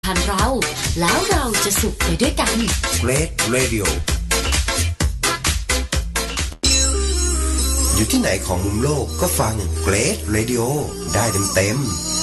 ผ่านเราแล้วเราจะสุขไปด้วยกัน Great Radio อยู่ที่ไหนของมุมโลกก็ฟัง Great Radio ได้เต็ม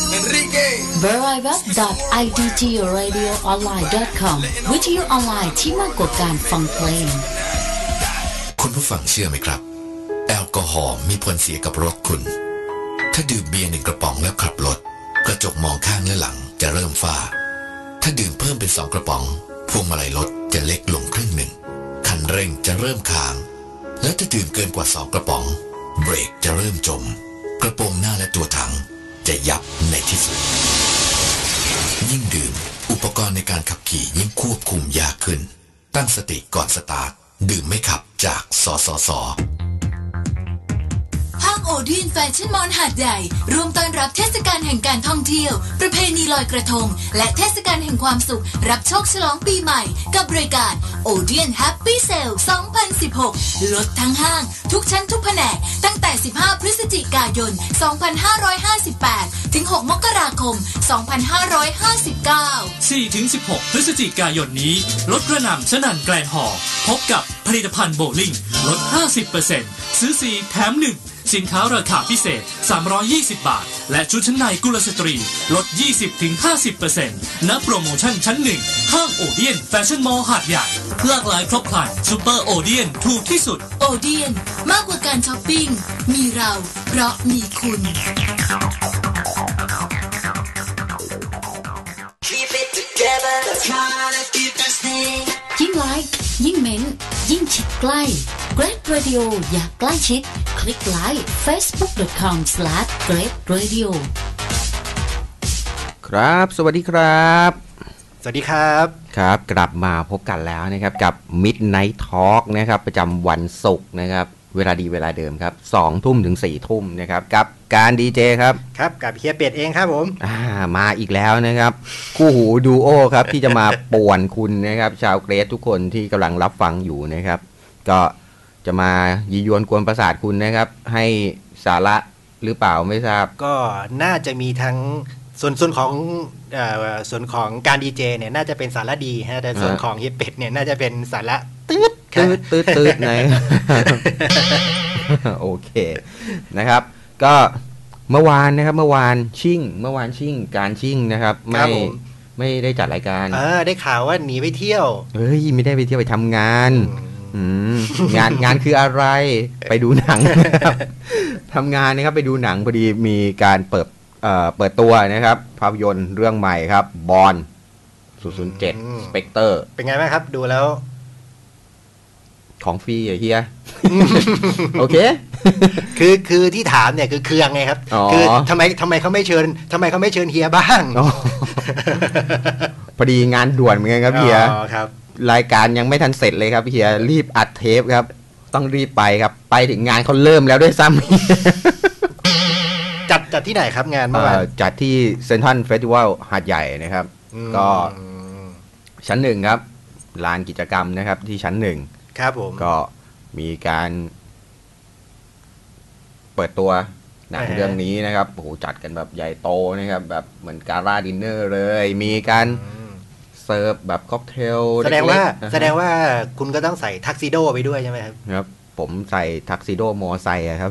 www.idgradioonline.com วิทยุออนไลน์ที่มากกว่าการฟังเพลงคุณผู้ฟังเชื่อไหมครับแอลกอฮอล์มีผลเสียกับรถคุณถ้าดื่มเบียร์1 กระป๋องแล้วขับรถกระจกมองข้างและหลังจะเริ่มฝ้าถ้าดื่มเพิ่มเป็น2 กระป๋องพวงมาลัยรถจะเล็กลงครึ่งหนึ่งคันเร่งจะเริ่มค้างและถ้าดื่มเกินกว่า2 กระป๋องเบรกจะเริ่มจมกระโปรงหน้าและตัวถังจะยับในที่สุดยิ่งดื่มอุปกรณ์ในการขับขี่ยิ่งควบคุมยากขึ้นตั้งสติก่อนสตาร์ทดื่มไม่ขับจากสสส. ห้างโอเดียนแฟชั่นมอลล์หาดใหญ่ร่วมต้อนรับเทศกาลแห่งการท่องเที่ยวประเพณีลอยกระทงและเทศกาลแห่งความสุขรับโชคฉลองปีใหม่กับรายการโอเดียนแฮปปี้เซล2016ลดทั้งห้างทุกชั้นทุกแผนกตั้งแต่15 พฤศจิกายน 2558 ถึง 6 มกราคม 2559 4-16 พฤศจิกายนนี้ลดกระหน่ำสนั่นแกรนด์ฮอลล์พบกับผลิตภัณฑ์โบลิ่งลด 50% ซื้อ4แถม1สินค้าราคาพิเศษ320 บาทและชุดชั้นในกุลสตรีลด 20-50% ณ โปรโมชั่นชั้น1ห้างโอเดียนแฟชั่นมอลล์หาดใหญ่หลากหลายครบครันซูเปอร์โอเดียนถูกที่สุดโอเดียนมากกว่าการช้อปปิ้งมีเราเพราะมีคุณยิ่งไลค์ยิ่งเม้นยิ่งชิดใกล้ Great Radio อยากใกล้ชิดคลิกไลค์ facebook.com/greatradio ครับสวัสดีครับสวัสดีครับครับกลับมาพบกันแล้วนะครับกับ Midnight Talk นะครับประจำวันศุกร์นะครับเวลาดีเวลาเดิมครับ 20:00 ถึง 22:00 นะครับกับการดีเจครับครับกับเฮียเป็ดเองครับผมมาอีกแล้วนะครับคู่หูดูโอครับที่จะมาป่วนคุณนะครับชาวเกรททุกคนที่กำลังรับฟังอยู่นะครับก็จะมายียวนกวนประสาทคุณนะครับให้สาระหรือเปล่าไม่ทราบก็น่าจะมีทั้งส่วนของการดีเจเนี่ยน่าจะเป็นสาระดีฮะแต่ส่วนของเฮียเป็ดเนี่ยน่าจะเป็นสาระตืดไหน โอเคนะครับก็เมื่อวานชิ่งการชิ่งนะครับไม่ได้จัดรายการได้ข่าวว่าหนีไปเที่ยวเฮ้ยไม่ได้ไปเที่ยวไปทำงานงานคืออะไรไปดูหนังทำงานนะครับไปดูหนังพอดีมีการเปิดตัวนะครับภาพยนตร์เรื่องใหม่ครับบอน007 Spectre เป็นไงบ้างครับดูแล้วของฟรีเฮียโอเคคือที่ถามเนี่ยคือยังไงครับคือทำไมเขาไม่เชิญเฮียบ้างพอดีงานด่วนเหมือนกันครับเฮียครับรายการยังไม่ทันเสร็จเลยครับเฮียรีบอัดเทปครับต้องรีบไปครับไปถึงงานเขาเริ่มแล้วด้วยซ้ำจัดที่ไหนครับงานเมื่อวานจัดที่เซ็นทรัลเฟสติวัลหาดใหญ่นะครับก็ชั้น1ครับลานกิจกรรมนะครับที่ชั้น1 ครับผมก็มีการเปิดตัวหนังเรื่องนี้นะครับโอ้โหจัดกันแบบใหญ่โตนะครับแบบเหมือนการ่าดินเนอร์เลยมีการเสิร์ฟแบบค็อกเทลแสดงว่าคุณก็ต้องใส่ทักซิโดไปด้วยใช่ไหมครับครับผมใส่ทักซิโดมอไซค์ครับ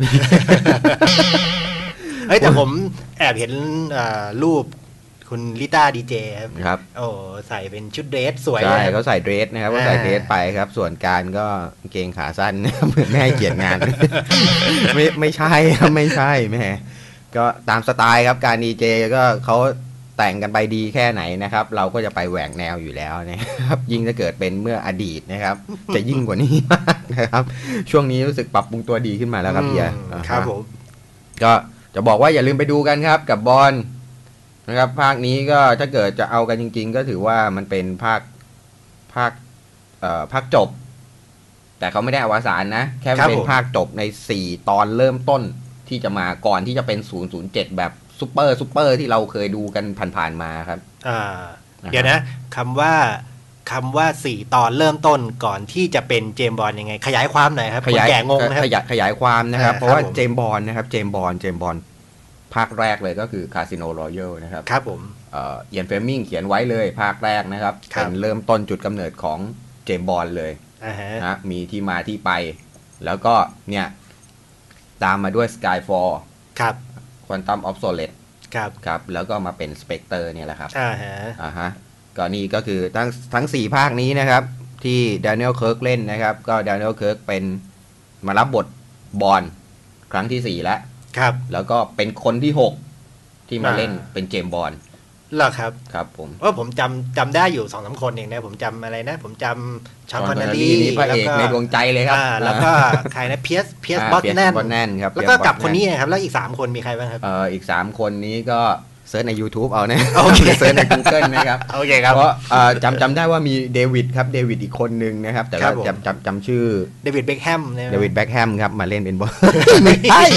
แต่ผมแอบเห็นรูปคุณลิต้าดีเจครับโอ้ใส่เป็นชุดเดรสสวยใช่เขาใส่เดรสนะครับเขาใส่เดรสไปครับส่วนการก็เกงขาสั้นเหมือนไม่ให้เกียรติงานไม่ใช่แม่ก็ตามสไตล์ครับการดีเจก็เขาแต่งกันไปดีแค่ไหนนะครับเราก็จะไปแหวกแนวอยู่แล้วนะครับยิ่งถ้าเกิดเป็นเมื่ออดีตนะครับจะยิ่งกว่านี้มากนะครับช่วงนี้รู้สึกปรับปรุงตัวดีขึ้นมาแล้วครับเฮียครับผมก็จะบอกว่าอย่าลืมไปดูกันครับกับบอลนะครับภาคนี้ก็ถ้าเกิดจะเอากันจริงๆก็ถือว่ามันเป็นภาคจบแต่เขาไม่ได้อวสานนะแค่เป็นภาคจบใน4ตอนเริ่มต้นที่จะมาก่อนที่จะเป็น007แบบซุปเปอร์ที่เราเคยดูกันผ่านๆมาครับเดี๋ยวนะคำว่า4ตอนเริ่มต้นก่อนที่จะเป็นเจมส์บอนด์ยังไงขยายความหน่อยครับคนแก่งงนะครับขยายความนะครับเพราะว่าเจมส์บอนด์นะครับเจมส์บอนด์ภภาคแรกเลยก็คือคาสิโนรอยัลนะครับครับผมเอียนเฟลมิงเขียนไว้เลยภาคแรกนะครับเป็นเริ่มต้นจุดกำเนิดของเจมส์บอนด์เลยนะมีที่มาที่ไปแล้วก็เนี่ยตามมาด้วย Skyfall ครับ Quantum of Solace ครับแล้วก็มาเป็น Spectre เนี่ยแหละครับฮะก็นี่ก็คือทั้ง4ภาคนี้นะครับที่ Daniel Craig เล่นนะครับก็ Daniel Craig เป็นมารับบทบอนด์ครั้งที่4แล้วครับแล้วก็เป็นคนที่6ที่มาเล่นเป็นเจมส์บอนด์เหรอครับครับผมผมจำได้อยู่ 2-3 คนเองนะผมจำอะไรนะผมจำชอนคอนเนลลี่นี่พระเอกในดวงใจเลยครับแล้วก็ใครนะเพียสบอสแนนครับแล้วก็กับคนนี้นะครับแล้วอีก3คนมีใครบ้างครับอีก3คนนี้ก็เซิร์ชใน YouTube เอานะโอเคเซิร์ชใน Google นะครับโอเคครับเพราะจำได้ว่ามีเดวิดครับเดวิดอีกคนนึงนะครับแต่ว่าจำชื่อเดวิดเบ็คแฮมครับมาเล่นเป็นบอสไม่ใช่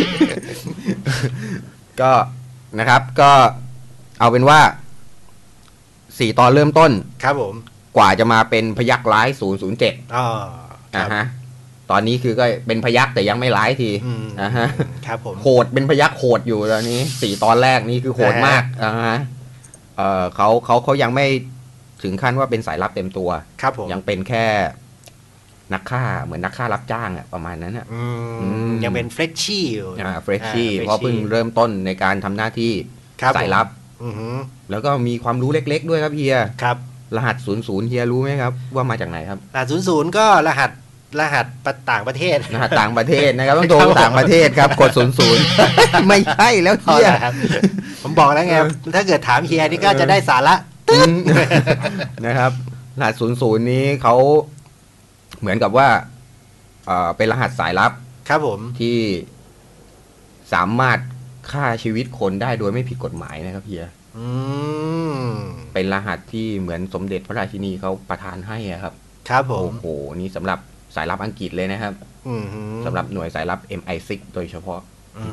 ก็นะครับก็เอาเป็นว่า4ตอนเริ่มต้นครับผมกว่าจะมาเป็นพยัคฆ์ร้าย007ฮะตอนนี้คือก็เป็นพยัคฆ์แต่ยังไม่ร้ายทีฮะครับผมโหดเป็นพยัคฆ์โหดอยู่ตอนนี้4ตอนแรกนี่คือโหดมากฮะเขายังไม่ถึงขั้นว่าเป็นสายลับเต็มตัวครับผมยังเป็นแค่นักฆ่าเหมือนนักฆ่ารับจ้างอะประมาณนั้นอะยังเป็นเฟรชชี่อยู่เฟรชชี่เพราะเพิ่งเริ่มต้นในการทำหน้าที่สายลับแล้วก็มีความรู้เล็กๆด้วยครับเฮียครับรหัส00เฮียรู้ไหมครับว่ามาจากไหนครับรหัส00ก็รหัสต่างประเทศรหัสต่างประเทศนะครับต้องโทรต่างประเทศครับกด00ไม่ใช่แล้วเฮียผมบอกแล้วไงถ้าเกิดถามเฮียนี่ก็จะได้สาระตึ๊ดนะครับรหัส00นี้เขาเหมือนกับว่าเป็นรหัสสายลับครับผมที่สามารถฆ่าชีวิตคนได้โดยไม่ผิดกฎหมายนะครับเฮียเป็นรหัสที่เหมือนสมเด็จพระราชินีเขาประทานให้ครับครับผมโอ้โหนี่สำหรับสายลับอังกฤษเลยนะครับสำหรับหน่วยสายลับ MI6 โดยเฉพาะ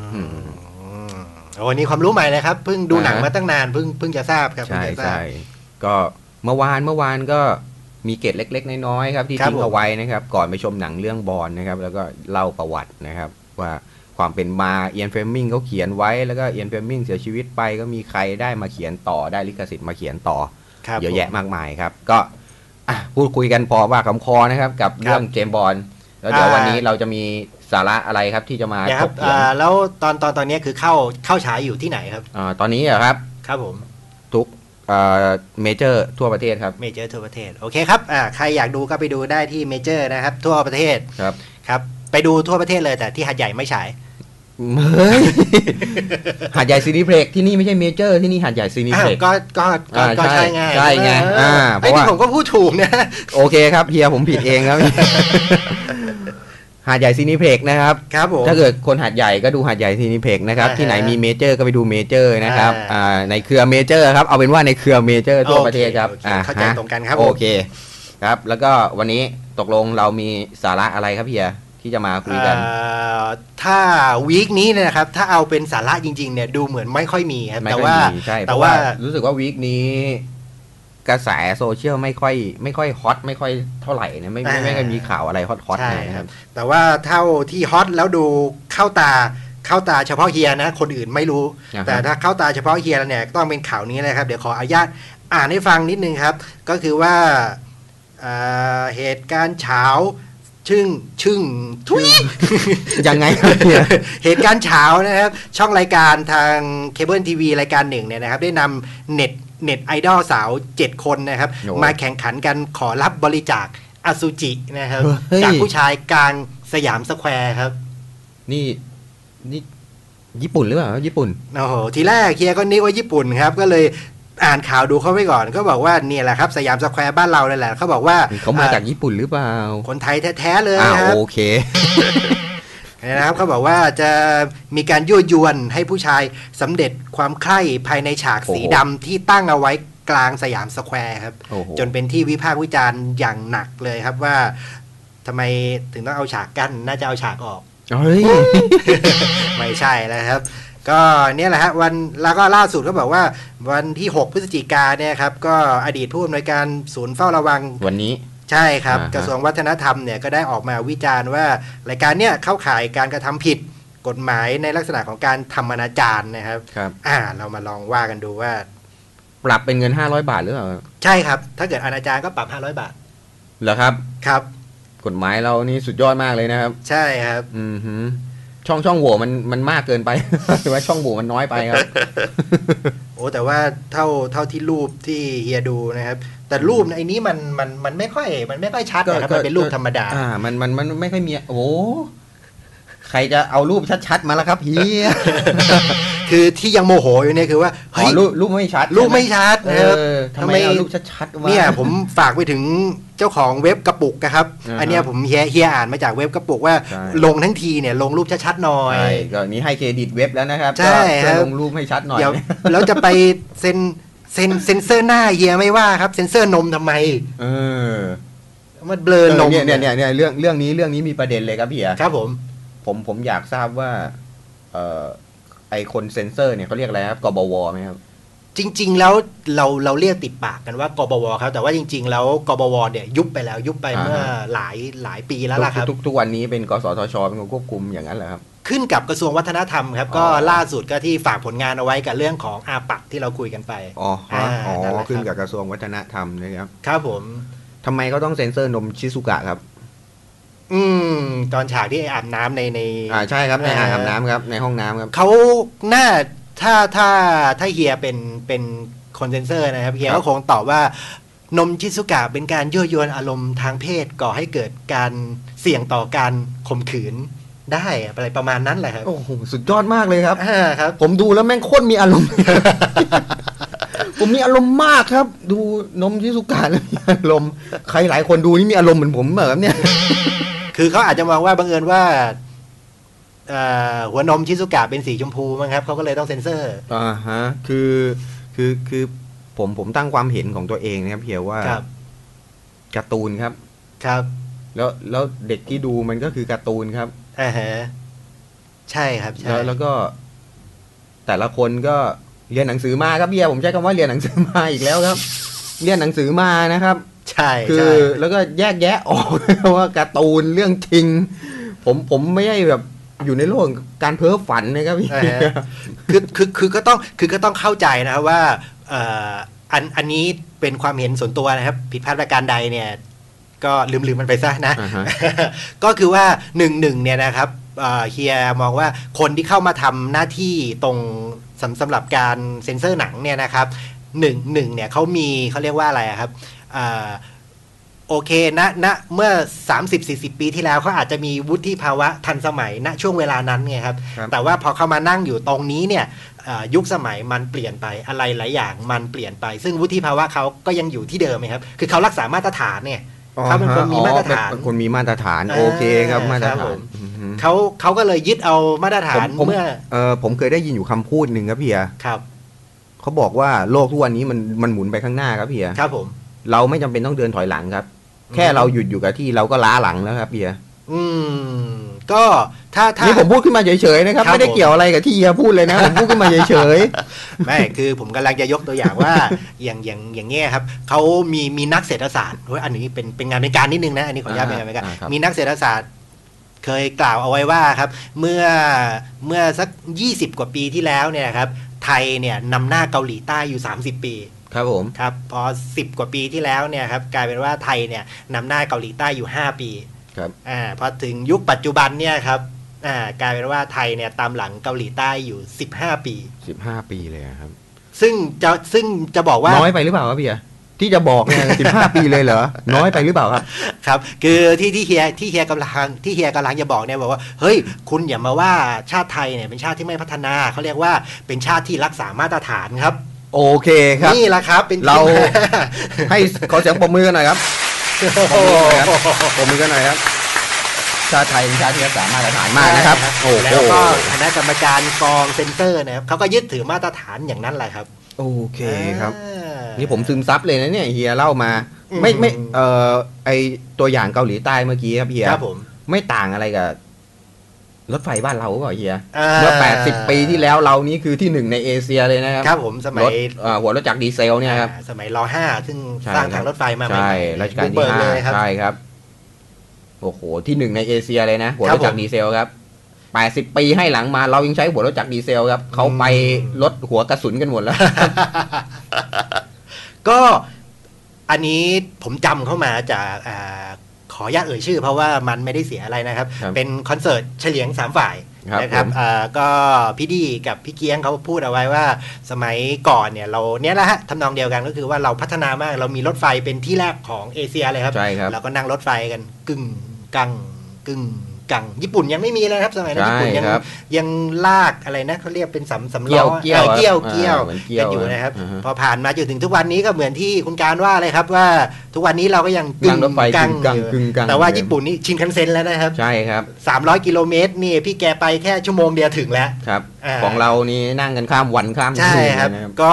วันนี้ความรู้ใหม่เลยครับเพิ่งดูหนังมาตั้งนานเพิ่งจะทราบครับใช่ก็เมื่อวานก็มีเกร็ดเล็กๆน้อยๆครับที่ทิ้งเอาไว้นะครับก่อนไปชมหนังเรื่องบอนนะครับแล้วก็เล่าประวัตินะครับว่าความเป็นมาเอียนเฟลมิงเขาเขียนไว้แล้วก็เอียนเฟลมิงเสียชีวิตไปก็มีใครได้มาเขียนต่อได้ลิขสิทธิ์มาเขียนต่อเยอะแยะมากมายครับก็พูดคุยกันพอว่าคำคอนะครับกับเรื่องเจมส์บอนด์แล้วเดี๋ยววันนี้เราจะมีสาระอะไรครับที่จะมาถกเถียงแล้วตอนนี้คือเข้าฉายอยู่ที่ไหนครับตอนนี้เหรอครับครับผมทุกเมเจอร์ทั่วประเทศครับเมเจอร์ทั่วประเทศโอเคครับใครอยากดูก็ไปดูได้ที่เมเจอร์นะครับทั่วประเทศครับไปดูทั่วประเทศเลยแต่ที่หาดใหญ่ไม่ฉายหาดใหญ่ซีนิเพล็กที่นี่ไม่ใช่เมเจอร์ที่นี่หาดใหญ่ซีนิเพล็กก็ใช่ไงเพราะว่าผมก็พูดถูกนะโอเคครับเฮียผมผิดเองครับหาดใหญ่ซีนิเพล็กนะครับถ้าเกิดคนหาดใหญ่ก็ดูหาดใหญ่ซีนิเพล็กนะครับที่ไหนมีเมเจอร์ก็ไปดูเมเจอร์นะครับในเครือเมเจอร์ครับเอาเป็นว่าในเครือเมเจอร์ทั่วประเทศครับเข้าใจตรงกันครับโอเคครับแล้วก็วันนี้ตกลงเรามีสาระอะไรครับเฮียที่จะมาคุยกันถ้าวีคนี้เนี่ยนะครับถ้าเอาเป็นสาระจริงๆเนี่ยดูเหมือนไม่ค่อยมีครับแต่ว่ารู้สึกว่าวีคนี้กระแสโซเชียลไม่ค่อยฮอตไม่ค่อยเท่าไหร่นะไม่ค่อยมีข่าวอะไรฮอตนะครับแต่ว่าเท่าที่ฮอตแล้วดูเข้าตาเฉพาะเฮียนะคนอื่นไม่รู้แต่ถ้าเข้าตาเฉพาะเฮียเนี่ยต้องเป็นข่าวนี้นะครับเดี๋ยวขออนุญาตอ่านให้ฟังนิดนึงครับก็คือว่าเหตุการณ์เฉาชึ่งทุยยังไงเหตุการณ์เฉานะครับช่องรายการทางเคเบิลทีวีรายการหนึ่งเนี่ยนะครับได้นำเน็ตไอดอลสาว7คนนะครับมาแข่งขันกันขอรับบริจาคอสุจินะครับจากผู้ชายกลางสยามสแควร์ครับนี่ญี่ปุ่นหรือเปล่าญี่ปุ่นโอ้โหทีแรกเฮียก็นึกว่าญี่ปุ่นครับก็เลยอ่านข่าวดูเขาไว้ก่อนก็บอกว่าเนี่ยแหละครับสยามสแควร์บ้านเราเลยแหละเขาบอกว่าเขามาจากญี่ปุ่นหรือเปล่าคนไทยแท้ๆเลยครับโอเคนะครับเขาบอกว่าจะมีการยั่วยวนให้ผู้ชายสำเร็จความใคร่ภายในฉากสีดำที่ตั้งเอาไว้กลางสยามสแควร์ครับจนเป็นที่วิพากษ์วิจารณ์อย่างหนักเลยครับว่าทำไมถึงต้องเอาฉากกั้นน่าจะเอาฉากออกไม่ใช่แล้วครับก็เนี่ยแหละฮะวันแล้วก็ล่าสุดก็บอกว่าวันที่6พฤศจิกายนเนี่ยครับก็อดีตผู้อำนวยการศูนย์เฝ้าระวังวันนี้ใช่ครับกระทรวงวัฒนธรรมเนี่ยก็ได้ออกมาวิจารณ์ว่ารายการเนี่ยเข้าข่ายการกระทำผิดกฎหมายในลักษณะของการทำอนาจารนะครับครับเรามาลองว่ากันดูว่าปรับเป็นเงิน500 บาทหรือเปล่าใช่ครับถ้าเกิดอนาจารก็ปรับ500 บาทเหรอครับครับกฎหมายเรานี่สุดยอดมากเลยนะครับใช่ครับช่องโหว่มันมากเกินไป หรือว่าช่องโหว่มันน้อยไปครับโอ้แต่ว่าเท่าที่รูปที่เฮียดูนะครับแต่รูปไอ้นี้มันไม่ค่อยชัดนะครับมันเป็นรูปธรรมดามันไม่ค่อยมีโอ้ใครจะเอารูปชัดๆมาแล้วครับเฮียคือที่ยังโมโหอยู่เนี่ยคือว่าเฮ้ยรูปไม่ชัดนะครับทำไมเอารูปชัดๆวะเนี่ยผมฝากไปถึงเจ้าของเว็บกระปุกนะครับอันเนี้ยผมเฮียอ่านมาจากเว็บกระปุกว่าลงทั้งทีเนี่ยลงรูปชัดๆหน่อยก็นี้ให้เครดิตเว็บแล้วนะครับใช่ลงรูปให้ชัดหน่อยแล้วจะไปเซ็นเซอร์หน้าเฮียไม่ว่าครับเซ็นเซอร์นมทำไมมันเบลอนมเนี่ยเรื่องนี้มีประเด็นเลยครับพี่ครับผมอยากทราบว่าไอคนเซ็นเซอร์เนี่ยเขาเรียกอะไรครับกบวไหมครับจริงๆแล้วเราเรียกติดปากกันว่ากบวครับแต่ว่าจริงๆแล้วกบวเนี่ยยุบไปเมื่อหลายปีแล้วล่ะครับทุกวันนี้เป็นกสทชเป็นคนควบคุมอย่างนั้นเหรอครับขึ้นกับกระทรวงวัฒนธรรมครับก็ล่าสุดก็ที่ฝากผลงานเอาไว้กับเรื่องของอาปักที่เราคุยกันไปขึ้นกับกระทรวงวัฒนธรรมนะครับครับผมทำไมเขาต้องเซ็นเซอร์นมชิซุกะครับตอนฉากที่อาบน้ำในใช่ครับในอ่างอาบน้ำครับในห้องน้ำครับเขาหน้าถ้าเฮียเป็นคนเซนเซอร์นะครับเฮียก็คงตอบว่านมชิซุกะเป็นการยั่วยวนอารมณ์ทางเพศก่อให้เกิดการเสี่ยงต่อการข่มขืนได้อะไรประมาณนั้นแหละครับโอ้โหสุดยอดมากเลยครับครับผมดูแล้วแม่งโคตรมีอารมณ์ ผมมีอารมณ์มากครับดูนมชิซุกะแล้วมีอารมณ์ใครหลายคนดูนี่มีอารมณ์เหมือนผมเหมือนเนี่ยคือเขาอาจจะมองว่าบังเอิญว่าหัวนมชิซุกะเป็นสีชมพูมั้งครับเขาก็เลยต้องเซ็นเซอร์ฮะคือผมตั้งความเห็นของตัวเองนะครับเพียงว่าการ์ตูนครับแล้วเด็กที่ดูมันก็คือการ์ตูนครับใช่ครับใช่แล้วก็แต่ละคนก็เรียนหนังสือมาครับเบียร์ผมใช้คำว่าเรียนหนังสือมาอีกแล้วครับเรียนหนังสือมานะครับใช่คือแล้วก็แยกแยะออกว่าการ์ตูนเรื่องจริงผมไม่ใช่แบบอยู่ในโลกการเพ้อฝันนะครับพี่คือก็ต้องเข้าใจนะครับว่าอันนี้เป็นความเห็นส่วนตัวนะครับผิดพลาดประการใดเนี่ยก็ลืมมันไปซะนะ ก็คือว่าหนึ่งเนี่ยนะครับเฮียมองว่าคนที่เข้ามาทำหน้าที่ตรงสำหรับการเซ็นเซอร์หนังเนี่ยนะครับหนึ่งเนี่ยเขาเรียกว่าอะไรครับโอเคณเมื่อ 30-40 ปีที่แล้วเขาอาจจะมีวุฒิภาวะทันสมัยณช่วงเวลานั้นไงครับแต่ว่าพอเขามานั่งอยู่ตรงนี้เนี่ยยุคสมัยมันเปลี่ยนไปอะไรหลายอย่างมันเปลี่ยนไปซึ่งวุฒิภาวะเขาก็ยังอยู่ที่เดิมไหมครับคือเขารักษามาตรฐานเนี่ยเขาเป็นคนมีมาตรฐานคนมีมาตรฐานโอเคครับมาตรฐานเขาก็เลยยึดเอามาตรฐานเมื่อผมเคยได้ยินอยู่คำพูดหนึ่งครับพี่ครับเขาบอกว่าโลกทุกวันนี้มันหมุนไปข้างหน้าครับพี่ครับผมเราไม่จำเป็นต้องเดินถอยหลังครับแค่เราหยุดอยู่กับที่เราก็ล้าหลังแล้วครับพี่ก็ถ้านี่ผมพูดขึ้นมาเฉยๆนะครับไม่ได้เกี่ยวอะไรกับที่เฮียพูดเลยนะผมพูดขึ้นมาเฉยๆไม่คือผมกำลังจะยกตัวอย่างว่าอย่างเงี้ยครับเขามีนักเศรษฐศาสตร์อันนี้เป็นงานเป็นการนิดนึงนะอันนี้ขออนุญาตเป็นงานเป็นการมีนักเศรษฐศาสตร์เคยกล่าวเอาไว้ว่าครับเมื่อสัก20 กว่าปีที่แล้วเนี่ยครับไทยเนี่ยนำหน้าเกาหลีใต้อยู่30 ปีครับผมครับพอ10 กว่าปีที่แล้วเนี่ยครับกลายเป็นว่าไทยเนี่ยนำหน้าเกาหลีใต้อยู่5 ปีครับพอถึงยุคปัจจุบันเนี่ยครับกลายเป็นว่าไทยเนี่ยตามหลังเกาหลีใต้อยู่15 ปี 15 ปีเลยครับซึ่งจะบอกว่าน้อยไปหรือเปล่าครับพี่ที่จะบอกเนี่ย15 ปีเลยเหรอน้อยไปหรือเปล่าครับครับคือที่เฮียกำลังจะบอกเนี่ยบอกว่าเฮ้ยคุณอย่ามาว่าชาติไทยเนี่ยเป็นชาติที่ไม่พัฒนาเขาเรียกว่าเป็นชาติที่รักษามาตรฐานครับโอเคครับนี่แหละครับเป็นเราให้ขอเสียงปรบมือกันหน่อยครับปรบมือกันหน่อยครับชาติไทยเป็นชาติที่รักษามาตรฐานมากนะครับแล้วก็คณะกรรมการกองเซ็นเตอร์นะครับเขาก็ยึดถือมาตรฐานอย่างนั้นแหละครับโอเคครับนี่ผมซึมซับเลยนะเนี่ยเฮียเล่ามาไม่ไอตัวอย่างเกาหลีใต้เมื่อกี้ครับเฮียครับผมไม่ต่างอะไรกับรถไฟบ้านเราเปล่าเฮียเมื่อ80 ปีที่แล้วเรานี่คือที่1ในเอเชียเลยนะครับครับผมสมัยหัวรถจักรดีเซลเนี่ยครับสมัยร.5 ซึ่งสร้างทางรถไฟมาใช่รัชกาลที่5ใช่ครับโอ้โหที่1ในเอเชียเลยนะหัวรถจักรดีเซลครับ 80 ปีให้หลังมาเรายังใช้หัวรถจักรดีเซลครับเขาไปลดหัวกระสุนกันหมดแล้วก็อันนี้ผมจำเข้ามาจากขออนุญาตเอ่ยชื่อเพราะว่ามันไม่ได้เสียอะไรนะครับเป็นคอนเสิร์ตเฉลียง3ฝ่ายนะครับก็พี่ดีกับพี่เกียงเขาพูดเอาไว้ว่าสมัยก่อนเนี่ยเราเนี้ยแหละฮะทำนองเดียวกันก็คือว่าเราพัฒนามากเรามีรถไฟเป็นที่แรกของเอเชียเลยครับเราก็นั่งรถไฟกันกึ่งกังกึ่งกังญี่ปุ่นยังไม่มีเลยครับสมัยนั้นญี่ปุ่นยังลากอะไรนะเขาเรียกเป็นสำล้อเกี่ยวกันอยู่นะครับพอผ่านมาจนถึงทุกวันนี้ก็เหมือนที่คุณการว่าเลยครับว่าทุกวันนี้เราก็ยังกึ่งกังแต่ว่าญี่ปุ่นนี่ชินคันเซ็นแล้วนะครับใช่ครับ 300 กิโลเมตรนี่พี่แกไปแค่ชั่วโมงเดียวถึงแล้วครับของเรานี่นั่งกันข้ามวันข้ามคืนใช่ครับก็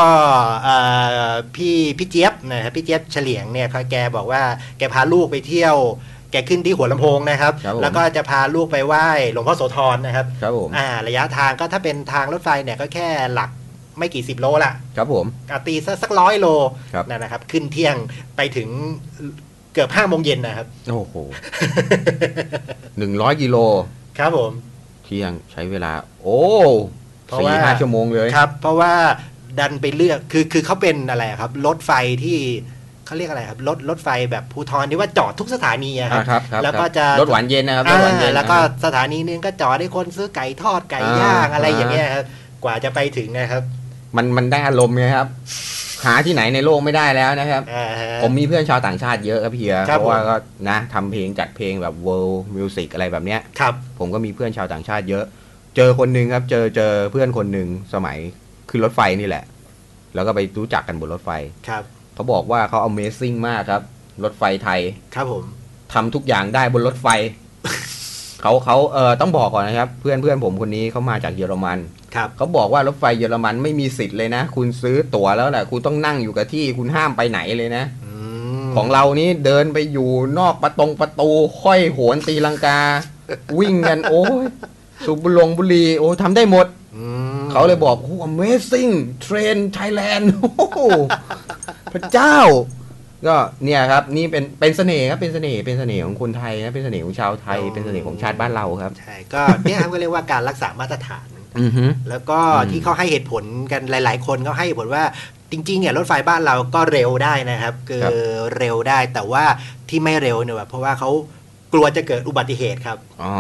พี่เจี๊ยบนะครับพี่เจี๊ยบเฉลียงเนี่ยแกบอกว่าแกพาลูกไปเที่ยวแกขึ้นที่หัวลำโพงนะครับแล้วก็จะพาลูกไปไหว้หลวงพ่อโสธรนะครับระยะทางก็ถ้าเป็นทางรถไฟเนี่ยก็แค่หลักไม่กี่10 โลละครับผมตีสัก100 โลนะครับขึ้นเที่ยงไปถึงเกือบ5 โมงเย็นนะครับโอ้โห100 กิโลครับผมเที่ยงใช้เวลาโอ้4-5 ชั่วโมงเลยครับเพราะว่าดันไปเลือกคือเขาเป็นอะไรครับรถไฟที่เขาเรียกอะไรครับรถไฟแบบภูธรที่ว่าจอดทุกสถานีครับแล้วก็จะรถหวานเย็นนะครับรถหวานเย็นแล้วก็สถานีนึงก็จอดให้คนซื้อไก่ทอดไก่ย่างอะไรอย่างเงี้ยครับกว่าจะไปถึงนะครับมันได้อารมณ์ไงครับหาที่ไหนในโลกไม่ได้แล้วนะครับผมมีเพื่อนชาวต่างชาติเยอะครับพี่เพราะว่าก็นะทำเพลงจัดเพลงแบบ world music อะไรแบบเนี้ยผมก็มีเพื่อนชาวต่างชาติเยอะเจอคนนึงครับเจอเพื่อนคนนึงสมัยขึ้นรถไฟนี่แหละแล้วก็ไปรู้จักกันบนรถไฟเขาบอกว่าเขา Amazing มากครับรถไฟไทยครับผมทำทุกอย่างได้บนรถไฟ เขาต้องบอกก่อนนะครับเพื่อนผมคนนี้เขามาจากเยอรมันเขาบอกว่ารถไฟเยอรมันไม่มีสิทธิ์เลยนะคุณซื้อตั๋วแล้วแหละคุณต้องนั่งอยู่กับที่คุณห้ามไปไหนเลยนะของเรานี้เดินไปอยู่นอกประตูค่อยโหนตีลังกา วิ่งกันโอ้ยสูบบุหรี่โอ้ทำได้หมดเขาเลยบอกโอ้ Amazing Train Thailand โอ้พระเจ้าก็เนี่ยครับนี่เป็นเสน่ห์ครับเป็นเสน่ห์ของคนไทยนะเป็นเสน่ห์ของชาวไทยเป็นเสน่ห์ของชาติบ้านเราครับใช่ก็เนี่ยครับก็เรียกว่าการรักษามาตรฐานแล้วก็ที่เขาให้เหตุผลกันหลายๆคนเขาให้เหตุผลว่าจริงๆเนี่ยรถไฟบ้านเราก็เร็วได้นะครับคือเร็วได้แต่ว่าที่ไม่เร็วเนี่ยเพราะว่าเขากลัวจะเกิดอุบัติเหตุครับ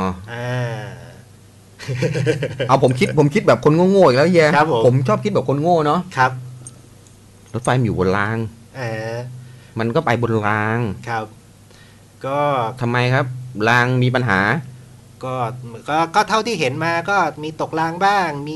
เอาผมคิดแบบคนโง่ๆอีกแล้วเฮียผมชอบคิดแบบคนโง่เนาะครับรถไฟอยู่บนรางมันก็ไปบนรางครับก็ทำไมครับรางมีปัญหาก็เท่าที่เห็นมาก็มีตกรางบ้างมี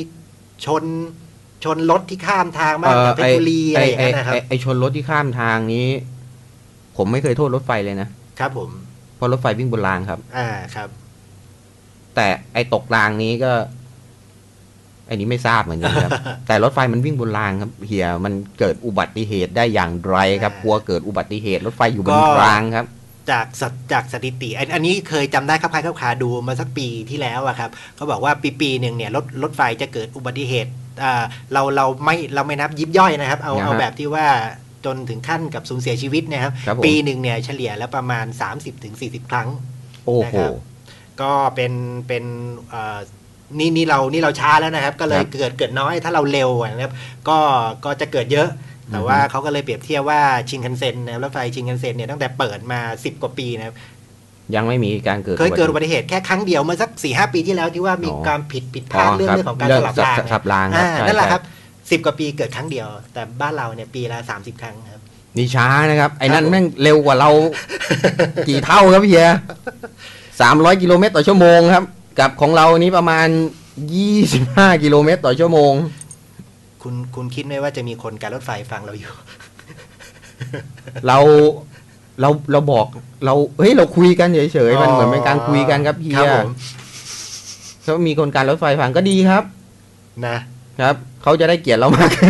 ชนรถที่ข้ามทางบ้างกับเพชรบุรีอะไรอย่างเงี้ยนะครับไอชนรถที่ข้ามทางนี้ผมไม่เคยโทษรถไฟเลยนะครับผมเพราะรถไฟวิ่งบนรางครับครับแต่ไอตกรางนี้ก็ไอ้นี้ไม่ทราบเหมือนกันครับ แต่รถไฟมันวิ่งบนรางครับเฮียมันเกิดอุบัติเหตุได้อย่างไรครับกลัวเกิดอุบัติเหตุรถไฟอยู่บนรางครับจากสถิติอันนี้เคยจำได้ครับคร่าวๆดูมาสักปีที่แล้วอะครับเขาบอกว่าปีหนึ่งเนี่ยรถไฟจะเกิดอุบัติเหตุเราไม่นับยิบย่อยนะครับเอาแบบที่ว่าจนถึงขั้นกับสูญเสียชีวิตนะครับปีหนึ่งเนี่ยเฉลี่ยแล้วประมาณ 30-40 ครั้งนะครับก็เป็นนี่เราช้าแล้วนะครับก็เลยเกิดน้อยถ้าเราเร็วนะครับก็จะเกิดเยอะแต่ว่าเขาก็เลยเปรียบเทียบว่าชินคันเซ็นนะรถไฟชินคันเซ็นเนี่ยตั้งแต่เปิดมา10 กว่าปีนะครับยังไม่มีการเคยเกิดอุบัติเหตุแค่ครั้งเดียวเมื่อสัก 4-5 ปีที่แล้วที่ว่ามีการผิดพลาดเรื่องของการสลับรางนั่นแหละครับ10 กว่าปีเกิดครั้งเดียวแต่บ้านเราเนี่ยปีละ30 ครั้งครับนี่ช้านะครับไอ้นั่นแม่งเร็วกว่าเรากี่เท่าครับเฮีย300 กิโลเมตรต่อชั่วโมงครับกับของเรานี้ประมาณ25 กิโลเมตรต่อชั่วโมงคุณคิดไหมว่าจะมีคนการรถไฟฟังเราอยู่เราบอกเราคุยกันเฉยๆมันเหมือนเป็นการคุยกันครับเฮียถ้ามีคนการรถไฟฟังก็ดีครับนะครับเขาจะได้เกียรติเรามากขึ้น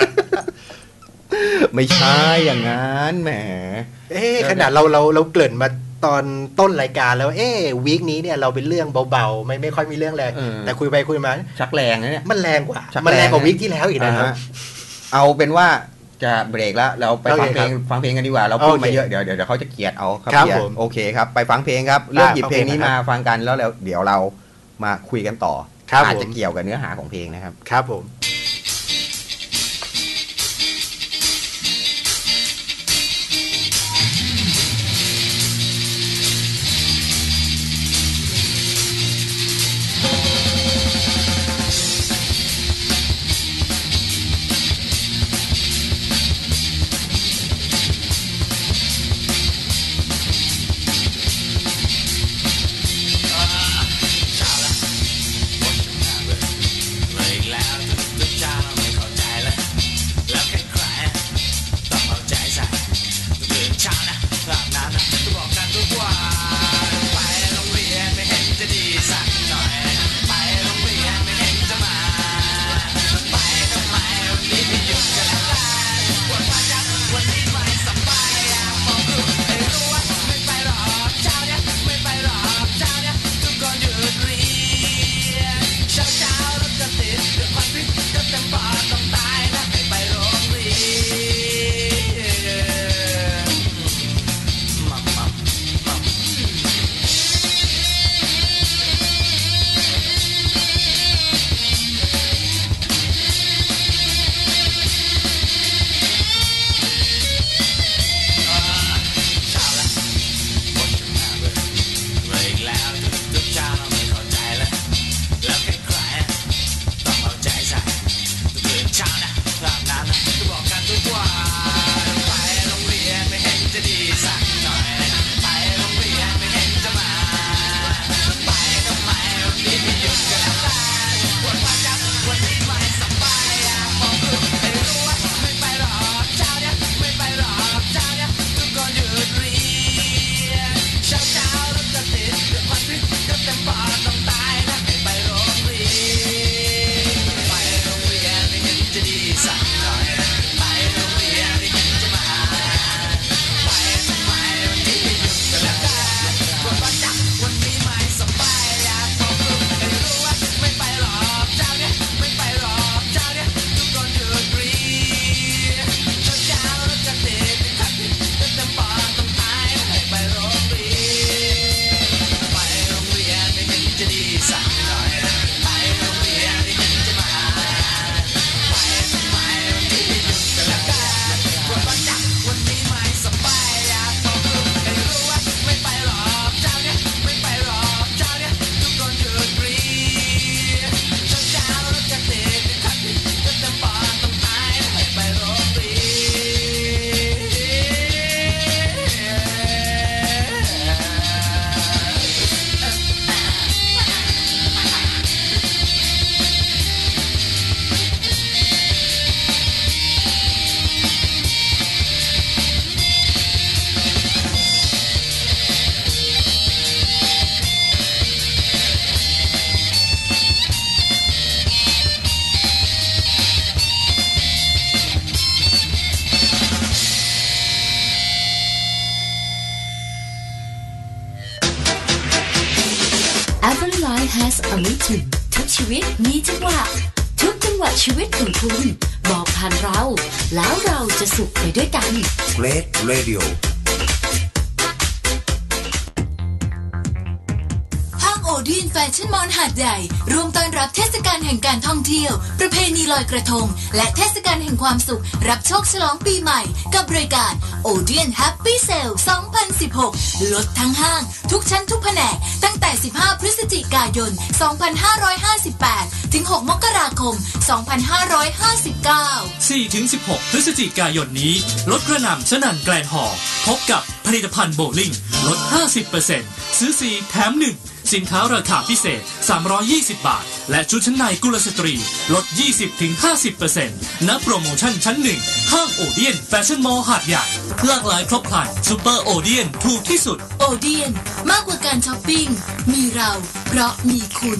ไม่ใช่อย่างนั้นแหมขนาดเราเกริ่นมาตอนต้นรายการแล้ววีคนี้เนี่ยเราเป็นเรื่องเบาๆไม่ค่อยมีเรื่องแรงแต่คุยไปคุยมาชักแรงนะเนี่ยมันแรงกว่าวีคที่แล้วอีกนะครับเอาเป็นว่าจะเบรกแล้วเราไปฟังเพลงกันดีกว่าเราพูดมาเยอะเดี๋ยวเขาจะเกลียดเอาครับโอเคครับไปฟังเพลงครับเลือกหยิบเพลงนี้มาฟังกันแล้วเดี๋ยวเรามาคุยกันต่ออาจจะเกี่ยวกับเนื้อหาของเพลงนะครับครับผม has a rhythm ทุกชีวิตมีจังหวะทุกจังหวะชีวิตของคุณบอกผ่านเราแล้วเราจะสุขไปด้วยกัน Great Radio Odeon แฟชั่นมอลล์หาดใหญ่รวมต้อนรับเทศกาลแห่งการท่องเที่ยวประเพณีลอยกระทงและเทศกาลแห่งความสุขรับโชคฉลองปีใหม่กับรายการ Odeon Happy Sale 2016 ลดทั้งห้างทุกชั้นทุกแผนกตั้งแต่15พฤศจิกายน 2558 ถึง 6 มกราคม 2559 4-16 พฤศจิกายนนี้ลดกระหน่ำสนั่นแกรนด์ฮอลล์พบกับผลิตภัณฑ์โบลิ่งลด 50% ซื้อ4แถม1สินค้าราคาพิเศษ320 บาทและชุดชั้นในกุลสตรีลด 20-50% ณ โปรโมชั่นชั้น1ห้างโอเดียนแฟชั่นมอลล์หาดใหญ่หลากหลายครบครันซูเปอร์โอเดียนถูกที่สุดโอเดียนมากกว่าการช้อปปิ้งมีเราเพราะมีคุณ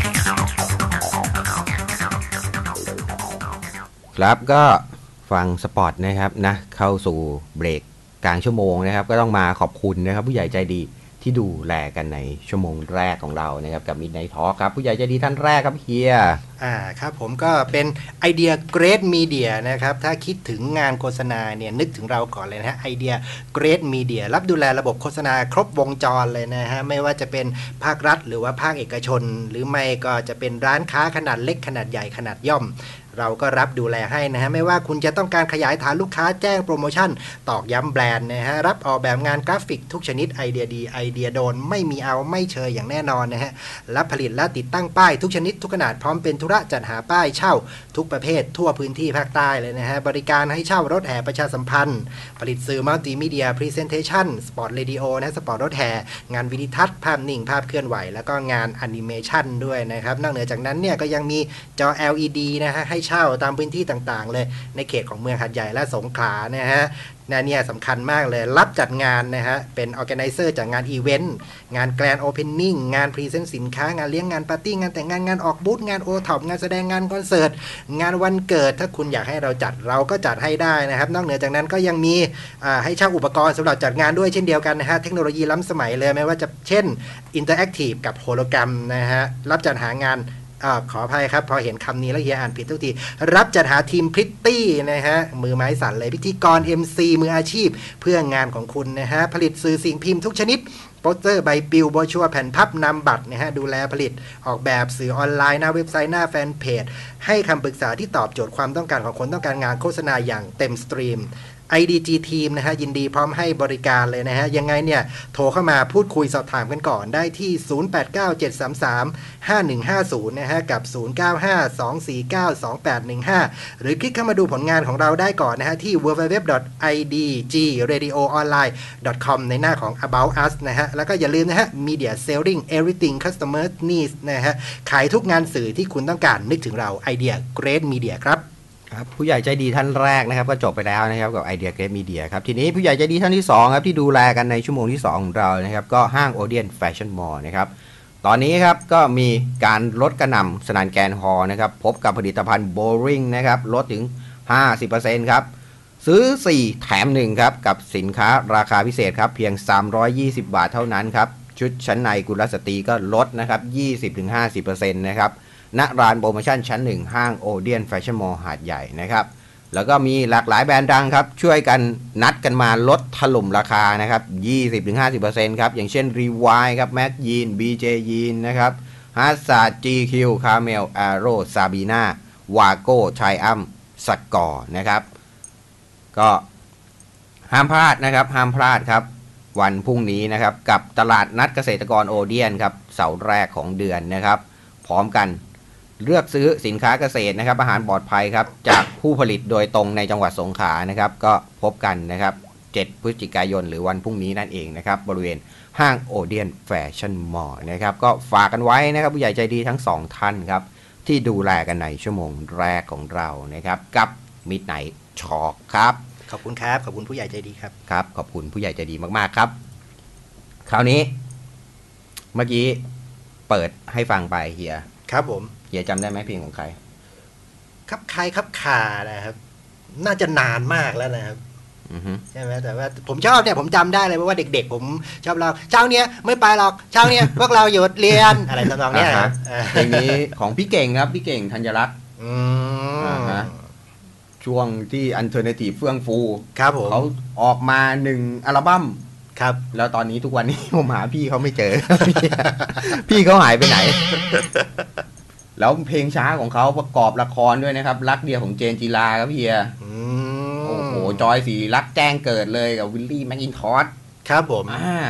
ครับก็ฟังสปอตนะครับนะเข้าสู่เบรกกลางชั่วโมงนะครับก็ต้องมาขอบคุณนะครับผู้ใหญ่ใจดีที่ดูแลกันในชั่วโมงแรกของเรานะครับกับ Midnight Talk ครับผู้ใหญ่ใจดีท่านแรกครับเฮียครับผมก็เป็นไอเดีย Great Media นะครับถ้าคิดถึงงานโฆษณาเนี่ยนึกถึงเราก่อนเลยนะฮะไอเดีย Great Media รับดูแลระบบโฆษณาครบวงจรเลยนะฮะไม่ว่าจะเป็นภาครัฐหรือว่าภาคเอกชนหรือไม่ก็จะเป็นร้านค้าขนาดเล็กขนาดใหญ่ขนาดย่อมเราก็รับดูแลให้นะฮะไม่ว่าคุณจะต้องการขยายฐานลูกค้าแจ้งโปรโมชั่นตอกย้ำแบรนด์นะฮะรับออกแบบงานกราฟิกทุกชนิดไอเดียดีไอเดียโดนไม่มีเอาไม่เชยอย่างแน่นอนนะฮะรับผลิตและติดตั้งป้ายทุกชนิดทุกขนาดพร้อมเป็นธุระจัดหาป้ายเช่าทุกประเภททั่วพื้นที่ภาคใต้เลยนะฮะบริการให้เช่ารถแห่ประชาสัมพันธ์ผลิตสื่อมัลติมีเดียพรีเซนเทชันสปอร์ตเรดิโอนะสปอร์ตรถแห่งานวิดีทัศน์ภาพนิ่งภาพเคลื่อนไหวแล้วก็งานแอนิเมชันด้วยนะครับนอกเหนือจากนั้นเนี่ยก็ยังมีจอ LED นะฮะให้เช่าตามพื้นที่ต่างๆเลยในเขตของเมืองหาดใหญ่และสงขลานะฮะเนี่ยสำคัญมากเลยรับจัดงานนะฮะเป็นออร์แกไนเซอร์จากงานอีเวนต์งานแกรนด์โอเพนนิ่งงานพรีเซนต์สินค้างานเลี้ยงงานปาร์ตี้งานแต่งงานออกบูธงานโอท็อปงานแสดงงานคอนเสิร์ตงานวันเกิดถ้าคุณอยากให้เราจัดเราก็จัดให้ได้นะครับนอกเหนือจากนั้นก็ยังมีให้เช่าอุปกรณ์สำหรับจัดงานด้วยเช่นเดียวกันนะฮะเทคโนโลยีล้ำสมัยเลยไม่ว่าจะเช่นอินเตอร์แอคทีฟกับโฮโลแกรมนะฮะรับจัดหางานขออภัยครับพอเห็นคำนี้แล้วเฮียอ่านผิดทุกทีรับจัดหาทีมพริตตี้นะฮะมือไม้สั่นเลยพิธีกร MC มืออาชีพเพื่องานของคุณนะฮะผลิตสื่อสิ่งพิมพ์ทุกชนิดโปสเตอร์ใบปลิวโบรชัวร์แผ่นพับนำบัตรนะฮะดูแลผลิตออกแบบสื่อออนไลน์หน้าเว็บไซต์หน้าแฟนเพจให้คำปรึกษาที่ตอบโจทย์ความต้องการของคนต้องการงานโฆษณาอย่างเต็มสตรีมIDG Team นะฮะยินดีพร้อมให้บริการเลยนะฮะยังไงเนี่ยโทรเข้ามาพูดคุยสอบถามกันก่อนได้ที่0897335150นะฮะกับ0952492815หรือคลิกเข้ามาดูผลงานของเราได้ก่อนนะฮะที่ www.idgradioonline.com ในหน้าของ About Us นะฮะแล้วก็อย่าลืมนะฮะ Media Selling Everything Customer Needs นะฮะขายทุกงานสื่อที่คุณต้องการนึกถึงเราไอเดีย Great Media ครับผู้ใหญ่ใจดีท่านแรกนะครับก็จบไปแล้วนะครับกับไอเดีย Great Media ครับทีนี้ผู้ใหญ่ใจดีท่านที่2ครับที่ดูแลกันในชั่วโมงที่2ของเรานะครับก็ห้าง Odeon Fashion Mall นะครับตอนนี้ครับก็มีการลดกระหน่ำสนั่นแกนฮอลนะครับพบกับผลิตภัณฑ์ Bowling นะครับลดถึง 50% ครับซื้อ4แถม1ครับกับสินค้าราคาพิเศษครับเพียง320 บาทเท่านั้นครับชุดชั้นในกุลสตรีก็ลดนะครับ 20-50% นะครับณร้านโปรโมชั่นชั้น1ห้าง Odeon Fashion Mall หาดใหญ่นะครับแล้วก็มีหลากหลายแบรนด์ดังครับช่วยกันนัดกันมาลดถล่มราคานะครับ 20-50% ครับอย่างเช่น Rewind ครับ Mac Jean BJ Jean นะครับ Hazard GQ Camel Aero Sabina Wago Triumph Score นะครับก็ห้ามพลาดนะครับห้ามพลาดครับวันพรุ่งนี้นะครับกับตลาดนัดเกษตรกร Odeon ครับเสาร์แรกของเดือนนะครับพร้อมกันเลือกซื้อสินค้าเกษตรนะครับอาหารปลอดภัยครับจากผู้ผลิตโดยตรงในจังหวัดสงขลานะครับก็พบกันนะครับ7 พฤศจิกายนหรือวันพรุ่งนี้นั่นเองนะครับบริเวณห้าง Odeon Fashion Mall นะครับก็ฝากกันไว้นะครับผู้ใหญ่ใจดีทั้ง2ท่านครับที่ดูแลกันในชั่วโมงแรกของเรานะครับกับ Midnight Talk ครับขอบคุณครับขอบคุณผู้ใหญ่ใจดีครับครับขอบคุณผู้ใหญ่ใจดีมากๆครับคราวนี้เมื่อกี้เปิดให้ฟังไปเฮียครับผมเฮียจำได้ไหมเพลงของใครครับใครครับขานะครับน่าจะนานมากแล้วนะครับใช่ไหมแต่ว่าผมชอบเนี่ยผมจำได้เลยเพราะว่าเด็กๆผมชอบเราเช้าเนี้ยไม่ไปหรอกเช้าเนี้ยพวกเราหยุดเรียนอะไรทำนองเนี้ยเพลงนี้ของพี่เก่งครับพี่เก่งธัญรัตน์ช่วงที่ Alternative เฟื่องฟูครับผมเขาออกมา1อัลบั้มครับแล้วตอนนี้ทุกวันนี้ผมหาพี่เขาไม่เจอ พี่เขาหายไปไหน แล้วเพลงช้าของเขาประกอบละครด้วยนะครับรักเดียวของเจนจิลาครับพี่โอ้โหจอยสีรักแจ้งเกิดเลยกับวิลลี่แมคอินทอสครับผม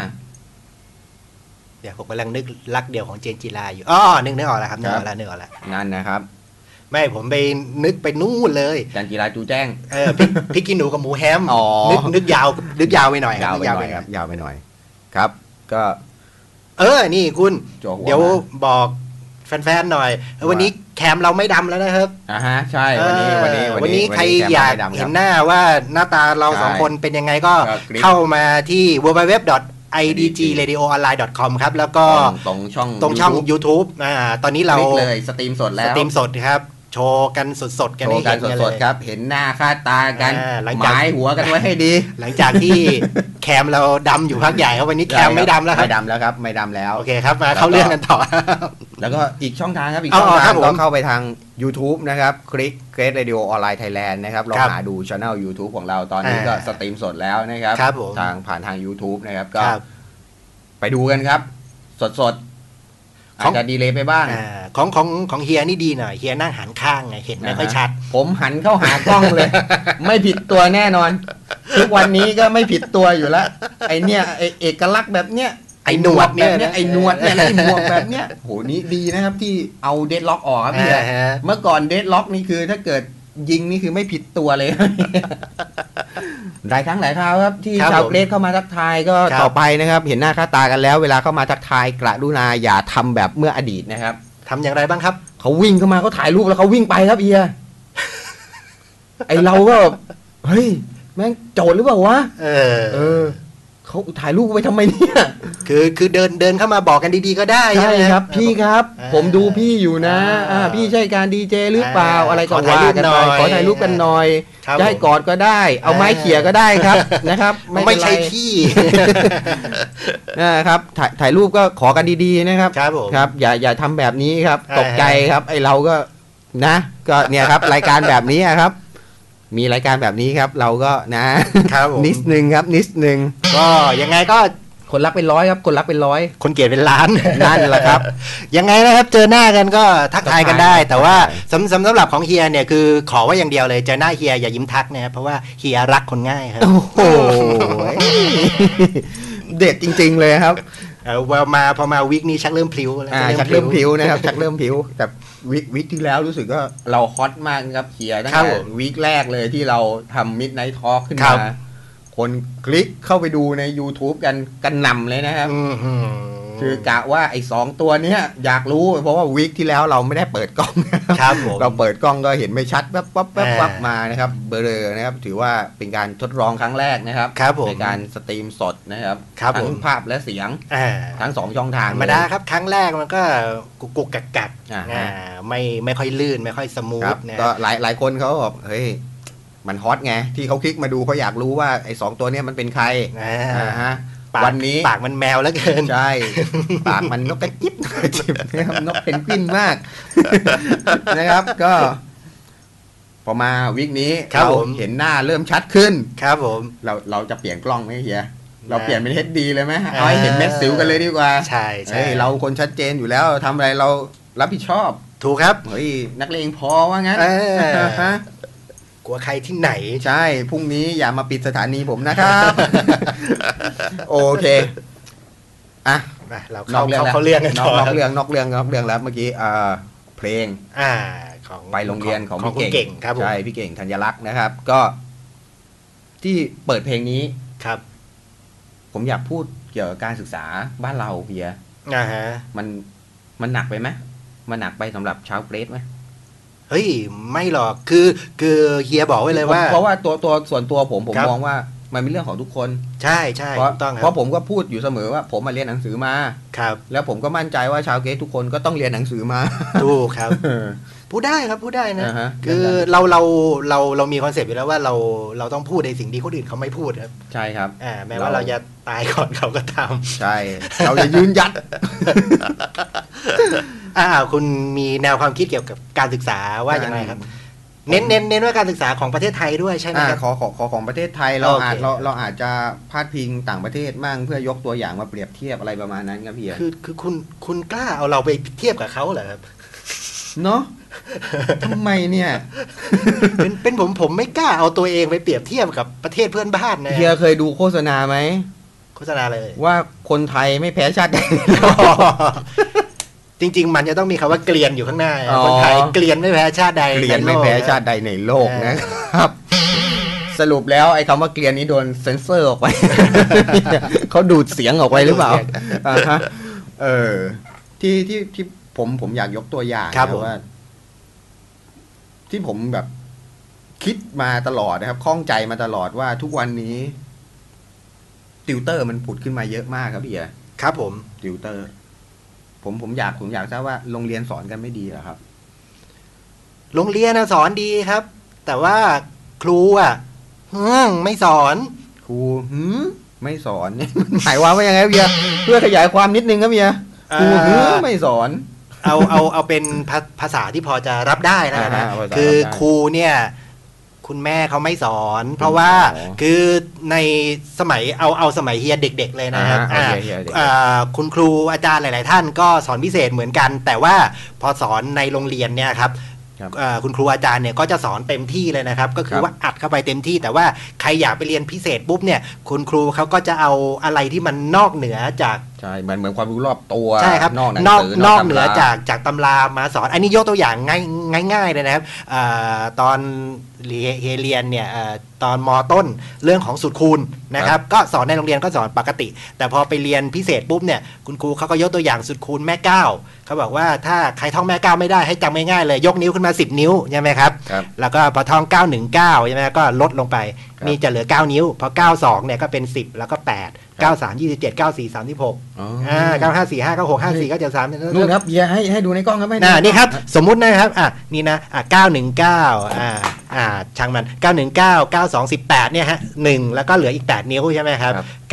เดี๋ยวผมกำลังนึกรักเดียวของเจนจิลาอยู่นึกออกแล้วครับนึกออกแล้วนั่นนะครับไม่ผมไปนึกไปนู่นเลยจันจีราจูแจ้งพี่กินหนูกับหมูแฮมนึกยาวไปหน่อยยาวไปหน่อยครับยาวไปหน่อยครับก็นี่คุณเดี๋ยวบอกแฟนๆหน่อยวันนี้แคมเราไม่ดำแล้วนะครับใช่วันนี้ใครอยากเห็นหน้าว่าหน้าตาเราสองคนเป็นยังไงก็เข้ามาที่ www.idgradioonline.com ครับแล้วก็ตรงช่อง YouTube ตอนนี้เราเลยสตรีมสดแล้วสตรีมสดครับชว์กันสดๆกันให้เห็นกันเลยครับเห็นหน้าค่าตากันหลังหจากมายหัวกันไว้ให้ดีหลังจากที่แคมเราดำอยู่พักใหญ่ครับวันนี้แคมไม่ดำแล้วครับไม่ดำแล้วครับไม่ดำแล้วโอเคครับมาเข้าเรื่องกันต่อแล้วก็อีกช่องทางครับอีกช่องทางก็เข้าไปทาง YouTube นะครับคลิก Great Radio Online Thailand นะครับลองหาดู Channel YouTube ของเราตอนนี้ก็สตรีมสดแล้วนะครับทางผ่านทาง YouTube นะครับก็ไปดูกันครับสดๆอาจจะดีเลย์ไปบ้างของเฮียนี่ดีหน่อยเฮียนั่งหันข้างไงเห็นไม่ค่อยชัดผมหันเข้าหากล้องเลย ไม่ผิดตัวแน่นอนทุกวันนี้ก็ไม่ผิดตัวอยู่แล้วไอเนี่ยไอเอกลักษณ์แบบเนี้ยไอหนวดแบบเนี้ยไอหนวดเนี่ยไอหมวกแบบเนี้ยโหนี้ดีนะครับที่เอาเดดล็อกออกครับพี่เมื่อก่อนเดดล็อกนี่คือถ้าเกิดยิงนี่คือไม่ผิดตัวเลย หลายครั้งหลายคราวครับที่ชาวเกรดเข้ามาทักทายก็ต่อไปนะครับเห็นหน้าค่าตากันแล้วเวลาเข้ามาทักทายกรุณาอย่าทำแบบเมื่ออดีตนะครับทำอย่างไรบ้างครับเขาวิ่งเข้ามาเขาถ่ายรูปแล้วเขาวิ่งไปครับเอีย ไอเราก็เฮ้ยแม่งโจรหรือเปล่าวะเขาถ่ายรูปไปทำไมเนี่ยคือเดินเข้ามาบอกกันดีๆก็ได้ใช่ครับพี่ครับผมดูพี่อยู่นะพี่ใช่การดีเจหรือเปล่าอะไรก็ว่ากันไปขอถ่ายรูปกันหน่อยจะให้กอดก็ได้เอาไม้เขี่ยก็ได้ครับนะครับไม่ใช่พี่นะครับถ่ายรูปก็ขอกันดีๆนะครับครับอย่าทำแบบนี้ครับตกใจครับไอเราก็นะก็เนี่ยครับรายการแบบนี้ครับมีรายการแบบนี้ครับเราก็นะนิดนึงครับนิดนึงก็ยังไงก็คนรักเป็นร้อยครับคนรักเป็นร้อยคนเกลียดเป็นล้านนั่นแหละครับยังไงนะครับเจอหน้ากันก็ทักทายกันได้แต่ว่าสำหรับของเฮียเนี่ยคือขอว่าอย่างเดียวเลยเจอหน้าเฮียอย่ายิ้มทักนะครับเพราะว่าเฮียรักคนง่ายครับโอ้โหเด็ดจริงๆเลยครับพอมาวิกนี้ชักเริ่มพลิ้วชักเริ่มพลิ้วนะครับชักเริ่มพลิ้วแต่วิกที่แล้วรู้สึกก็เราฮอตมากครับเฮียตั้งแต่วิกแรกเลยที่เราทำ Midnight Talk ขึ้นมาคนคลิกเข้าไปดูใน YouTube กันนำเลยนะครับคือกะว่าไอ้2ตัวนี้อยากรู้เพราะว่าวีคที่แล้วเราไม่ได้เปิดกล้องครับเราเปิดกล้องก็เห็นไม่ชัดวับมานะครับเบลอนะครับถือว่าเป็นการทดลองครั้งแรกนะครับในการสตรีมสดนะครับทั้งภาพและเสียงทั้ง2ช่องทางธรรมดาครับครั้งแรกมันก็กุกกักไม่ค่อยลื่นไม่ค่อยสมูทนะก็หลายคนเขาบอกเฮ้ยมันฮอตไงที่เขาคลิกมาดูเขาอยากรู้ว่าไอ้2ตัวนี้มันเป็นใครวันนี้ปากมันแมวแล้วเกินใช่ปากมันนกกระจิบนะครับนกเพนกวินมากนะครับก็พอมาวิกนี้เราเห็นหน้าเริ่มชัดขึ้นครับผมเราจะเปลี่ยนกล้องไหมเฮียเราเปลี่ยนเป็น HD เลยไหมเอาให้เห็นเม็ดสิวกันเลยดีกว่าใช่เราคนชัดเจนอยู่แล้วทำอะไรเรารับผิดชอบถูกครับเฮ้ยนักเลงพอว่างั้นกลัวใครที่ไหนใช่พรุ่งนี้อย่ามาปิดสถานีผมนะครับโอเคอ่ะเราเข้าเรื่องกันนอกเรื่องแล้วเมื่อกี้เพลงของไปโรงเรียนของพี่เก่งครับใช่พี่เก่งธัญลักษณ์นะครับก็ที่เปิดเพลงนี้ครับผมอยากพูดเกี่ยวกับการศึกษาบ้านเราเพียมันหนักไปไหมมันหนักไปสำหรับชาวเกรดไหมเฮ้ยไม่หรอกคือเฮียบอกไว้เลยว่าเพราะว่าตัวส่วนตัวผมมองว่ามันเป็นเรื่องของทุกคนใช่ต้องเพราะผมก็พูดอยู่เสมอว่าผมมาเรียนหนังสือมาครับแล้วผมก็มั่นใจว่าชาวเกรดทุกคนก็ต้องเรียนหนังสือมาถูกครับพูดได้ครับพูดได้นะคือเรามีคอนเซปต์อยู่แล้วว่าเราต้องพูดในสิ่งที่คนอื่นเขาไม่พูดครับใช่ครับแม้ว่าเราจะตายก่อนเขาก็ทำใช่เราจะยืนยัดคุณมีแนวความคิดเกี่ยวกับการศึกษาว่าอย่างไรครับเน้นว่าการศึกษาของประเทศไทยด้วยใช่ไหมครับขอของประเทศไทยเราอาจจะพาดพิงต่างประเทศมั่งเพื่อยกตัวอย่างมาเปรียบเทียบอะไรประมาณนั้นครับพี่คือคุณกล้าเอาเราไปเทียบกับเขาเหรอครับเนาะทำไมเนี่ยเป็นผมไม่กล้าเอาตัวเองไปเปรียบเทียบกับประเทศเพื่อนบ้านนะเฮียเคยดูโฆษณาไหมโฆษณาเลยว่าคนไทยไม่แพ้ชาติใดจริงๆมันจะต้องมีคำว่าเกลียนอยู่ข้างหน้าคนไทยเกลียนไม่แพ้ชาติใดเกลียนไม่แพ้ชาติใดในโลกนะครับสรุปแล้วไอ้คำว่าเกลียนนี้โดนเซ็นเซอร์ออกไปเขาดูดเสียงออกไปหรือเปล่าที่ผมอยากยกตัวอย่างว่าที่ผมแบบคิดมาตลอดนะครับข้องใจมาตลอดว่าทุกวันนี้ติวเตอร์มันผุดขึ้นมาเยอะมากครับพี่ครับผมติวเตอร์ผมอยากทราบว่าโรงเรียนสอนกันไม่ดีเหรอครับโรงเรียนสอนดีครับ แต่ว่าครูไม่สอนครูไม่สอนเนี่ยหมายว่ายังไงเบียร์เพื่อขยายความนิดนึงครับเบียร์ครูไม่สอนเอาเป็นภาษาที่พอจะรับได้นะคือครูเนี่ยคุณแม่เขาไม่สอนเพราะว่าคือในสมัยเอาสมัยเฮียเด็กๆเลยนะครับคุณครูอาจารย์หลายๆท่านก็สอนพิเศษเหมือนกันแต่ว่าพอสอนในโรงเรียนเนี่ยครับคุณครูอาจารย์เนี่ยก็จะสอนเต็มที่เลยนะครับก็คือว่าอัดเข้าไปเต็มที่แต่ว่าใครอยากไปเรียนพิเศษปุ๊บเนี่ยคุณครูเขาก็จะเอาอะไรที่มันนอกเหนือจากใช่เหมือนความรู้รอบตัวใช่ครับนอกเหนือจากตำรามาสอนอันนี้ยกตัวอย่างง่ายๆเลยนะครับตอนเรียนเนี่ยตอนม.ต้นเรื่องของสูตรคูณนะครับก็สอนในโรงเรียนก็สอนปกติแต่พอไปเรียนพิเศษปุ๊บเนี่ยคุณครูเขาก็ยกตัวอย่างสูตรคูณแม่เก้าเขาบอกว่าถ้าใครท่องแม่เก้าไม่ได้ให้จำง่ายๆเลยยกนิ้วขึ้นมา10นิ้วใช่ไหมครับแล้วก็พอท่อง919ใช่ไหมก็ลดลงไปนี่จะเหลือ9นิ้วพอ92เนี่ยก็เป็น10แล้วก็8 93 27 94 36 95 45 96 54 97 3 นู่นครับอย่าให้ดูในกล้องครับนี่ครับสมมุตินะครับนี่นะ919ช่างมัน919 92 18เนี่ยฮะ1แล้วก็เหลืออีก8นิ้วใช่ไหมครับ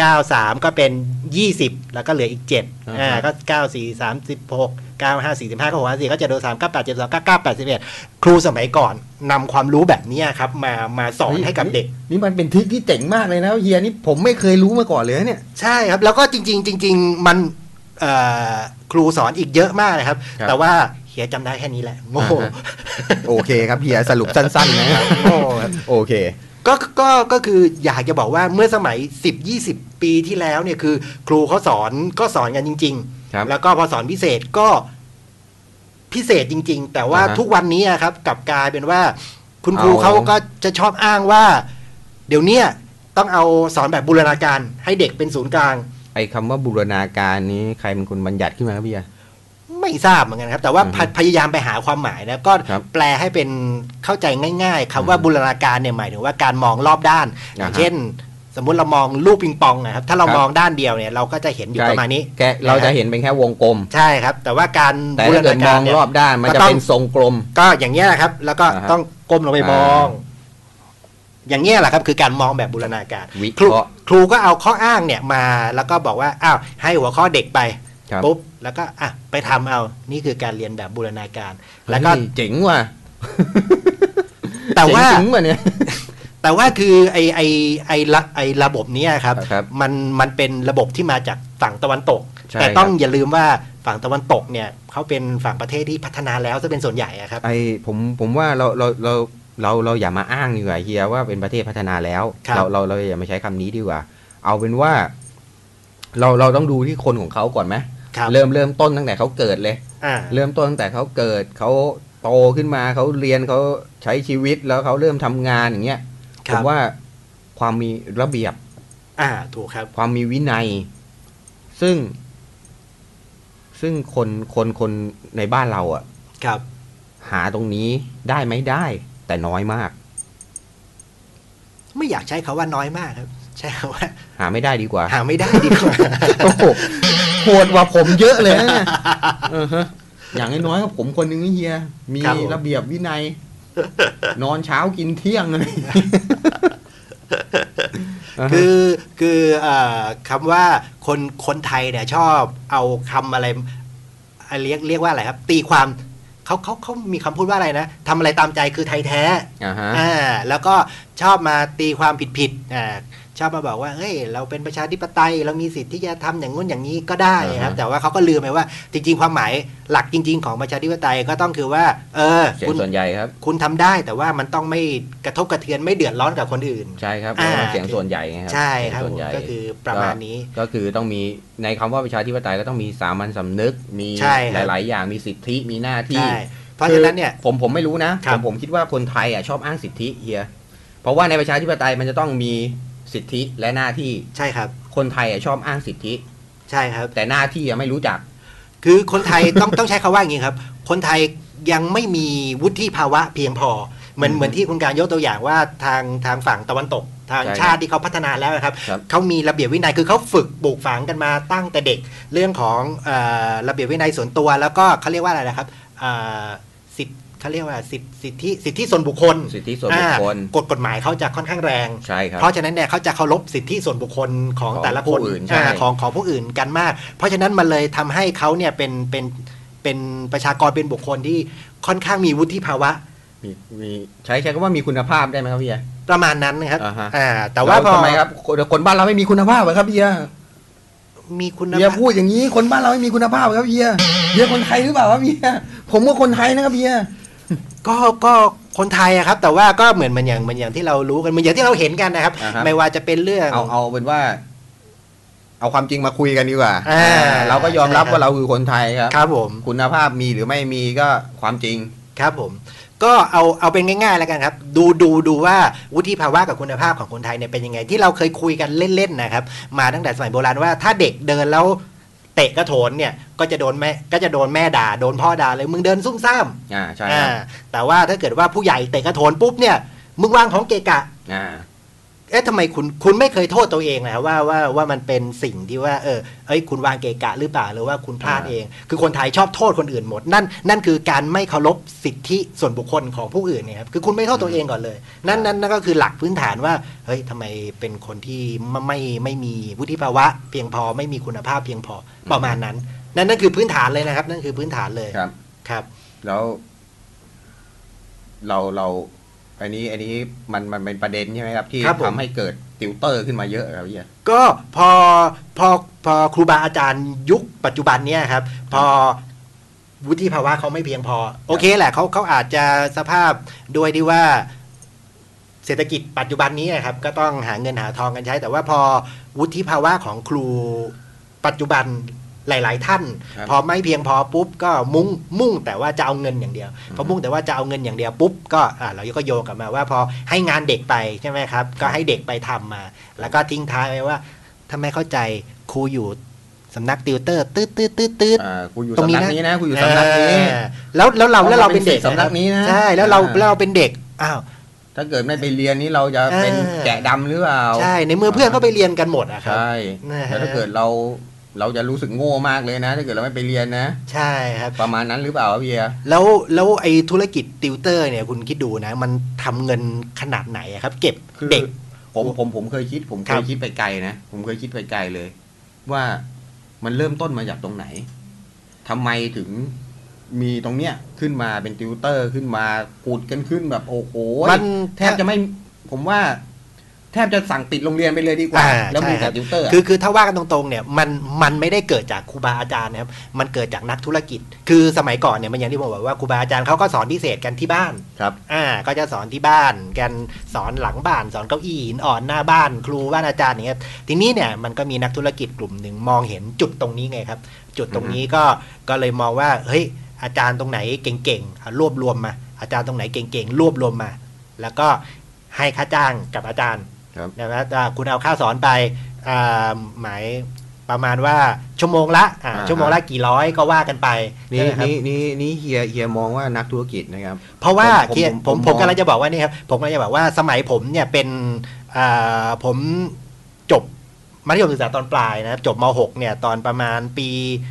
93ก็เป็น20แล้วก็เหลืออีก7ก็94 36 95 45 96 54ก็7 3 98 72 99 81ครูสมัยก่อนนำความรู้แบบนี้ครับมาสอนให้กับเด็กนี่มันเป็นทริคที่เจ๋งมากเลยนะเฮียนี่ผมไม่เคยรู้มาก่อนเลยเนี่ยใช่ครับแล้วก็จริงมันครูสอนอีกเยอะมากนะครับแต่ว่าเฮียจำได้แค่นี้แหละโง่โอเคครับเฮียสรุปสั้นๆนะครับโอเคก็คืออยากจะบอกว่าเมื่อสมัย 10-20 ปีที่แล้วเนี่ยคือครูเขาสอนกันจริงๆแล้วก็พอสอนพิเศษก็พิเศษจริงๆแต่ว่าทุกวันนี้ครับกลับกลายเป็นว่าคุณครูเขาก็จะชอบอ้างว่าเดี๋ยวนี้ต้องเอาสอนแบบบูรณาการให้เด็กเป็นศูนย์กลางไอ้คำว่าบูรณาการนี้ใครเป็นคนบัญญัติขึ้นมาครับพี่ไม่ทราบเหมือนกันครับแต่ว่าพยายามไปหาความหมายนะก็แปลให้เป็นเข้าใจง่ายๆคำว่าบูรณาการเนี่ยหมายถึงว่าการมองรอบด้านอย่างเช่นสมมุติเรามองลูกปิงปองนะครับถ้าเรามองด้านเดียวเนี่ยเราก็จะเห็นอยู่ประมาณนี้เราจะเห็นเป็นแค่วงกลมใช่ครับแต่ว่าการบูรณาการมองรอบด้านมันจะเป็นทรงกลมก็อย่างเงี้ยครับแล้วก็ต้องก้มลงไปมองอย่างเงี้ยแหละครับคือการมองแบบบูรณาการครูก็เอาข้ออ้างเนี่ยมาแล้วก็บอกว่าอ้าวให้หัวข้อเด็กไปปุ๊บแล้วก็ไปทำเอานี่คือการเรียนแบบบูรณาการแล้วก็เจ๋งว่ะแต่ว่าแต่ว่าคือไอระบบนี้ครับมันเป็นระบบที่มาจากฝั่งตะวันตกแต่ต้องอย่าลืมว่าฝั่งตะวันตกเนี่ยเขาเป็นฝั่งประเทศที่พัฒนาแล้วซะเป็นส่วนใหญ่ครับผมว่าเราอย่ามาอ้างดีกว่าเฮียว่าเป็นประเทศพัฒนาแล้วเราอย่ามาใช้คำนี้ดีกว่าเอาเป็นว่าเราต้องดูที่คนของเขาก่อนไหมเริ่มต้นตั้งแต่เขาเกิดเลยเริ่มต้นตั้งแต่เขาเกิดเขาโตขึ้นมาเขาเรียนเขาใช้ชีวิตแล้วเขาเริ่มทำงานอย่างเงี้ยผมว่าความมีระเบียบถูกครับความมีวินัยซึ่งคนในบ้านเราครับหาตรงนี้ได้ไหมได้แต่น้อยมากไม่อยากใช้คำว่าน้อยมากครับใช่คำว่าหาไม่ได้ดีกว่าหาไม่ได้ดีกว่าโอ้โหโหดกว่าผมเยอะเลยนะอย่างน้อยๆผมคนนึงเฮียมีระเบียบวินัยนอนเช้ากินเที่ยงเลยคือคำว่าคนไทยเนี่ยชอบเอาคำอะไรเรียกว่าอะไรครับตีความเขามีคำพูดว่าอะไรนะทำอะไรตามใจคือไทยแท้แล้วก็ชอบมาตีความผิดชอบมาบอกว่าเฮ้ยเราเป็นประชาธิปไตยเรามีสิทธิ์ที่จะทำอย่างงู้นอย่างนี้ก็ได้ครับแต่ว่าเขาก็ลืมไปว่าจริงๆความหมายหลักจริงๆของประชาธิปไตยก็ต้องคือว่าคุณส่วนใหญ่ครับคุณทำได้แต่ว่ามันต้องไม่กระทบกระเทือนไม่เดือดร้อนกับคนอื่นใช่ครับเสียงส่วนใหญ่ครับใช่ครับก็คือประมาณนี้ก็คือต้องมีในคำว่าประชาธิปไตยก็ต้องมีสามัญสำนึกมีหลายๆอย่างมีสิทธิมีหน้าที่เพราะฉะนั้นเนี่ยผมไม่รู้นะผมคิดว่าคนไทยชอบอ้างสิทธิเฮียเพราะว่าในประชาธิปไตยมันจะต้องมีสิทธิและหน้าที่ใช่ครับคนไทยชอบอ้างสิทธิใช่ครับแต่หน้าที่ไม่รู้จักคือคนไทยต้องใช้คำว่าอย่างนี้ครับคนไทยยังไม่มีวุฒิภาวะเพียงพอเหมือนที่คุณการยกตัวอย่างว่าทางฝั่งตะวันตกทางชาติที่เขาพัฒนาแล้วครับเขามีระเบียบวินัยคือเขาฝึกปลูกฝังกันมาตั้งแต่เด็กเรื่องของระเบียบวินัยส่วนตัวแล้วก็เขาเรียกว่าอะไรนะครับสิทธิเขาเรียกว่าสิทธิส่วนบุคคลสิทธิส่วนบุคคลกฎหมายเขาจะค่อนข้างแรงใช่ครับเพราะฉะนั้นเนี่ยเขาจะเคารพสิทธิส่วนบุคคลของแต่ละคนของผู้อื่นกันมากเพราะฉะนั้นมันเลยทำให้เขาเนี่ยเป็นประชากรเป็นบุคคลที่ค่อนข้างมีวุฒิภาวะมีใช้คำว่ามีคุณภาพได้ไหมครับพี่ประมาณนั้นนะครับแต่ว่าทำไมครับคนบ้านเราไม่มีคุณภาพเหรอครับพี่มีคุณภาพพูดอย่างนี้คนบ้านเราไม่มีคุณภาพครับพี่คนไทยหรือเปล่าครับพี่ผมก็คนไทยนะครับพี่ก็คนไทยอะครับแต่ว่าก็เหมือนอย่างที่เรารู้กันเหมือนอย่างที่เราเห็นกันนะครับไม่ว่าจะเป็นเรื่องเอาเป็นว่าเอาความจริงมาคุยกันดีกว่าเราก็ยอมรับว่าเราคือคนไทยครับครับผมคุณภาพมีหรือไม่มีก็ความจริงครับผมก็เอาเป็นง่ายๆแล้วกันครับดูว่าวุฒิภาวะกับคุณภาพของคนไทยเนี่ยเป็นยังไงที่เราเคยคุยกันเล่นๆนะครับมาตั้งแต่สมัยโบราณว่าถ้าเด็กเดินแล้วเตะกระโถนเนี่ยก็จะโดนแม่ด่าโดนพ่อด่าเลยมึงเดินซุ่มซ่ามใช่แต่ว่าถ้าเกิดว่าผู้ใหญ่เตะกระโถนปุ๊บเนี่ยมึงวางของเกะกะทำไมคุณไม่เคยโทษตัวเองนะว่ามันเป็นสิ่งที่ว่าคุณวางเกะกะหรือเปล่าหรือว่าคุณพลาดเองคือคนไทยชอบโทษคนอื่นหมดนั่นคือการไม่เคารพสิทธิส่วนบุคคลของผู้อื่นเนี่ยครับคือคุณไม่โทษตัวเองก่อนเลยนั่นก็คือหลักพื้นฐานว่าเฮ้ยทำไมเป็นคนที่ไม่มีวุฒิภาวะเพียงพอไม่มีคุณภาพเพียงพอประมาณนั้นนั่นคือพื้นฐานเลยนะครับนั่นคือพื้นฐานเลยครับแล้วเราอันนี้มันเป็นประเด็นใช่ไหมครับที่ทำให้เกิดติวเตอร์ขึ้นมาเยอะครับพี่ก็พอครูบาอาจารย์ยุคปัจจุบันเนี่ยครับพอวุฒิภาวะเขาไม่เพียงพอโอเคแหละเขาอาจจะสภาพด้วยที่ว่าเศรษฐกิจปัจจุบันนี้ครับก็ต้องหาเงินหาทองกันใช้แต่ว่าพอวุฒิภาวะของครูปัจจุบันหลายๆท่านพอไม่เพียงพอปุ๊บก็มุ่งแต่ว่าจะเอาเงินอย่างเดียวพอมุ่งแต่ว่าจะเอาเงินอย่างเดียวปุ๊บก็เราก็โยงกลับมาว่าพอให้งานเด็กไปใช่ไหมครับก็ให้เด็กไปทำมาแล้วก็ทิ้งท้ายไว้ว่าถ้าไม่เข้าใจครูอยู่สำนักติวเตอร์ตืดครูอยู่สำนักนี้นะครูอยู่สำนักนี้แล้วเราเป็นเด็กสำนักนี้นะใช่แล้วเราเป็นเด็กอ้าวถ้าเกิดไม่ไปเรียนนี้เราจะเป็นแกะดำหรือเปล่าใช่ในเมื่อเพื่อนก็ไปเรียนกันหมดอะครับใช่แล้วถ้าเกิดเราจะรู้สึกโง่มากเลยนะถ้าเกิดเราไม่ไปเรียนนะใช่ครับประมาณนั้นหรือเปล่าพี่แล้วไอ้ธุรกิจติวเตอร์เนี่ยคุณคิดดูนะมันทำเงินขนาดไหนครับเก็บเด็กผมเคยคิดไปไกลนะผมเคยคิดไปไกลเลยว่ามันเริ่มต้นมาจากตรงไหนทำไมถึงมีตรงเนี้ยขึ้นมาเป็นติวเตอร์ขึ้นมาปูดกันขึ้นแบบโอ้โหมันแทบจะไม่ผมว่าแทบจะสั่งปิดโรงเรียนไปเลยดีกว่าแล้วมีแต่ติวเตอร์คือถ้าว่ากันตรงๆเนี่ยมันไม่ได้เกิดจากครูบาอาจารย์นะครับมันเกิดจากนักธุรกิจคือสมัยก่อนเนี่ยมันอย่างที่ผมบอกว่าครูบาอาจารย์เขาก็สอนพิเศษกันที่บ้านครับก็จะสอนที่บ้านกันสอนหลังบ้านสอนเก้าอี้หินอ่อนหน้าบ้านครูบ้านอาจารย์อย่างเงี้ยทีนี้เนี่ยมันก็มีนักธุรกิจกลุ่มหนึ่งมองเห็นจุดตรงนี้ไงครับจุดตรงนี้ก็เลยมองว่าเฮ้ยอาจารย์ตรงไหนเก่งๆรวบรวมมาอาจารย์ตรงไหนเก่งๆรวบรวมมาแล้วก็ให้ค่าจ้างกับอาจารย์นะครับคุณเอาค่าสอนไปหมายประมาณว่าชั่วโมงละกี่ร้อยก็ว่ากันไปนี่เฮียมองว่านักธุรกิจนะครับเพราะว่าผมกำลังจะบอกว่านี่ครับผมกำลังจะบอกว่าสมัยผมเนี่ยเป็นผมจบมัธยมศึกษาตอนปลายนะครับจบม.6 เนี่ยตอนประมาณปี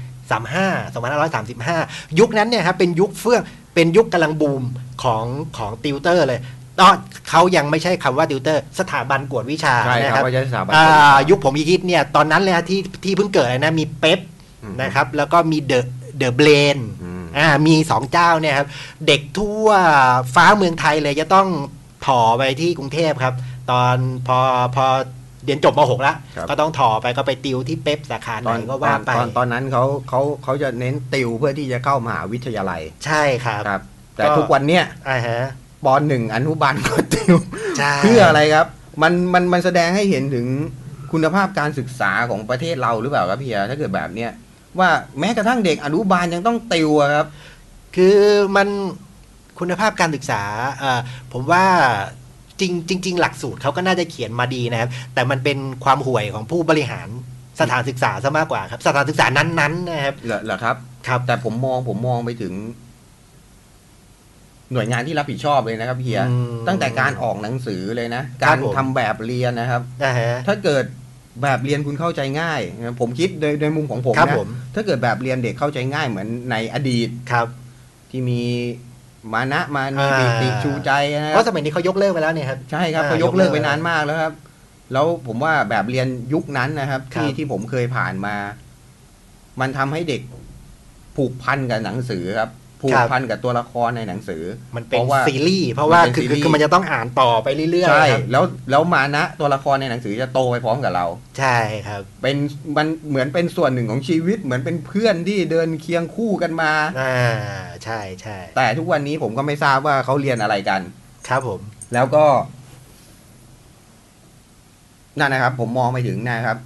2535ยุคนั้นเนี่ยครับเป็นยุคเป็นยุคกำลังบูมของติวเตอร์เลยเขายังไม่ใช่คำว่าติวเตอร์สถาบันกวดวิชานะครับยุคผมคิดเนี่ยตอนนั้นเลยที่เพิ่งเกิดนะมีเป๊ปนะครับแล้วก็มีเดอะเบรนมี2เจ้าเนี่ยครับเด็กทั่วฟ้าเมืองไทยเลยจะต้องถ่อไปที่กรุงเทพครับตอนพอเรียนจบม.6 แล้วก็ต้องถ่อไปก็ไปติวที่เป๊ปสาขาไหนก็ว่าไปตอนนั้นเขาจะเน้นติวเพื่อที่จะเข้ามหาวิทยาลัยใช่ครับแต่ทุกวันเนี้ยป.1 อนุบาลก็ติวเพื่ออะไรครับมันแสดงให้เห็นถึงคุณภาพการศึกษาของประเทศเราหรือเปล่าครับพี่ถ้าเกิดแบบเนี้ยว่าแม้กระทั่งเด็กอนุบาลยังต้องติวครับคือมันคุณภาพการศึกษาผมว่าจริงหลักสูตรเขาก็น่าจะเขียนมาดีนะครับแต่มันเป็นความห่วยของผู้บริหารสถานศึกษาซะมากกว่าครับสถานศึกษานั้นๆนะครับเหรอครับแต่ผมมองไปถึงหน่วยงานที่รับผิดชอบเลยนะครับเฮียตั้งแต่การออกหนังสือเลยนะการทำแบบเรียนนะครับถ้าเกิดแบบเรียนคุณเข้าใจง่ายผมคิดโดยมุมของผมนะถ้าเกิดแบบเรียนเด็กเข้าใจง่ายเหมือนในอดีตครับที่มีมานะมานีปิติชูใจนะเพราะสมัยนี้เขายกเลิกไปแล้วเนี่ยครับใช่ครับเขายกเลิกไปนานมากแล้วครับแล้วผมว่าแบบเรียนยุคนั้นนะครับที่ผมเคยผ่านมา มันทำให้เด็กผูกพันกับหนังสือครับผูกพันกับตัวละครในหนังสือมันเป็นซีรีส์เพราะว่าคือมันจะต้องอ่านต่อไปเรื่อยๆใช่แล้วมานะตัวละครในหนังสือจะโตไปพร้อมกับเราใช่ครับเป็นมันเหมือนเป็นส่วนหนึ่งของชีวิตเหมือนเป็นเพื่อนที่เดินเคียงคู่กันมาใช่ใช่แต่ทุกวันนี้ผมก็ไม่ทราบว่าเขาเรียนอะไรกันครับผมแล้วก็นั่นนะครับผมมองไปถึงนะครับ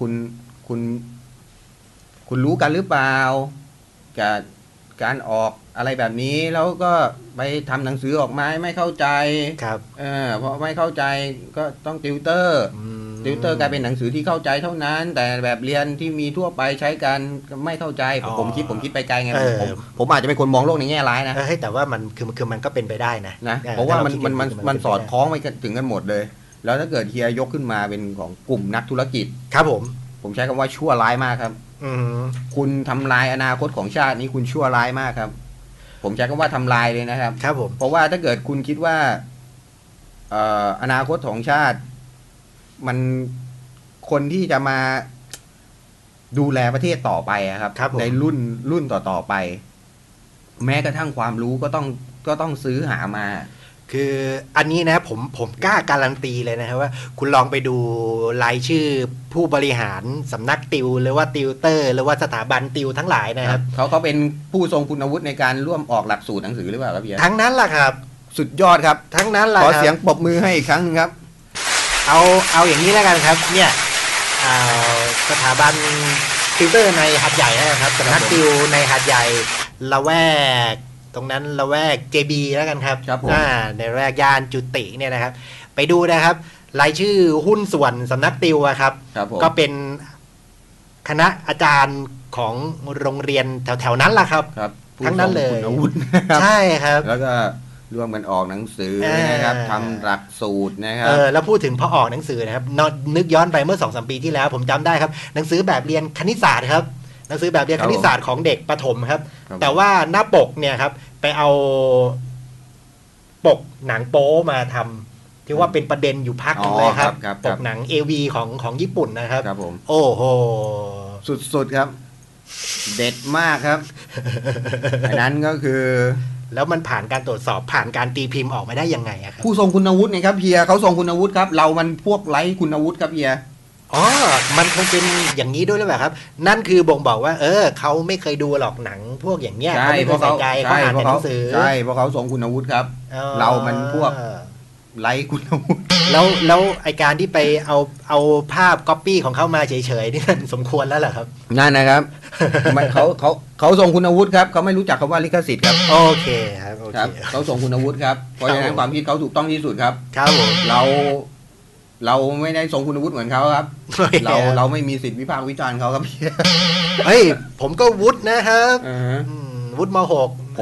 คุณรู้กันหรือเปล่ากับการออกอะไรแบบนี้แล้วก็ไปทำหนังสือออกมาไม่เข้าใจครับเพราะไม่เข้าใจก็ต้องติวเตอร์กลายเป็นหนังสือที่เข้าใจเท่านั้นแต่แบบเรียนที่มีทั่วไปใช้กันไม่เข้าใจผมคิดไปไกลไงผมอาจจะเป็นคนมองโลกในแง่ร้ายนะแต่ว่ามันคือมันก็เป็นไปได้นะเพราะว่ามันสอดคล้องไปถึงกันหมดเลยแล้วถ้าเกิดเฮียยกขึ้นมาเป็นของกลุ่มนักธุรกิจครับผมใช้คำว่าชั่วร้ายมากครับคุณทำลายอนาคตของชาตินี้คุณชั่วร้ายมากครับผมใช้คำว่าทำลายเลยนะครับครับผมเพราะว่าถ้าเกิดคุณคิดว่าอนาคตของชาติมันคนที่จะมาดูแลประเทศต่อไปครับในรุ่นต่อไปแม้กระทั่งความรู้ก็ต้องซื้อหามาคืออันนี้นะผมกล้าการันตีเลยนะครับว่าคุณลองไปดูรายชื่อผู้บริหารสำนักติวหรือว่าติวเตอร์หรือว่าสถาบันติวทั้งหลายนะครับเขาเป็นผู้ทรงคุณวุฒิในการร่วมออกหลักสูตรหนังสือหรือเปล่าครับพี่ทั้งนั้นแหละครับสุดยอดครับทั้งนั้นแหละขอเสียงปรบมือให้อีกครั้งนึงครับเอาอย่างนี้แล้วกันครับเนี่ยสถาบันติวเตอร์ในหาดใหญ่นะครับสำนักติวในหาดใหญ่ละแวกตรงนั้นละแวก JB แล้วกันครับในแรกย่านจุติเนี่ยนะครับไปดูนะครับรายชื่อหุ้นส่วนสำนักติวครับก็เป็นคณะอาจารย์ของโรงเรียนแถวๆนั้นแหละครับทั้งนั้นเลยใช่ครับแล้วก็ร่วมกันออกหนังสือนะครับทำหลักสูตรนะครับแล้วพูดถึงพอออกหนังสือนะครับนึกย้อนไปเมื่อ 2-3 ปีที่แล้วผมจำได้ครับหนังสือแบบเรียนคณิตศาสตร์ครับหนังสือแบบเรียนคณิตศาสตร์ของเด็กประถมครับแต่ว่าหน้าปกเนี่ยครับไปเอาปกหนังโป๊มาทำที่ว่าเป็นประเด็นอยู่พักนึงเลยครับปกหนัง AV ของญี่ปุ่นนะครับโอ้โหสุดๆครับเด็ดมากครับอันนั้นก็คือแล้วมันผ่านการตรวจสอบผ่านการตีพิมพ์ออกมาได้ยังไงครับผู้ทรงคุณวุฒิไงครับเฮียเขาทรงคุณวุฒิครับเรามันพวกไร้คุณวุฒิครับเฮียมันคงเป็นอย่างนี้ด้วยหรือเปล่าครับนั่นคือบ่งบอกว่าเขาไม่เคยดูหรอกหนังพวกอย่างเงี้ยเขาไม่เคยใส่ใจเขาอ่านหนังสือใช่เพราะเขาทรงคุณวุฒิครับเรามันพวกไร้คุณวุฒิแล้วไอการที่ไปเอาภาพก๊อปปี้ของเขามาเฉยๆนี่มันสมควรแล้วเหรอครับนั่นนะครับเขาทรงคุณวุฒิครับเขาไม่รู้จักคำว่าลิขสิทธิ์ครับโอเคครับเขาทรงคุณวุฒิครับเพราะฉะนั้นความคิดเขาถูกต้องที่สุดครับครับผมเราไม่ได้ทรงคุณวุฒิเหมือนเขาครับเราไม่มีสิทธิวิพากษ์วิจารณ์เขาครับพี่เฮ้ยผมก็วุฒินะครับวุฒิม.6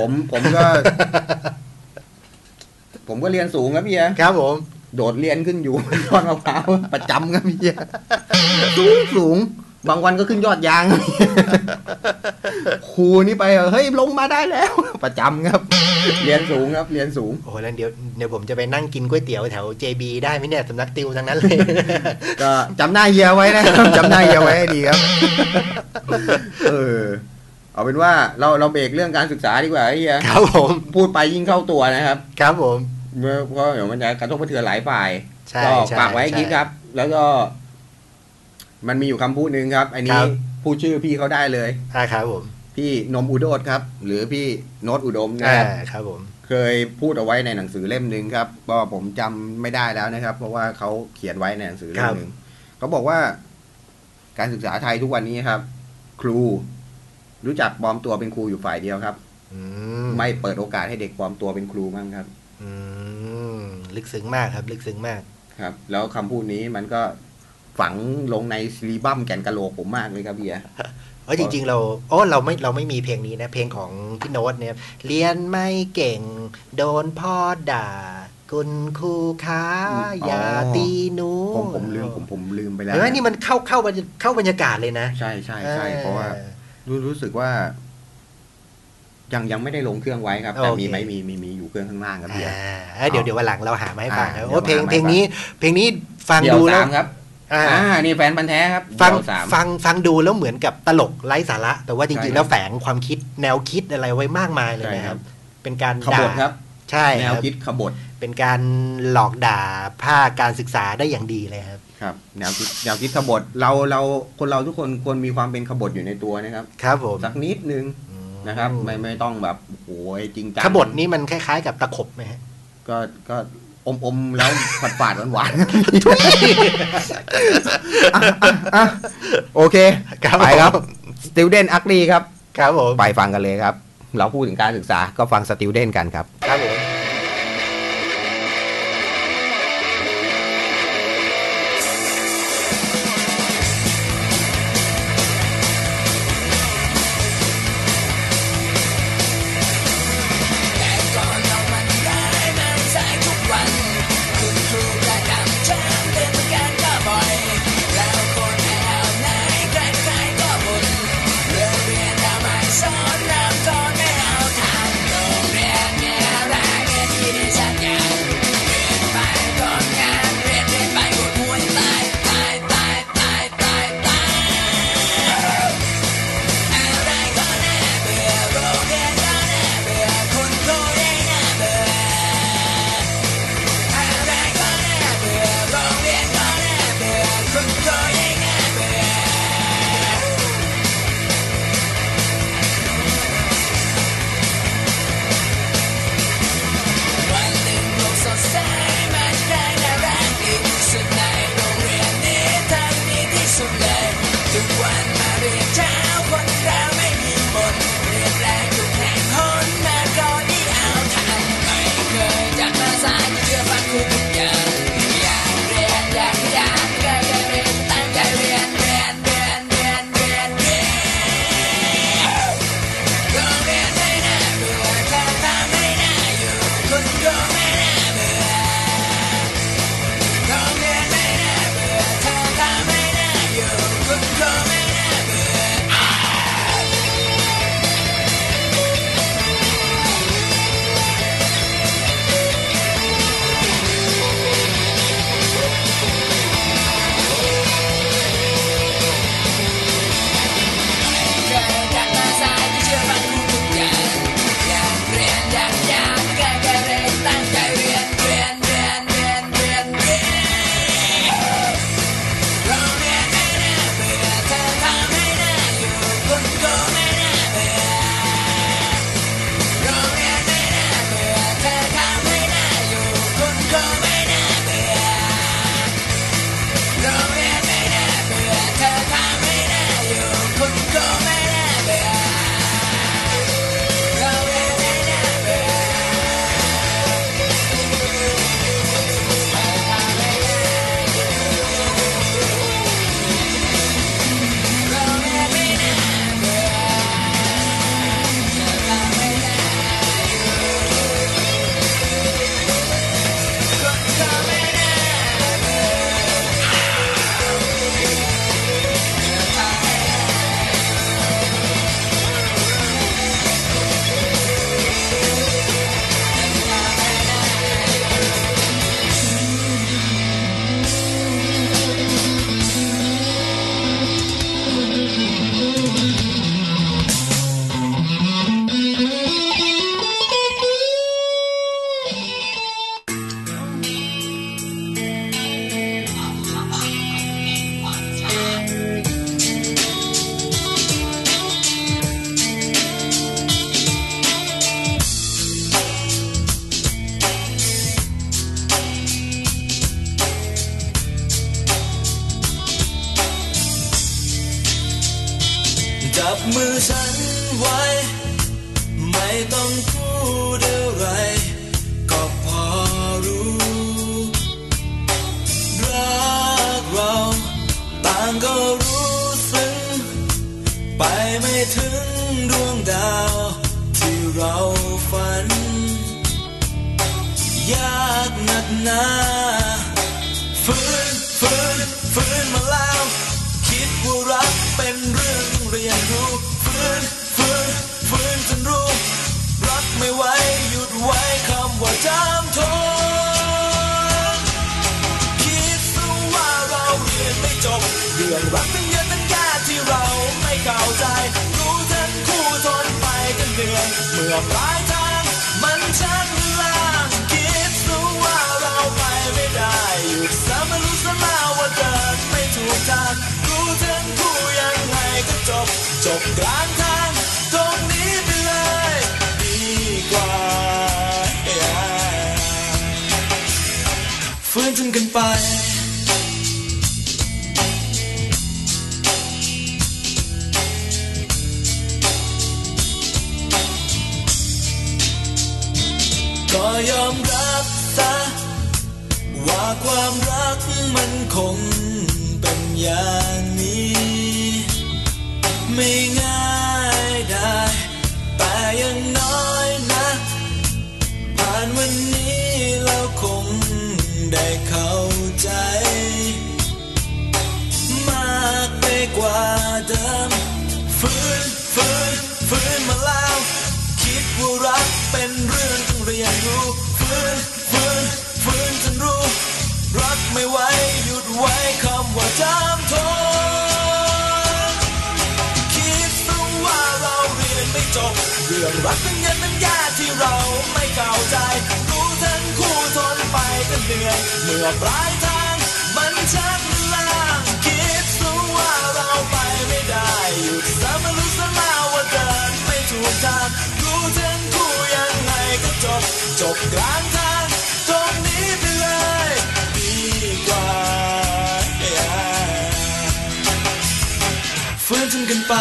ผมก็เรียนสูงครับพี่ครับผมโดดเรียนขึ้นอยู่ยอดมะพร้าวประจำครับพี่สูงบางวันก็ขึ้นยอดยางครูนี่ไปเฮ้ยลงมาได้แล้วประจำครับเรียนสูงครับเรียนสูงโอ้แล้วเดี๋ยวผมจะไปนั่งกินก๋วยเตี๋ยวแถว JB ได้ไหมเนี่ยสำนักติวทั้งนั้นเลยก็จำหน้าเฮียไว้นะครับจำหน้าเฮียไว้ให้ดีครับเอาเป็นว่าเราเบรกเรื่องการศึกษาดีกว่าเฮียครับผมพูดไปยิ่งเข้าตัวนะครับครับผมเพราะเดี๋ยวมันจะกระทบกระเทือนหลายฝ่ายก็ฝากไว้คิดครับแล้วก็มันมีอยู่คำพูดหนึ่งครับอันนี้พูดชื่อพี่เขาได้เลยครับผมพี่นมอุดมครับหรือพี่โน้ตอุดมนะครับผมเคยพูดเอาไว้ในหนังสือเล่มนึงครับก็ผมจำไม่ได้แล้วนะครับเพราะว่าเขาเขียนไว้ในหนังสือเล่มนึงเขาบอกว่าการศึกษาไทยทุกวันนี้ครับครูรู้จักปลอมตัวเป็นครูอยู่ฝ่ายเดียวครับไม่เปิดโอกาสให้เด็กปลอมตัวเป็นครูมั้งครับลึกซึ้งมากครับลึกซึ้งมากครับแล้วคำพูดนี้มันก็ฝังลงในซีรีบัมแก่นกะโหลกผมมากเลยครับเบียร์จริงๆเราไม่มีเพลงนี้นะเพลงของพี่โน้ตเนี่ยเรียนไม่เก่งโดนพ่อด่าคุณครูค้าอย่าตีหนูผมลืมไปแล้วนี่มันเข้าบรรยากาศเลยนะใช่เพราะว่ารู้สึกว่ายังไม่ได้ลงเครื่องไว้ครับแต่มีไหมมีอยู่เครื่องข้างล่างครับเดี๋ยววันหลังเราหามาให้ฟังโอ้เพลงนี้ฟังดูแล้วครับนี่แฟนพันธุ์แท้ครับฟังดูแล้วเหมือนกับตลกไร้สาระแต่ว่าจริงๆแล้วแฝงความคิดแนวคิดอะไรไว้มากมายเลยนะครับเป็นการขบฏครับใช่แนวคิดขบฏเป็นการหลอกด่าภาคการศึกษาได้อย่างดีเลยครับครับแนวคิดขบฏเราคนเราทุกคนควรมีความเป็นขบฏอยู่ในตัวนะครับครับผมสักนิดนึงนะครับไม่ต้องแบบโอ้ยจริงจังขบฏนี้มันคล้ายๆกับตะขบไหมฮะก็อมแล้วฝาดหวานโอเคไปครับ Student Ugly ครับครับผมไปฟังกันเลยครับเราพูดถึงการศึกษาก็ฟัง Student กันครับครับผมมือฉันไว้ไม่ต้องพูดอะไรก็พอรู้รักเราต่างก็รู้สึกไปไม่ถึงดวงดาวที่เราฝันยากหนักหนาฟื้นมาแล้วคิดว่ารักเป็นเรื่องเรียนรู้ฟื้นจนรู้รื่องรักทั้งเยอะทั้งแย่ที่เราไม่เข้าใจรู้ทั้งคู่ทนไปกันเหนื่อยเมื่อปลายทางมันชักลางคิดรู้ว่าเราไปไม่ได้หยุดซะมารู้ซะแล้วว่าเดินไม่ถูกทางรู้ทั้งคู่ยังไงก็จบกลางทางตรงนี้ไปเลยดีกว่าฝืนจนกันไปก็ยอมรับซะว่าความรักมันคงเป็นอย่างนี้ไม่ง่ายได้แต่อย่างน้อยนะผ่านวันนี้แล้วคงได้เข้าใจมากไปกว่าเดิมฝืนมาแล้วคิดว่ารักเป็นเรื่องต้องเรียนรู้ฝืนจนรู้รักไม่ไหวหยุดไว้คำว่าจำทนคิดซะว่าเราเรียนไม่จบเรื่องรักทั้งเยอะทั้งแย่ที่เราไม่เข้าใจรู้ทั้งคู่ทนไปกันเหนื่อยเมื่อปลายทางมันชักลางคิดซะว่าเราไปไม่ได้หยุดซะมารู้ซะแล้วว่าเดินไม่ถูกทางรู้ทั้งคู่ยังไงก็จบกลางทางตรงนี้ไปเลยดีกว่าฝืนจนกันไป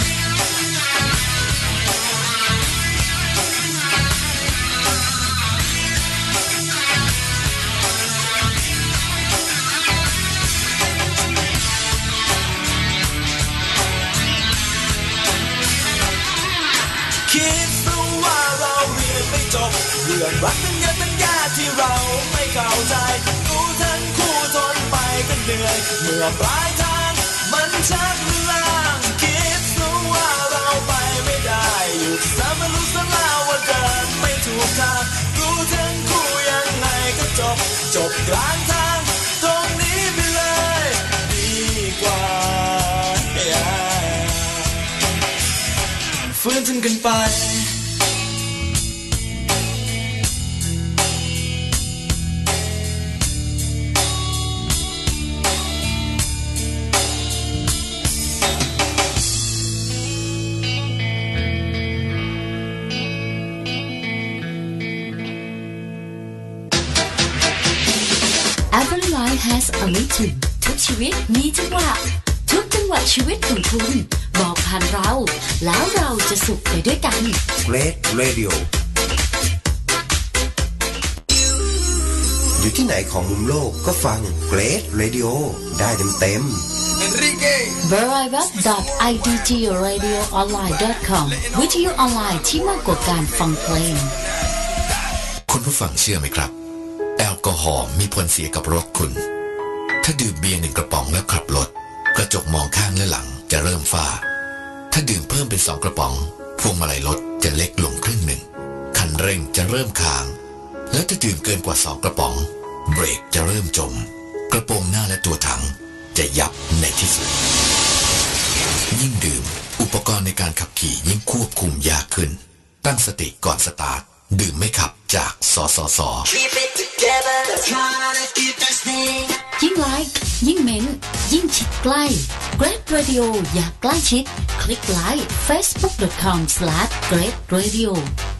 คิดซะว่าเราเรียนไม่จบเรื่องรักทั้งเยอะทั้งแย่ที่เราไม่เข้าใจรู้ทั้งคู่ทนไปกันเหนื่อยเมื่อปลายทางมันชักลางคิดซะว่าเราไปไม่ได้หยุดซะมารู้ซะแล้วว่าเดินไม่ถูกทางรู้ทั้งคู่ยังไงก็จบกลางทางตรงนี้ไปเลยดีกว่าฝืนจนกันไป Every life has a rhythm ทุกชีวิตมีจังหวะทุกจังหวะชีวิตของคุณบอกผ่านเราแล้วเราจะสุขไปด้วยกัน Great Radio อยู่ที่ไหนของมุมโลกก็ฟัง Great Radio ได้เต็ม www.idgradioonline.com วิทยุออนไลน์ที่มากกว่าการฟังเพลงคุณผู้ฟังเชื่อไหมครับแอลกอฮอล์มีผลเสียกับรถคุณถ้าดื่มเบียร์1 กระป๋องแล้วขับรถกระจกมองข้างและหลังจะเริ่มฝ้าถ้าดื่มเพิ่มเป็น2 กระป๋องพวงมาลัยรถจะเล็กลงครึ่งหนึ่งคันเร่งจะเริ่มค้างและถ้าดื่มเกินกว่า2 กระป๋องเบรกจะเริ่มจมกระโปรงหน้าและตัวถังจะยับในที่สุดยิ่งดื่มอุปกรณ์ในการขับขี่ยิ่งควบคุมยากขึ้นตั้งสติก่อนสตาร์ทดื่มไม่ขับจากสสส. ยิ่งไลค์ยิ่งเม้นยิ่งชิดใกล้ Great Radio อยากใกล้ชิดคลิกไลค์ facebook.com/greatradio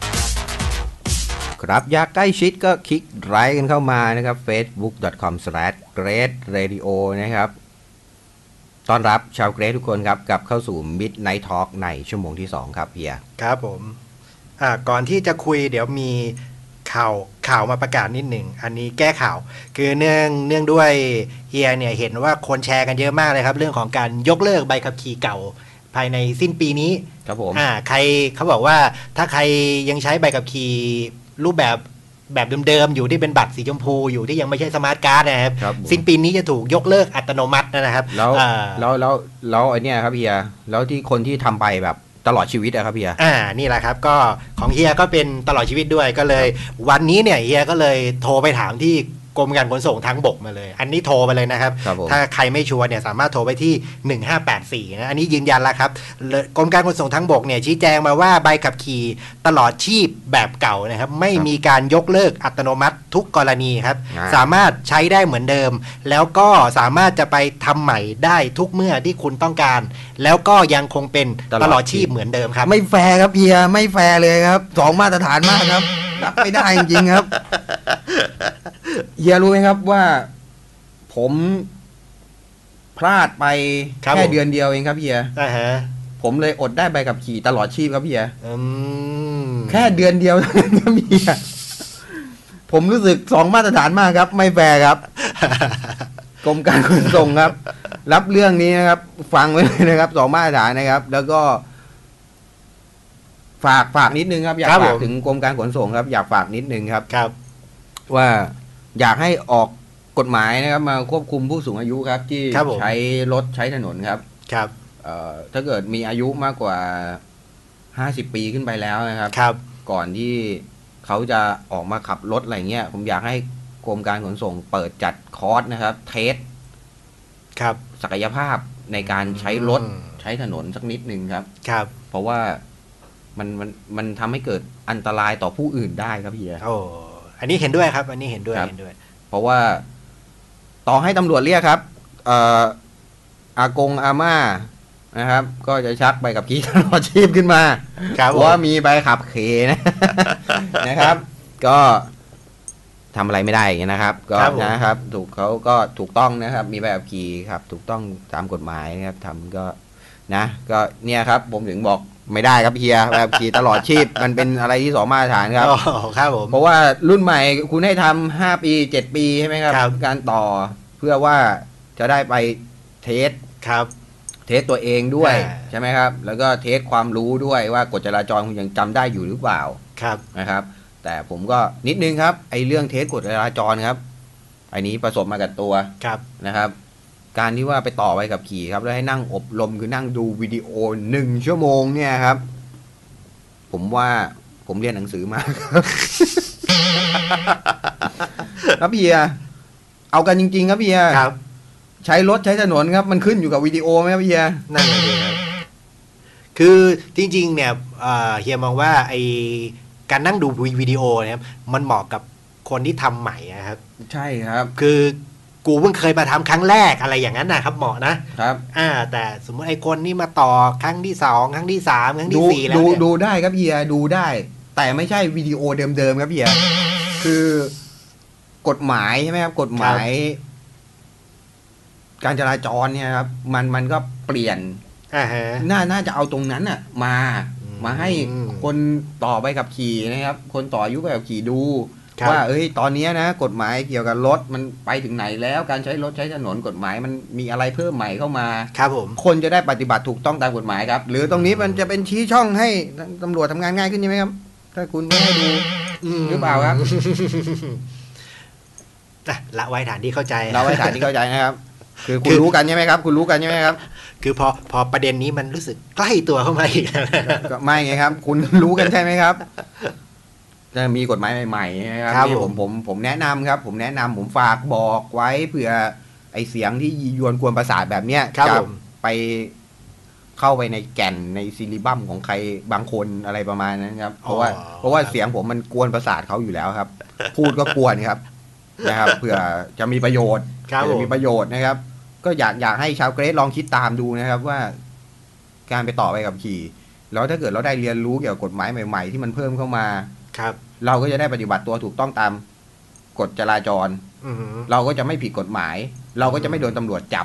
ครับอยากใกล้ชิดก็คลิกไลค์กันเข้ามานะครับ facebook.com/greatradio นะครับต้อนรับชาวเกรททุกคนครับกลับเข้าสู่ Midnight Talk ในชั่วโมงที่2ครับเฮียครับผมก่อนที่จะคุยเดี๋ยวมีข่าวมาประกาศนิดหนึ่งอันนี้แก้ข่าวคือเนื่องด้วยเฮียเนี่ยเห็นว่าคนแชร์กันเยอะมากเลยครับเรื่องของการยกเลิกใบขับขี่เก่าภายในสิ้นปีนี้ครับผมใครเขาบอกว่าถ้าใครยังใช้ใบขับขี่รูปแบบเดิมๆอยู่ที่เป็นบัตรสีชมพูอยู่ที่ยังไม่ใช่สมาร์ทการ์ดนะครับสิ้นปีนี้จะถูกยกเลิกอัตโนมัตินะครับแล้วไอ้นี่ครับเฮียแล้วที่คนที่ทำไปแบบตลอดชีวิตอะครับเฮียนี่แหละครับก็ของเฮียก็เป็นตลอดชีวิตด้วยก็เลยวันนี้เนี่ยเฮียก็เลยโทรไปถามที่กรมการขนส่งทางบกมาเลยอันนี้โทรไปเลยนะครับถ้าใครไม่ชัวร์เนี่ยสามารถโทรไปที่1584นะอันนี้ยืนยันแล้วครับกรมการขนส่งทางบกเนี่ยชี้แจงมาว่าใบขับขี่ตลอดชีพแบบเก่านะครับไม่มีการยกเลิกอัตโนมัติทุกกรณีครับสามารถใช้ได้เหมือนเดิมแล้วก็สามารถจะไปทำใหม่ได้ทุกเมื่อที่คุณต้องการแล้วก็ยังคงเป็นตลอดชีพเหมือนเดิมครับไม่แฟร์ครับเฮียไม่แฟร์เลยครับ2มาตรฐานมากครับรับไม่ได้จริงๆครับเฮียรู้ไหมครับว่าผมพลาดไปแค่เดือนเดียวเองครับเฮียผมเลยอดได้ใบขับขี่ตลอดชีพครับเฮียแค่เดือนเดียวครับเฮียผมรู้สึก2มาตรฐานมากครับไม่แฟร์ครับกรมการขนส่งครับรับเรื่องนี้นะครับฟังไว้เลยนะครับ2มาตรฐานนะครับแล้วก็ฝากนิดนึงครับอยากฝากถึงกรมการขนส่งครับอยากฝากนิดนึงครับว่าอยากให้ออกกฎหมายนะครับมาควบคุมผู้สูงอายุครับที่ใช้รถใช้ถนนครับถ้าเกิดมีอายุมากกว่า50 ปีขึ้นไปแล้วนะครับก่อนที่เขาจะออกมาขับรถอะไรเงี้ยผมอยากให้กรมการขนส่งเปิดจัดคอร์สนะครับเทสศักยภาพในการใช้รถใช้ถนนสักนิดนึงครับเพราะว่ามันทำให้เกิดอันตรายต่อผู้อื่นได้ครับพี่อันนี้เห็นด้วยครับอันนี้เห็นด้วยเพราะว่าต่อให้ตำรวจเรียกครับอากงอาม่านะครับก็จะชักใบขับขี่ตลอดชีพขึ้นมาเพราะว่ามีใบขับขี่นะครับก็ทำอะไรไม่ได้นะครับก็นะครับเขาก็ถูกต้องนะครับมีใบขับขี่ครับถูกต้องตามกฎหมายนะครับทำก็นะก็เนี่ยครับผมถึงบอกไม่ได้ครับเฮียแบบขี่ตลอดชีพมันเป็นอะไรที่2มาตรฐานครับครับผมเพราะว่ารุ่นใหม่คุณให้ทำ5 ปี7 ปีใช่ไหมครับการต่อเพื่อว่าจะได้ไปเทสตัวเองด้วยใช่ไหมครับแล้วก็เทสความรู้ด้วยว่ากฎจราจรคุณยังจำได้อยู่หรือเปล่านะครับแต่ผมก็นิดนึงครับไอ้เรื่องเทสกฎจราจรครับไอ้นี้ประสบมากับตัวนะครับการที่ว่าไปต่อไปกับขี่ครับแล้วให้นั่งอบรมคือนั่งดูวิดีโอ1 ชั่วโมงเนี่ยครับผมว่าผมเรียนหนังสือมาครับเฮียเอากันจริงๆครับเฮียใช้รถใช้ถนนครับมันขึ้นอยู่กับวิดีโอไหมครับเฮียนั่นเลยครับคือจริงๆเนี่ยเฮียมองว่าไอการนั่งดูวิดีโอเนี่ยมันเหมาะกับคนที่ทำใหม่นะครับใช่ครับคือกูเพิ่งเคยมาทำครั้งแรกอะไรอย่างนั้นนะครับเหมาะนะครับแต่สมมติไอ้คนนี่มาต่อครั้งที่2ครั้งที่3ครั้งที่4แล้วเนี่ยดูได้ครับเฮียดูได้แต่ไม่ใช่วิดีโอเดิมๆครับเฮียคือกฎหมายใช่ไหมครับกฎหมายการจราจรเนี่ยครับมันก็เปลี่ยนน่าจะเอาตรงนั้นอ่ะมาให้คนต่อไปขับขี่นะครับคนต่ออายุไปขับขี่ดูว่าตอนนี้นะกฎหมายเกี่ยวกับรถมันไปถึงไหนแล้วการใช้รถใช้ถนนกฎหมายมันมีอะไรเพิ่มใหม่เข้ามาครับผมคนจะได้ปฏิบัติถูกต้องตามกฎหมายครับหรือตรงนี้มันจะเป็นชี้ช่องให้ตำรวจทำงานง่ายขึ้นใช่ไหมครับถ้าคุณไม่ให้ดูหรือเปล่าครับละไว้ฐานที่เข้าใจละไว้ฐานที่เข้าใจนะครับคือคุณรู้กันใช่ไหมครับคุณรู้กันใช่ไหมครับคือพอประเด็นนี้มันรู้สึกใกล้ตัวเข้ามาอีกก็ไม่ไงครับคุณรู้กันใช่ไหมครับจะมีกฎหมายใหม่ๆนะครับที่ผมแนะนำครับผมแนะนำผมฝากบอกไว้เผื่อไอเสียงที่ยียวนกวนประสาทแบบเนี้ยจะไปเข้าไปในแก่นในซิลิบัมของใครบางคนอะไรประมาณนั้นครับเพราะว่าเสียงผมมันกวนประสาทเขาอยู่แล้วครับพูดก็กวนครับนะครับเผื่อจะมีประโยชน์จะมีประโยชน์นะครับก็อยากให้ชาวเกรซลองคิดตามดูนะครับว่าการไปต่อไปกับขี่แล้วถ้าเกิดเราได้เรียนรู้เกี่ยวกับกฎหมายใหม่ๆที่มันเพิ่มเข้ามาเราก็จะได้ปฏิบัติตัวถูกต้องตามกฎจราจรเราก็จะไม่ผิดกฎหมายเราก็จะไม่โดนตำรวจจับ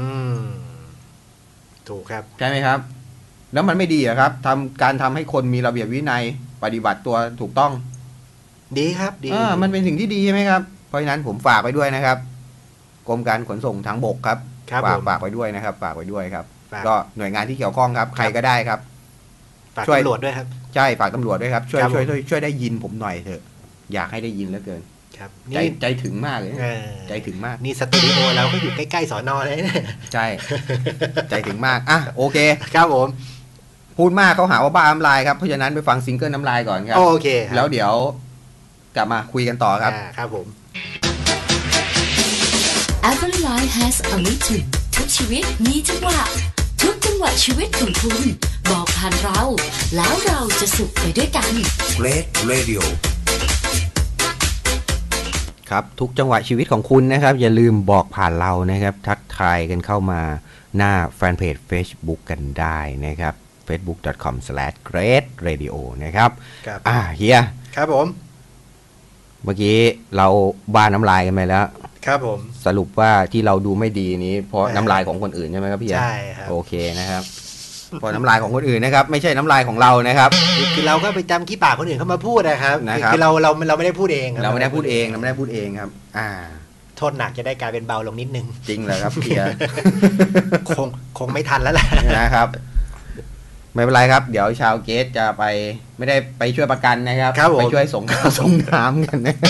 ถูกครับใช่ไหมครับแล้วมันไม่ดีอะครับการทำให้คนมีระเบียบวินัยปฏิบัติตัวถูกต้องดีครับดีมันเป็นสิ่งที่ดีใช่ไหมครับเพราะฉะนั้นผมฝากไปด้วยนะครับกรมการขนส่งทางบกครับฝากไปด้วยนะครับฝากไปด้วยครับก็หน่วยงานที่เกี่ยวข้องครับใครก็ได้ครับฝากตำรวจด้วยครับใช่ฝากตำรวจด้วยครับช่วยได้ยินผมหน่อยเถอะอยากให้ได้ยินเหลือเกินครับใจถึงมากเลยใจถึงมากนี่สตูดิโอเราก็อยู่ใกล้ๆสน.เลยใช่ใจถึงมากอ่ะโอเคครับผมพูดมากเขาหาว่าบ้าน้ำลายครับเพราะฉะนั้นไปฟังซิงเกิลน้ำลายก่อนครับโอเคแล้วเดี๋ยวกลับมาคุยกันต่อครับครับผม Every life has a rhythm ทุกชีวิตมีจังหวะทุกจังหวะชีวิตของคุณบอกผ่านเราแล้วเราจะสุขไปด้วยกัน Great Radio ครับทุกจังหวะชีวิตของคุณนะครับอย่าลืมบอกผ่านเรานะครับทักทายกันเข้ามาหน้าแฟนเพจ Facebook กันได้นะครับ facebook.com/greatradio นะครับเฮียครับผมเมื่อกี้เราบ้าน้ำลายกันไปแล้วครับผมสรุปว่าที่เราดูไม่ดีนี้เพราะน้ำลายของคนอื่นใช่ไหมครับพี่ใช่ครับโอเคนะครับเพราะน้ำลายของคนอื่นนะครับไม่ใช่น้ำลายของเรานะครับคือเราก็ไปจำขี้ปากคนอื่นเข้ามาพูดนะครับคือเราไม่ได้พูดเองเราไม่ได้พูดเองครับโทษหนักจะได้กลายเป็นเบาลงนิดนึงจริงเหรอครับพี่คงไม่ทันแล้วแหละนะครับไม่เป็นไรครับเดี๋ยวชาวเกสจะไปไม่ได้ไปช่วยประกันนะครับไปช่วยส่งข้าวส่งน้ำกันนะ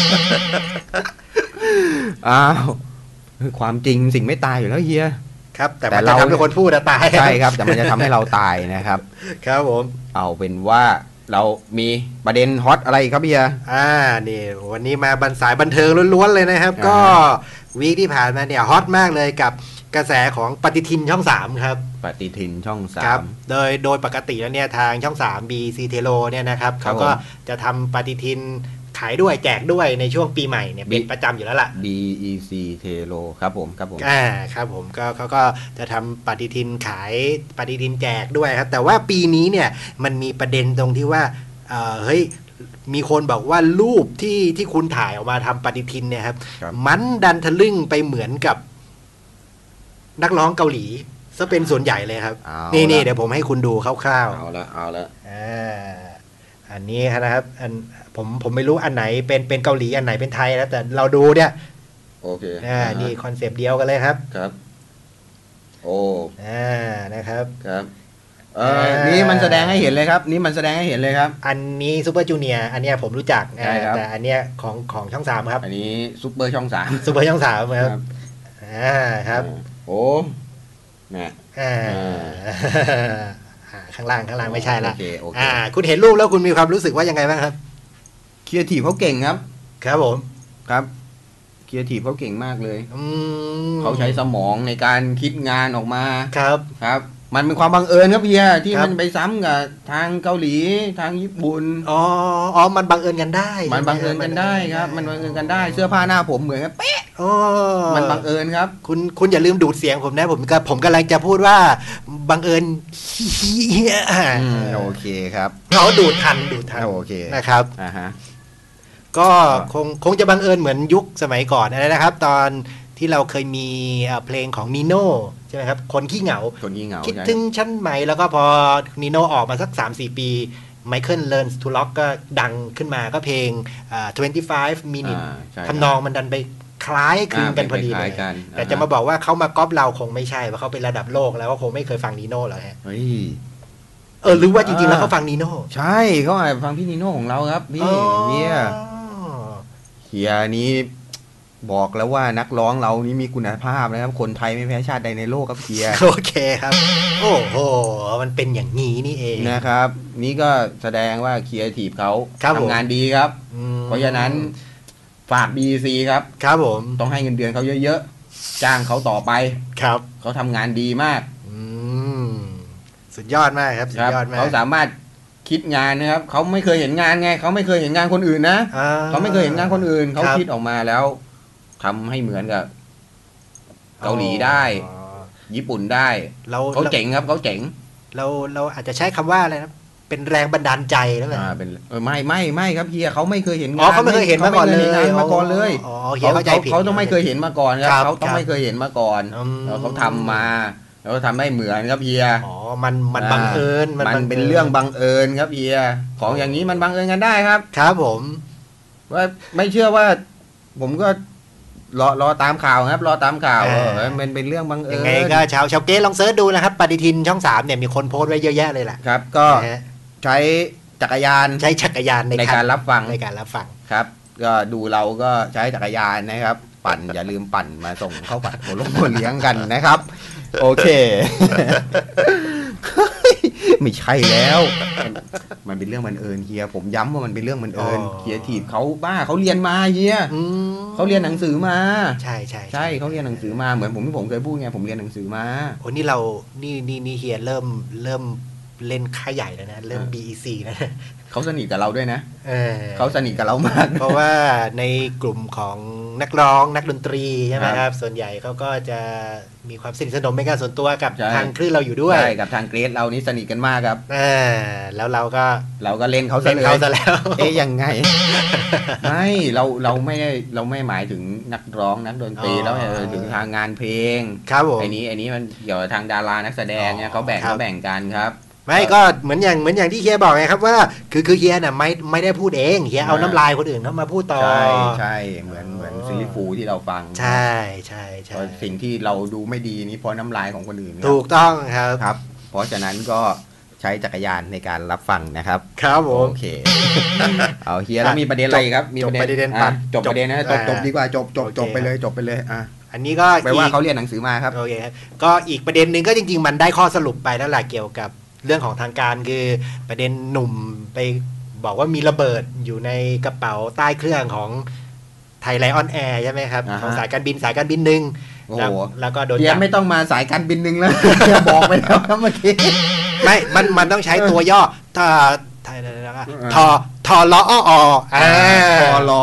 ความจริงสิ่งไม่ตายอยู่แล้วเฮียครับแต่มันจะทำให้คนพูดตายใช่ครับแต่มันจะทำให้เราตายนะครับครับผมเอาเป็นว่าเรามีประเด็นฮอตอะไรครับเฮียนี่วันนี้มาสายบันเทิงล้วนๆเลยนะครับก็วีคที่ผ่านมาเนี่ยฮอตมากเลยกับกระแสของปฏิทินช่อง3ครับปฏิทินช่อง3 ครับโดยปกติแล้วเนี่ยทางช่อง3 BC Telo เนี่ยนะครับเขาก็จะทำปฏิทินขายด้วยแจกด้วยในช่วงปีใหม่เนี่ยเป็นประจำอยู่แล้วล่ะ BEC Telo ครับผมครับผมก็เขาก็จะทำปฏิทินขายปฏิทินแจกด้วยครับแต่ว่าปีนี้เนี่ยมันมีประเด็นตรงที่ว่าเฮ้ยมีคนบอกว่ารูปที่คุณถ่ายออกมาทำปฏิทินเนี่ยครับมันดันทะลึ่งไปเหมือนกับนักร้องเกาหลีซะเป็นส่วนใหญ่เลยครับนี่เดี๋ยวผมให้คุณดูคร่าวๆเอาละอันนี้นะครับผมไม่รู้อันไหนเป็นเกาหลีอันไหนเป็นไทยแล้วแต่เราดูเนี่ยโอเคนี่คอนเซปต์เดียวกันเลยครับครับโอ้นะครับครับนี่มันแสดงให้เห็นเลยครับนี่มันแสดงให้เห็นเลยครับอันนี้ซูเปอร์จูเนียร์อันเนี้ยผมรู้จักแต่อันเนี้ยของช่อง3ครับอันนี้ซูเปอร์ช่อง3 ซูเปอร์ช่อง3ครับครับโอ้แม่ข้างล่างไม่ใช่ละคุณเห็นรูปแล้วคุณมีความรู้สึกว่ายังไงบ้างครับครีเอทีฟเขาเก่งครับครับผมครับครีเอทีฟเขาเก่งมากเลยเขาใช้สมองในการคิดงานออกมาครับมันเป็นความบังเอิญครับเฮียที่มันไปซ้ำกับทางเกาหลีทางญี่ปุ่นมันบังเอิญกันได้มันบังเอิญกันได้ครับมันบังเอิญกันได้เสื้อผ้าหน้าผมเหมือนกันเป๊ะมันบังเอิญครับคุณอย่าลืมดูดเสียงผมนะผมกำลังจะพูดว่าบังเอิญโอเคครับเขาดูดทันโอเคนะครับก็คงจะบังเอิญเหมือนยุคสมัยก่อนนะครับตอนที่เราเคยมีเพลงของนีโน่ใช่ไหมครับคนขี้เหงาคิดถึงชั้นใหม่แล้วก็พอนีโน่ออกมาสัก 3-4 ปีไมเคิลเลิร์นทูล็อกก็ดังขึ้นมาก็เพลง25 minutes ทำนองมันดันไปคล้ายคลึงกันพอดีเลยแต่จะมาบอกว่าเขามาก๊อปเราคงไม่ใช่เพราะเขาเป็นระดับโลกแล้วก็คงไม่เคยฟังนีโน่หรอกฮะหรือว่าจริงๆแล้วเขาฟังนีโน่ใช่เขาอาจฟังพี่นีโน่ของเราครับพี่เฮียนี้บอกแล้วว่านักร้องเรานี่มีคุณภาพนะครับคนไทยไม่แพ้ชาติใดในโลกครับเฮียโอเคครับโอ้โหมันเป็นอย่างนี้นี่เองนะครับนี่ก็แสดงว่าครีเอทีฟเขาทำงานดีครับเพราะฉะนั้นฝาก BC ครับผมต้องให้เงินเดือนเขาเยอะๆจ้างเขาต่อไปครับเขาทำงานดีมากสุดยอดมากครับสุดยอดมากเขาสามารถคิดงานนะครับเขาไม่เคยเห็นงานไงเขาไม่เคยเห็นงานคนอื่นนะเขาไม่เคยเห็นงานคนอื่นเขาคิดออกมาแล้วทำให้เหมือนกับเกาหลีได้ญี่ปุ่นได้เขาเจ๋งครับเขาเจ๋งเราอาจจะใช้คำว่าอะไรนะเป็นแรงบันดาลใจแล้วกันเป็นไม่ครับเฮียเขาไม่เคยเห็นเขาไม่เคยเห็นมาก่อนเลยเฮียเข้าใจผิดเขาต้องไม่เคยเห็นมาก่อนครับเขาต้องไม่เคยเห็นมาก่อนเขาทำมาแล้วทำให้เหมือนครับเฮียมันบังเอิญมันเป็นเรื่องบังเอิญครับเฮียของอย่างนี้มันบังเอิญกันได้ครับครับผมว่าไม่เชื่อว่าผมก็รอตามข่าวครับรอตามข่าวมันเป็นเรื่องบังเอิญยังไงก็ชาวเกสลองเสิร์ชดูนะครับปฏิทินช่อง3เนี่ยมีคนโพสต์ไว้เยอะแยะเลยแหละครับก็ใช้จักรยานในการรับฟังครับก็ดูเราก็ใช้จักรยานนะครับปั่นอย่าลืมปั่นมาส่งเข้าผัดโคลงโคเลี้ยงกันนะครับโอเคไม่ใช่แล้วมันเป็นเรื่องบังเอิญเฮียผมย้ำว่ามันเป็นเรื่องบังเอิญเฮียทีบเขาบ้าเขาเรียนมาเฮียเขาเรียนหนังสือมาใช่เขาเรียนหนังสือมาเหมือนผมเคยพูดไงผมเรียนหนังสือมาโอ้นี่เรานี่เฮียเริ่มเล่นค่ายใหญ่แล้วนะเริ่ม BEC แล้วนะเขาสนิทกับเราด้วยนะเขาสนิทกับเรามากเพราะว่าในกลุ่มของนักร้องนักดนตรีใช่ไหมครับส่วนใหญ่เขาก็จะมีความสนิทสนมเป็นการส่วนตัวกับทางคลื่นเราอยู่ด้วยใช่กับทางเกรดเรานี่สนิทกันมากครับแล้วเราก็เล่นเขาซะแล้วยังไงไม่เราไม่หมายถึงนักร้องนักดนตรีแล้วถึงทางงานเพลงครับผมไอ้นี้มันเกี่ยวกับทางดารานักแสดงเนี่ยเขาแบ่งกันครับไม่ก็เหมือนอย่างที่เฮียบอกไงครับว่าคือเฮียน่ะไม่ได้พูดเองเฮียเอาน้ำลายคนอื่นเข้ามาพูดต่อใช่เหมือนซีรีส์ฟูที่เราฟังใช่สิ่งที่เราดูไม่ดีนี่เพราะน้ำลายของคนอื่นถูกต้องครับเพราะฉะนั้นก็ใช้จักรยานในการรับฟังนะครับครับผมโอเคเอาเฮียแล้วมีประเด็นอะไรครับมีประเด็นจบประเด็นนะจบดีกว่าจบไปเลยอันนี้ก็แปลว่าเขาเรียนหนังสือมาครับโอเคก็อีกประเด็นนึงก็จริงๆมันได้ข้อสรุปไปแล้วแหละเกี่ยวกับเรื่องของทางการคือประเด็นหนุ่มไปบอกว่ามีระเบิดอยู่ในกระเป๋าใต้เครื่องของไทยไลออนแอร์ใช่ไหมครับของสายการบินหนึ่งแล้วก็โดนจับไม่ต้องมาสายการบินหนึ่งแล้วบอกไปแล้วเมื่อกี้ไม่มันต้องใช้ตัวย่อไทยทลออทล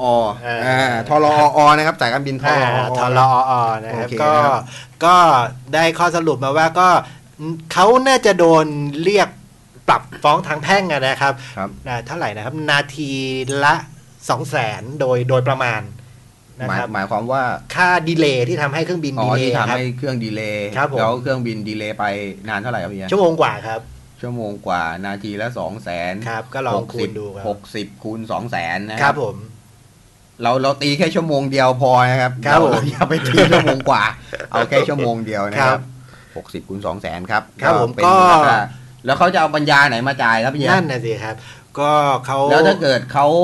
อนะครับสายการบินทลอนะครับก็ได้ข้อสรุปมาว่าก็เขาน่าจะโดนเรียกปรับฟ้องทางแพ่งนะครับเท่าไหร่นะครับนาทีละ 200,000 โดยประมาณนะครับหมายความว่าค่าดีเลย์ที่ทำให้เครื่องบินดีเลย์ที่ทำให้เครื่องดีเลย์แล้วเครื่องบินดีเลย์ไปนานเท่าไหร่ครับพี่ชั่วโมงกว่าครับชั่วโมงกว่านาทีละ 200,000 ครับก็ลองคูณดูครับ 60คูณ 200,000 นะครับผมเราตีแค่ชั่วโมงเดียวพอนะครับอย่าไปตีชั่วโมงกว่าเอาแค่ชั่วโมงเดียวนะครับ60คูณ 200,000 ครับผมก็แล้วเขาจะเอาปัญญาไหนมาจ่ายครับพี่นั่นน่ะสิครับก็เขาแล้วถ้าเกิด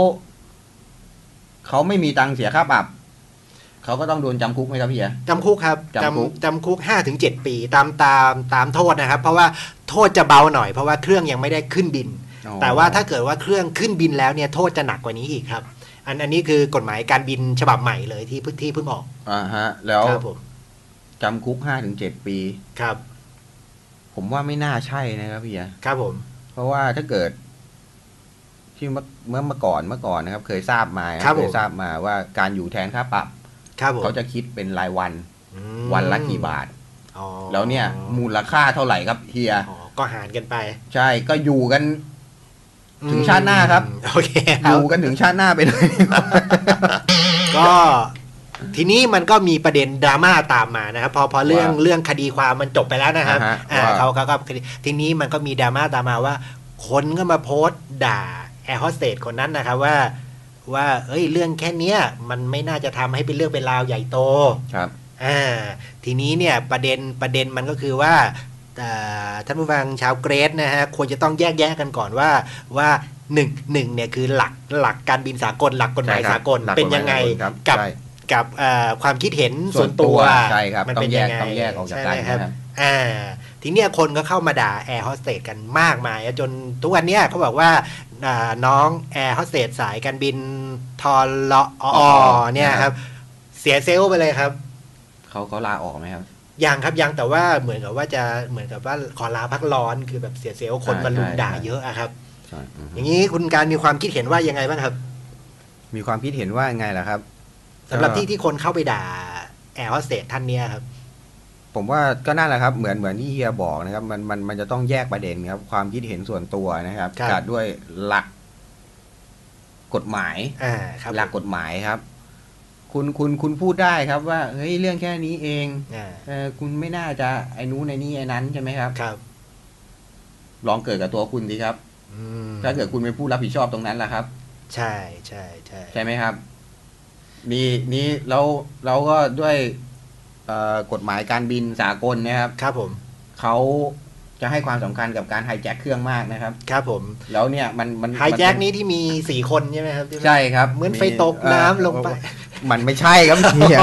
เขาไม่มีตังค์เสียค่าปรับเขาก็ต้องโดนจำคุกไหมครับพี่จำคุกครับจำคุก 5-7 ปีตามโทษนะครับเพราะว่าโทษจะเบาหน่อยเพราะว่าเครื่องยังไม่ได้ขึ้นบินแต่ว่าถ้าเกิดว่าเครื่องขึ้นบินแล้วเนี่ยโทษจะหนักกว่านี้อีกครับอันนี้คือกฎหมายการบินฉบับใหม่เลยที่เพิ่งออกฮะแล้วจำคุก 5-7 ปีครับผมว่าไม่น่าใช่นะครับพี่ครับผมเพราะว่าถ้าเกิดที่เมื่อก่อนนะครับเคยทราบมาว่าการอยู่แทนค่าปรับเขาจะคิดเป็นรายวันละกี่บาทแล้วเนี่ยมูลค่าเท่าไหร่ครับเฮียก็หารกันไปใช่ก็อยู่กันถึงชาติหน้าครับโอเคอยู่กันถึงชาติหน้าไปเลยก็ทีนี้มันก็มีประเด็นดราม่าตามมานะครับพอเรื่องคดีความมันจบไปแล้วนะครับเขาก็ทีนี้มันก็มีดราม่าตามมาว่าคนก็มาโพสต์ด่าแอร์โฮสเตสคนนั้นนะครับว่าเอ้ยเรื่องแค่นี้มันไม่น่าจะทำให้เป็นเรื่องเป็นราวใหญ่โตครับทีนี้เนี่ยประเด็นมันก็คือว่าท่านผู้ฟังชาวเกรดนะฮะควรจะต้องแยกแยะกันก่อนว่าหนึ่งเนี่ยคือหลักการบินสากลหลักกฎหมายสากลเป็นยังไงกับความคิดเห็นส่วนตัวมันเป็นยังไงต้องแยกออกจากกันครับทีนี้คนก็เข้ามาด่าแอร์โฮสเตสกันมากมายจนทุกวันนี้เขาบอกว่าน้องแอร์โฮสเตสสายการบินทลอเนี่ยครับเสียเซลล์ไปเลยครับเขาลาออกไหมครับยังแต่ว่าเหมือนกับว่าขอลาพักร้อนคือแบบเสียเซลล์คนมาลุมด่าเยอะครับอย่างนี้คุณการมีความคิดเห็นว่ายังไงบ้างครับมีความคิดเห็นว่าไงล่ะครับสำหรับที่คนเข้าไปด่าแอร์โฮสเตสท่านเนี้ยครับผมว่าก็นั่นแหละครับเหมือนที่เฮียบอกนะครับมันจะต้องแยกประเด็นครับความคิดเห็นส่วนตัวนะครับกับด้วยหลักกฎหมายหลักกฎหมายครับคุณพูดได้ครับว่าเฮ้ยเรื่องแค่นี้เองคุณไม่น่าจะไอ้นู้นไอ้นี่ไอ้นั้นใช่ไหมครับครับลองเกิดกับตัวคุณดีครับถ้าเกิดคุณเป็นผู้รับผิดชอบตรงนั้นล่ะครับใช่ใช่ไหมครับนี่เราก็ด้วยกฎหมายการบินสากลนะครับครับผมเขาจะให้ความสำคัญกับการไฮแจ็คเครื่องมากนะครับครับผมแล้วเนี่ยมันไฮแจ็คนี้ที่มี4คนใช่ไหมครับใช่ครับเหมือนไฟตกน้ำลงไปมันไม่ใช่ครับเนี่ย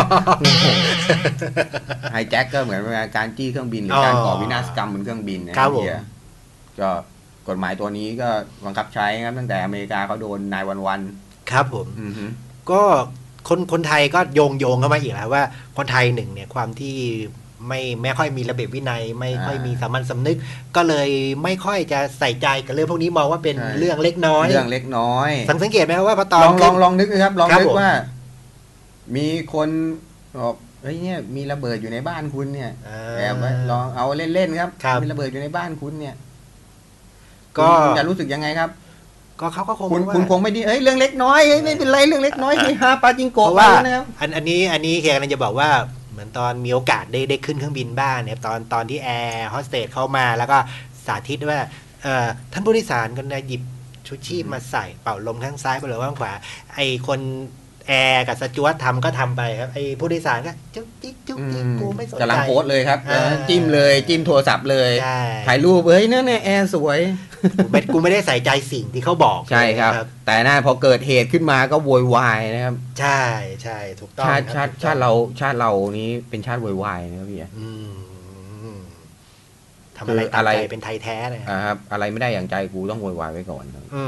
ไฮแจ็คก็เหมือนการจี้เครื่องบินหรือการก่อวินาศกรรมบนเครื่องบินนะครับก็กฎหมายตัวนี้ก็บังคับใช้ครับตั้งแต่อเมริกาเขาโดน911 ครับผมก็คนไทยก็โยงเข้ามาอีกแล้วว่าคนไทยหนึ่งเนี่ยความที่ไม่ค่อยมีระเบียบวินัยไม่ค่อยมีสามัญสำนึกก็เลยไม่ค่อยจะใส่ใจกับเรื่องพวกนี้มองว่าเป็นเรื่องเล็กน้อยสังเกตไหมว่าพอตอนลองนึกนะครับลองนึกว่ามีคนบอกเฮ้ยเนี่ยมีระเบิดอยู่ในบ้านคุณเนี่ยแบบว่าลองเอาเล่นๆครับมีระเบิดอยู่ในบ้านคุณเนี่ยก็จะรู้สึกยังไงครับก็เขาก็คงคุณคงไม่ดีเรื่องเล็กน้อยไม่เป็นไรเรื่องเล็กน้อยที่ฮาปาจิงโกะว่าอันนี้เฮียกำลังจะบอกว่าเหมือนตอนมีโอกาสได้ขึ้นเครื่องบินบ้างเนี่ยตอนที่แอร์โฮสเตสเข้ามาแล้วก็สาธิตว่าท่านผู้โดยสารก็หยิบชุดชีพมาใส่เป่าลมข้างซ้ายเป่าลมข้างขวาไอคนแอร์กับสจ๊วตทำก็ทำไปครับไอผู้โดยสารก็จุ๊กจิ๊กกูไม่สนใจกำลังโพสเลยครับจิ้มเลยจิ้มโทรศัพท์เลยถ่ายรูปเนี่ยแอร์สวยกูไม่ได้ใส่ใจสิ่งที่เขาบอกใช่ครับแต่น่าพอเกิดเหตุขึ้นมาก็โวยวายนะครับใช่ถูกต้องชาติเรานี้เป็นชาติโวยวายนะครับพี่ทำอะไรเป็นไทยแท้เลยครับอะไรไม่ได้อย่างใจกูต้องโวยวายไว้ก่อน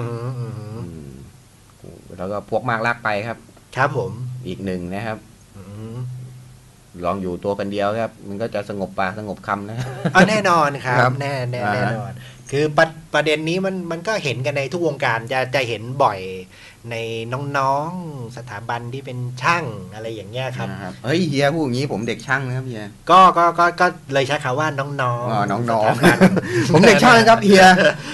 แล้วก็พวกมากลากไปครับครับผมอีกหนึ่งนะครับลองอยู่ตัวกันเดียวครับมันก็จะสงบปากสงบคำนะแน่นอนครับแน่นอนคือประเด็นนี้มันก็เห็นกันในทุกวงการจะเห็นบ่อยในน้องๆสถาบันที่เป็นช่างอะไรอย่างเงี้ยครับเฮ้ยเฮียพูดอย่างนี้ผมเด็กช่างนะครับเฮียก็เลยใช้คำว่าน้องๆผมเด็กช่างครับเฮีย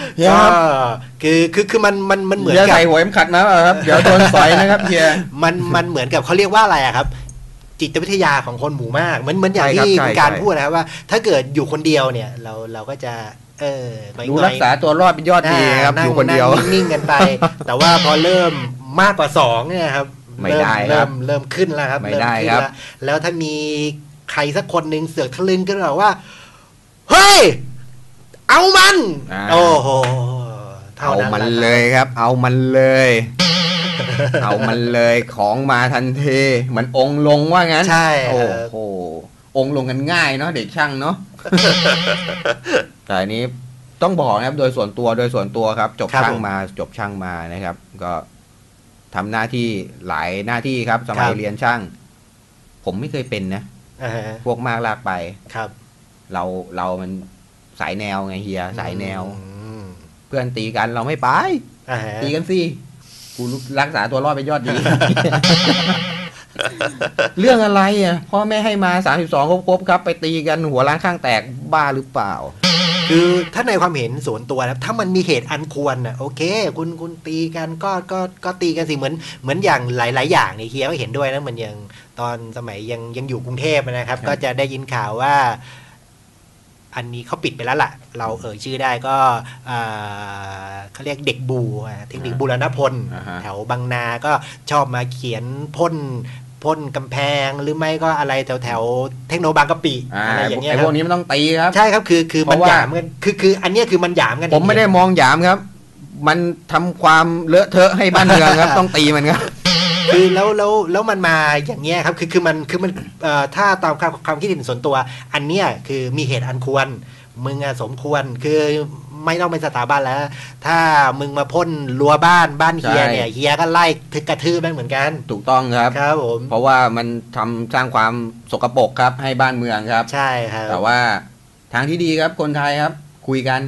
คือมันเหมือนกับใส่หัวเข็มขัดนะครับเดี๋ยวโดนสอยนะครับเฮียมันเหมือนกับเขาเรียกว่าอะไรครับจิตวิทยาของคนหมู่มากเหมือนอย่างที่การพูดนะครับว่าถ้าเกิดอยู่คนเดียวเนี่ยเราก็จะดูรักษาตัวรอดเป็นยอดดีครับอยู่คนเดียวนิ่งๆกันไปแต่ว่าพอเริ่มมากกว่า2เนี่ยครับไม่ได้ครับเริ่มขึ้นแล้วครับไม่ได้ครับแล้วถ้ามีใครสักคนนึงเสือกทะลึ่งขึ้นมาว่าเฮ้ยเอามันโอ้โหเอามันเลยครับเอามันเลยเอามันเลยของมาทันทีเหมือนองค์ลงว่างั้นใช่โอ้โหองค์ลงกันง่ายเนาะเด็กช่างเนาะแต่อันนี้ต้องบอกนะครับโดยส่วนตัวครับจบช่างมานะครับก็ทำหน้าที่หลายหน้าที่ครับสมัยเรียนช่างผมไม่เคยเป็นนะพวกมากลากไปครับเรามันสายแนวไงเฮียสายแนวเพื่อนตีกันเราไม่ไปตีกันสิกูรักษาตัวรอดเป็นยอดดีเรื่องอะไรอ่ะพ่อแม่ให้มา32ครบครับไปตีกันหัวล้างข้างแตกบ้าหรือเปล่าคือถ้าในความเห็นส่วนตัวนะถ้ามันมีเหตุอันควรนะโอเคคุณตีกันก็ตีกันสิเหมือนอย่างหลายๆอย่างนี่เฮียก็เห็นด้วยนะเหมือนอย่างตอนสมัยยังอยู่กรุงเทพนะครับก็จะได้ยินข่าวว่าอันนี้เขาปิดไปแล้วล่ะเราชื่อได้ก็เขาเรียกเด็กบูเทคนิคบูรณพลแถวบางนาก็ชอบมาเขียนพ่นกำแพงหรือไม่ก็อะไรแถวเทคโนบางกะปิอะไรอย่างเงี้ยพวกนี้มันต้องตีครับใช่ครับคือมันหยามกันคืออันนี้คือมันหยามกันผมไม่ได้มองหยามครับมันทำความเลอะเทอะให้บ้านเมืองครับต้องตีมันครับคือแล้วมันมาอย่างเงี้ยครับคือมันถ้าตามความคิดเห็นส่วนตัวอันเนี้ยคือมีเหตุอันควรมึงสมควรคือไม่ต้องเป็นสถาบันแล้วถ้ามึงมาพ่นรั้วบ้านเฮียเนี่ยเฮียก็ไล่กระทืบแม่งเหมือนกันถูกต้องครับครับผมเพราะว่ามันสร้างความสกปรกครับให้บ้านเมืองครับใช่ครับแต่ว่าทางที่ดีครับคนไทยครับคุยกัน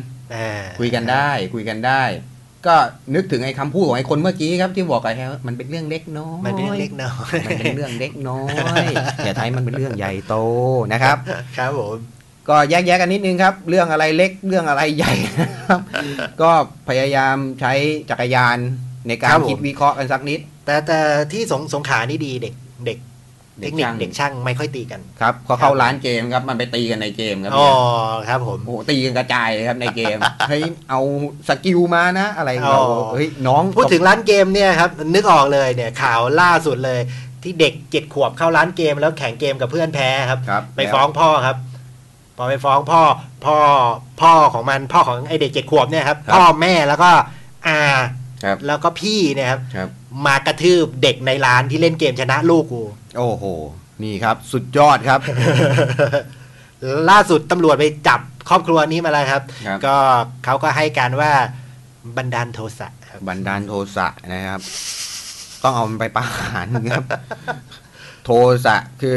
ได้ก็นึกถึงไอ้คำพูดของไอ้คนเมื่อกี้ครับที่บอกไอ้มันเป็นเรื่องเล็กน้อยมันเป็นเรื่องเล็กน้อยอย่าไทยมันเป็นเรื่องใหญ่โตนะครับครับผมก็แยกกันนิดนึงครับเรื่องอะไรเล็กเรื่องอะไรใหญ่ครับก็พยายามใช้จักรยานในการคิดวิเคราะห์กันสักนิดแต่ที่สงขลานี่ดีเด็กเทคนิคเด็กช่างไม่ค่อยตีกันครับเขาเข้าร้านเกมครับมันไปตีกันในเกมครับอ๋อครับผมโอ้ตีกันกระจายเลยครับในเกมเฮ้ยเอาสกิลมานะอะไรเราเฮ้ยน้องพูดถึงร้านเกมเนี่ยครับนึกออกเลยเนี่ยข่าวล่าสุดเลยที่เด็ก7 ขวบเข้าร้านเกมแล้วแข่งเกมกับเพื่อนแพ้ครับไปฟ้องพ่อครับพอไปฟ้องพ่อของมันพ่อของไอเด็ก7 ขวบเนี่ยครับพ่อแม่แล้วก็แล้วก็พี่เนี่ยครับมากระทืบเด็กในร้านที่เล่นเกมชนะลูกกูโอ้โหนี่ครับสุดยอดครับล่าสุดตำรวจไปจับครอบครัวนี้มาแล้วครับก็เขาก็ให้การว่าบันดาลโทสะบันดาลโทสะนะครับต้องเอามันไปประหารครับโทสะคือ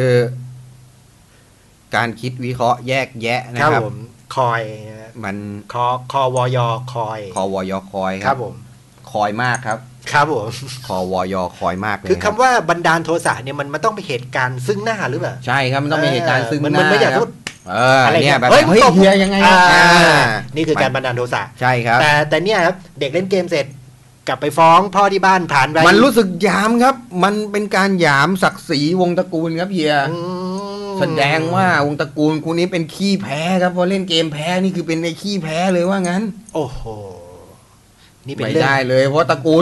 การคิดวิเคราะห์แยกแยะนะครับผมคอยมันคอวอยคอยคอวอยคอยครับผมคอยมากครับครับผมคอวอยคอยมากเลยคือคำว่าบันดาลโทสะเนี่ยมันต้องเป็นเหตุการณ์ซึ่งหน้าหรือเปล่าใช่ครับมันต้องมีเหตุการณ์ซึ่งหน้ามันไม่อยากพูดอะไรเนี่ยแบบเฮ้ยเฮียยังไงนี่คือการบันดาลโทสะใช่ครับแต่เนี่ยครับเด็กเล่นเกมเสร็จกลับไปฟ้องพ่อที่บ้านผ่านไปมันรู้สึกหยามครับมันเป็นการหยามศักดิ์ศรีวงตระกูลครับเฮียแสดงว่าวงตระกูลคุณนี้เป็นขี้แพ้ครับพอเล่นเกมแพ้นี่คือเป็นในขี้แพ้เลยว่างั้นโอ้โหนี่เป็นไม่ได้เลยเพราะตระกูล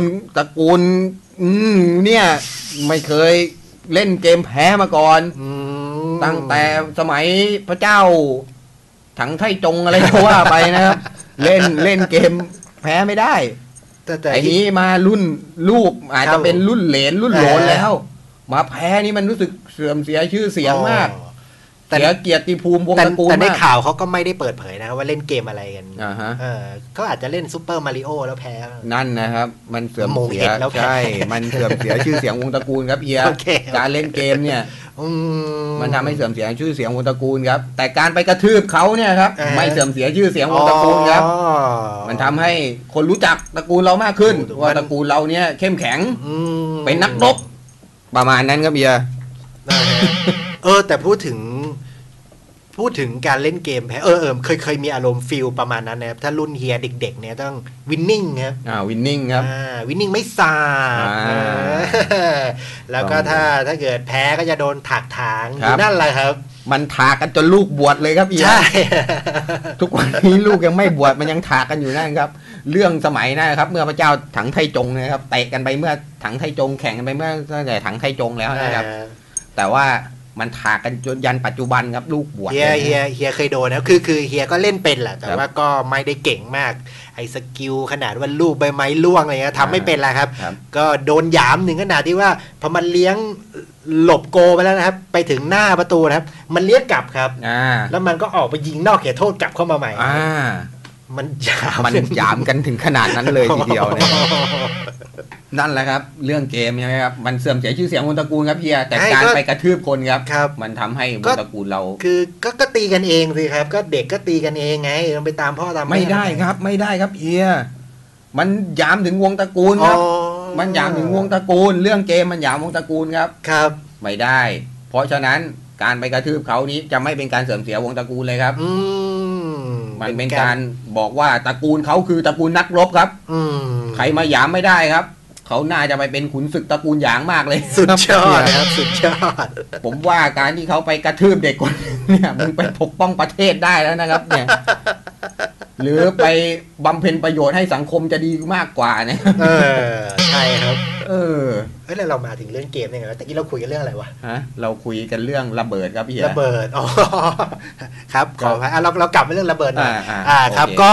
เนี่ยไม่เคยเล่นเกมแพ้มาก่อนตั้งแต่สมัยพระเจ้าถังไทจงอะไรก็ว่าไปนะครับเล่นเกมแพ้ไม่ได้แต่ไอ้นี้มารุ่นลูกอาจจะเป็นรุ่นเหลนรุ่นโหลนแล้วมาแพ้นี่มันรู้สึกเสื่อมเสียชื่อเสียงมากเสียเกียรติภูมิวงตระกูลแต่ในข่าวเขาก็ไม่ได้เปิดเผยนะว่าเล่นเกมอะไรกันเขาอาจจะเล่นซูเปอร์มาริโอแล้วแพ้นั่นนะครับมันเสื่อมเสียใช่มันเสื่อมเสียชื่อเสียงวงตระกูลครับเฮียการเล่นเกมเนี่ยมันทำให้เสื่อมเสียชื่อเสียงวงตระกูลครับแต่การไปกระทืบเขาเนี่ยครับไม่เสื่อมเสียชื่อเสียงวงตระกูลครับมันทำให้คนรู้จักตระกูลเรามากขึ้นว่าตระกูลเราเนี่ยเข้มแข็งเป็นนักรบประมาณนั้นครับเฮียแต่พูดถึงการเล่นเกมแพ้เคยมีอารมณ์ฟีลประมาณนั้นนะครับถ้ารุ่นเฮียเด็กๆเนี่ยต้องวินนิ่งครับวินนิ่งครับวินนิ่งไม่สาดแล้วก็ถ้าเกิดแพ้ก็จะโดนถักถางอยู่นั่นแหละครับมันถากกันจนลูกบวชเลยครับเฮียใช่ทุกวันนี้ลูกยังไม่บวชมันยังถากกันอยู่นั่นครับเรื่องสมัยนะครับเมื่อพระเจ้าถังไทจงนะครับเตะกันไปเมื่อถังไทจงแข่งกันไปเมื่อตั้งแต่ถังไทจงแล้วนะครับแต่ว่ามันถากกันจนยันปัจจุบันครับลูกบวชเฮียเคยโดนนะคือเฮียก็เล่นเป็นแหละแต่ว่าก็ไม่ได้เก่งมากไอ้สกิลขนาดว่าลูกใบไม้ล่วงอะไรเงี้ยทำไม่เป็นละครับก็โดนหยามถึงขนาดที่ว่าพอมันเลี้ยงหลบโกไปแล้วนะครับไปถึงหน้าประตูนะครับมันเลี้ยงกลับครับแล้วมันก็ออกไปยิงนอกเขตโทษกลับเข้ามาใหม่มันหยามกันถึงขนาดนั้นเลยทีเดียวนะนั่นแหละครับเรื่องเกมใช่ไหมครับมันเสื่อมเสียชื่อเสียงวงตระกูลครับเฮียแต่การไปกระทืบคนครับมันทำให้วงตระกูลเราคือก็ตีกันเองสิครับก็เด็กก็ตีกันเองไงไปตามพ่อตามแม่ไม่ได้ครับเฮียมันยามถึงวงตระกูลครับมันยามถึงวงตระกูลเรื่องเกมมันยามวงตระกูลครับไม่ได้เพราะฉะนั้นการไปกระทืบเขานี้จะไม่เป็นการเสื่อมเสียวงตระกูลเลยครับมันเป็นการบอกว่าตระกูลเขาคือตระกูลนักรบครับใครมาหยามไม่ได้ครับเขาน่าจะไปเป็นขุนศึกตระกูลหยางมากเลยสุดยอดครับสุดยอดผมว่าการที่เขาไปกระทืบเด็กคนเนี่ยมึงไปปกป้องประเทศได้แล้วนะครับเนี่ยหรือไปบำเพ็ญประโยชน์ให้สังคมจะดีมากกว่าเนี่ยใช่ครับแล้วเรามาถึงเรื่องเกมยังไงแต่กี้เราคุยกันเรื่องอะไรวะเราคุยกันเรื่องระเบิดครับพี่ระเบิดครับขออภัยเรากลับมาเรื่องระเบิดหน่อยครับก็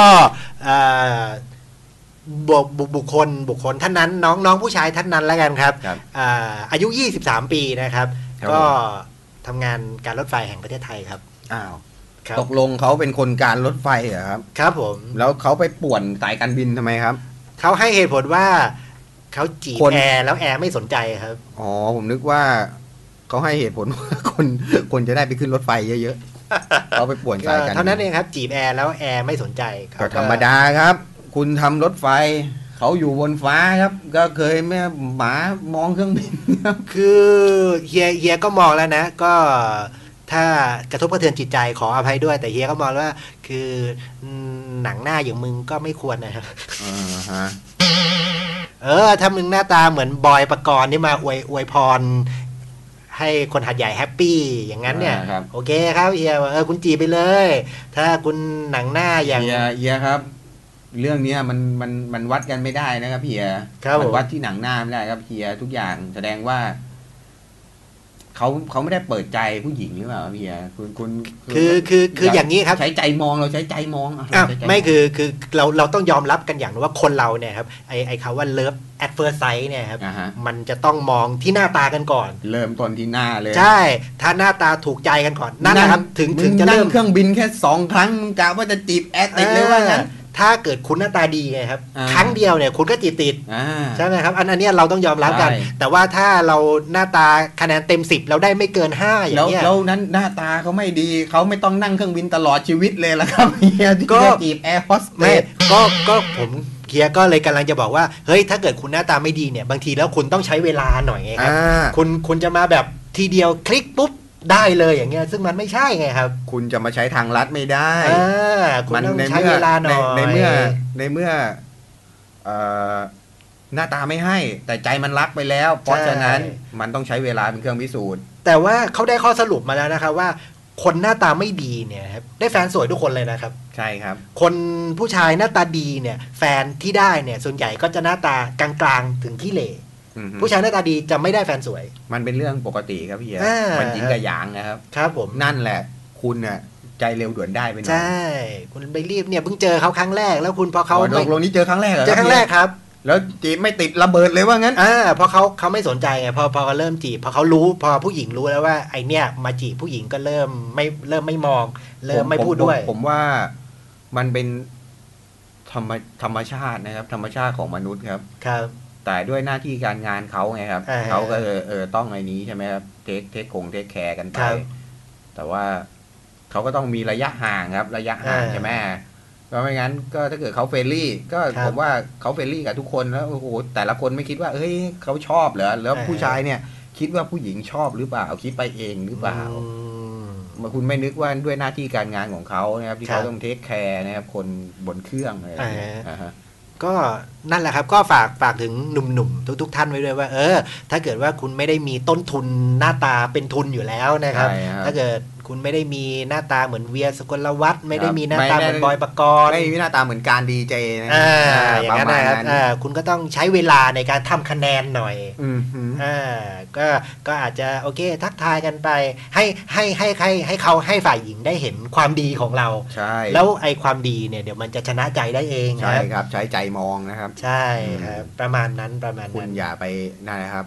บุคคลท่านนั้นน้องผู้ชายท่านนั้นแล้วกันครับอายุ23ปีนะครับก็ทำงานการรถไฟแห่งประเทศไทยครับตกลงเขาเป็นคนการรถไฟเหรอครับครับผมแล้วเขาไปป่วนสายการบินทำไมครับเขาให้เหตุผลว่าเขาจีบแอร์แล้วแอร์ไม่สนใจครับผมนึกว่าเขาให้เหตุผลว่าคนจะได้ไปขึ้นรถไฟเยอะๆเขาไปป่วนสายการบินเท่านั้นเองครับจีบแอร์แล้วแอร์ไม่สนใจก็ธรรมดาครับคุณทำรถไฟเขาอยู่บนฟ้าครับก็เคยแม่หมามองเครื่องบินครับคือเฮียก็มองแล้วนะก็ถ้ากระทบกระเทือนจิตใจขออภัยด้วยแต่เฮียก็มองว่าคือหนังหน้าอย่างมึงก็ไม่ควรนะครับถ้ามึงหน้าตาเหมือนบอยปกรณ์ที่มาอวยพรให้คนหัดใหญ่แฮปปี้อย่างนั้นเนี่ยโอเคครับเฮียคุณจีไปเลยถ้าคุณหนังหน้าอย่างเฮียครับเรื่องนี้มันวัดกันไม่ได้นะครับเฮียมันวัดที่หนังหน้าไม่ได้ครับเฮียทุกอย่างแสดงว่าเขาไม่ได้เปิดใจผู้หญิงหรือเปล่าพี่คุณคืออย่างนี้ครับใช้ใจมองเราใช้ใจมองไม่คือเราต้องยอมรับกันอย่างว่าคนเราเนี่ยครับไอ้คำว่า love at first sight เนี่ยครับมันจะต้องมองที่หน้าตากันก่อนเริ่มต้นที่หน้าเลยใช่ถ้าหน้าตาถูกใจกันก่อนนั่นนะครับถึงจะเริ่มเครื่องบินแค่2 ครั้งกะว่าจะจีบแอดติดเลยว่างั้นถ้าเกิดคุณหน้าตาดีไงครับครั้งเดียวเนี่ยคุณก็จีบติดใช่ไหมครับอันนี้เราต้องยอมรับกันแต่ว่าถ้าเราหน้าตาคะแนนเต็ม10เราได้ไม่เกิน5อย่างเงี้ยแล้วนั้นหน้าตาเขาไม่ดีเขาไม่ต้องนั่งเครื่องบินตลอดชีวิตเลยล่ะครับเฮียที่จะจีบแอร์โฮสเตสก็ผมเฮียก็เลยกำลังจะบอกว่าเฮ้ยถ้าเกิดคุณหน้าตาไม่ดีเนี่ยบางทีแล้วคุณต้องใช้เวลาหน่อยไงครับคุณจะมาแบบทีเดียวคลิกปุ๊บได้เลยอย่างเงี้ยซึ่งมันไม่ใช่ไงครับคุณจะมาใช้ทางลัดไม่ได้มันต้องใช้เวลาหน่อยในเมื่อหน้าตาไม่ให้แต่ใจมันรักไปแล้วเพราะฉะนั้นมันต้องใช้เวลาเป็นเครื่องพิสูจน์แต่ว่าเขาได้ข้อสรุปมาแล้วนะครับว่าคนหน้าตาไม่ดีเนี่ยครับได้แฟนสวยทุกคนเลยนะครับใช่ครับคนผู้ชายหน้าตาดีเนี่ยแฟนที่ได้เนี่ยส่วนใหญ่ก็จะหน้าตากลางๆถึงขี้เหร่ผู้ชายหน้าตาดีจะไม่ได้แฟนสวยมันเป็นเรื่องปกติครับพี่มันยิงกระหยางนะครับครับผมนั่นแหละคุณน่ะใจเร็วด่วนได้ไปหน่อยใช่คุณไปรีบเนี่ยเพิ่งเจอเขาครั้งแรกแล้วคุณพอเขาลงนี้เจอครั้งแรกเหรอเจอครั้งแรกครับแล้วจีบไม่ติดระเบิดเลยว่างั้นเพราะเขาไม่สนใจไงพอเริ่มจีบพอเขารู้พอผู้หญิงรู้แล้วว่าไอเนี่ยมาจีบผู้หญิงก็เริ่มไม่มองเริ่มไม่พูดด้วยผมว่ามันเป็นธรรมชาตินะครับธรรมชาติของมนุษย์ครับครับแต่ด้วยหน้าที่การงานเขาไงครับเขาก็ต้องในนี้ใช่ไหมครับเทคแคร์กันไปแต่ว่าเขาก็ต้องมีระยะห่างครับระยะห่างใช่ไหมก็ไม่งั้นก็ถ้าเกิดเขาเฟรนลี่ก็ผมว่าเขาเฟรนลี่กับทุกคนแล้วโอ้โหแต่ละคนไม่คิดว่าเฮ้ยเขาชอบเหรอแล้วผู้ชายเนี่ยคิดว่าผู้หญิงชอบหรือเปล่าคิดไปเองหรือเปล่าคุณไม่นึกว่าด้วยหน้าที่การงานของเขานะครับที่เขาต้องเทคแคร์นะครับคนบนเครื่องอะไรก็นั่นแหละครับก็ฝากถึงหนุ่มๆทุกท่านไว้ด้วยว่าถ้าเกิดว่าคุณไม่ได้มีต้นทุนหน้าตาเป็นทุนอยู่แล้วนะครับถ้าเกิดคุณไม่ได้มีหน้าตาเหมือนเวียสกลวัฒน์ไม่ได้มีหน้าตาเหมือนบอยปกรณ์ไม่มีหน้าตาเหมือนการดีเจอย่างนั้นนะครับคุณก็ต้องใช้เวลาในการทำคะแนนหน่อยก็อาจจะโอเคทักทายกันไปให้เขาให้ฝ่ายหญิงได้เห็นความดีของเราแล้วไอ้ความดีเนี่ยเดี๋ยวมันจะชนะใจได้เองใช่ครับใช้ใจมองนะครับใช่ครับประมาณนั้นคุณอย่าไปนะครับ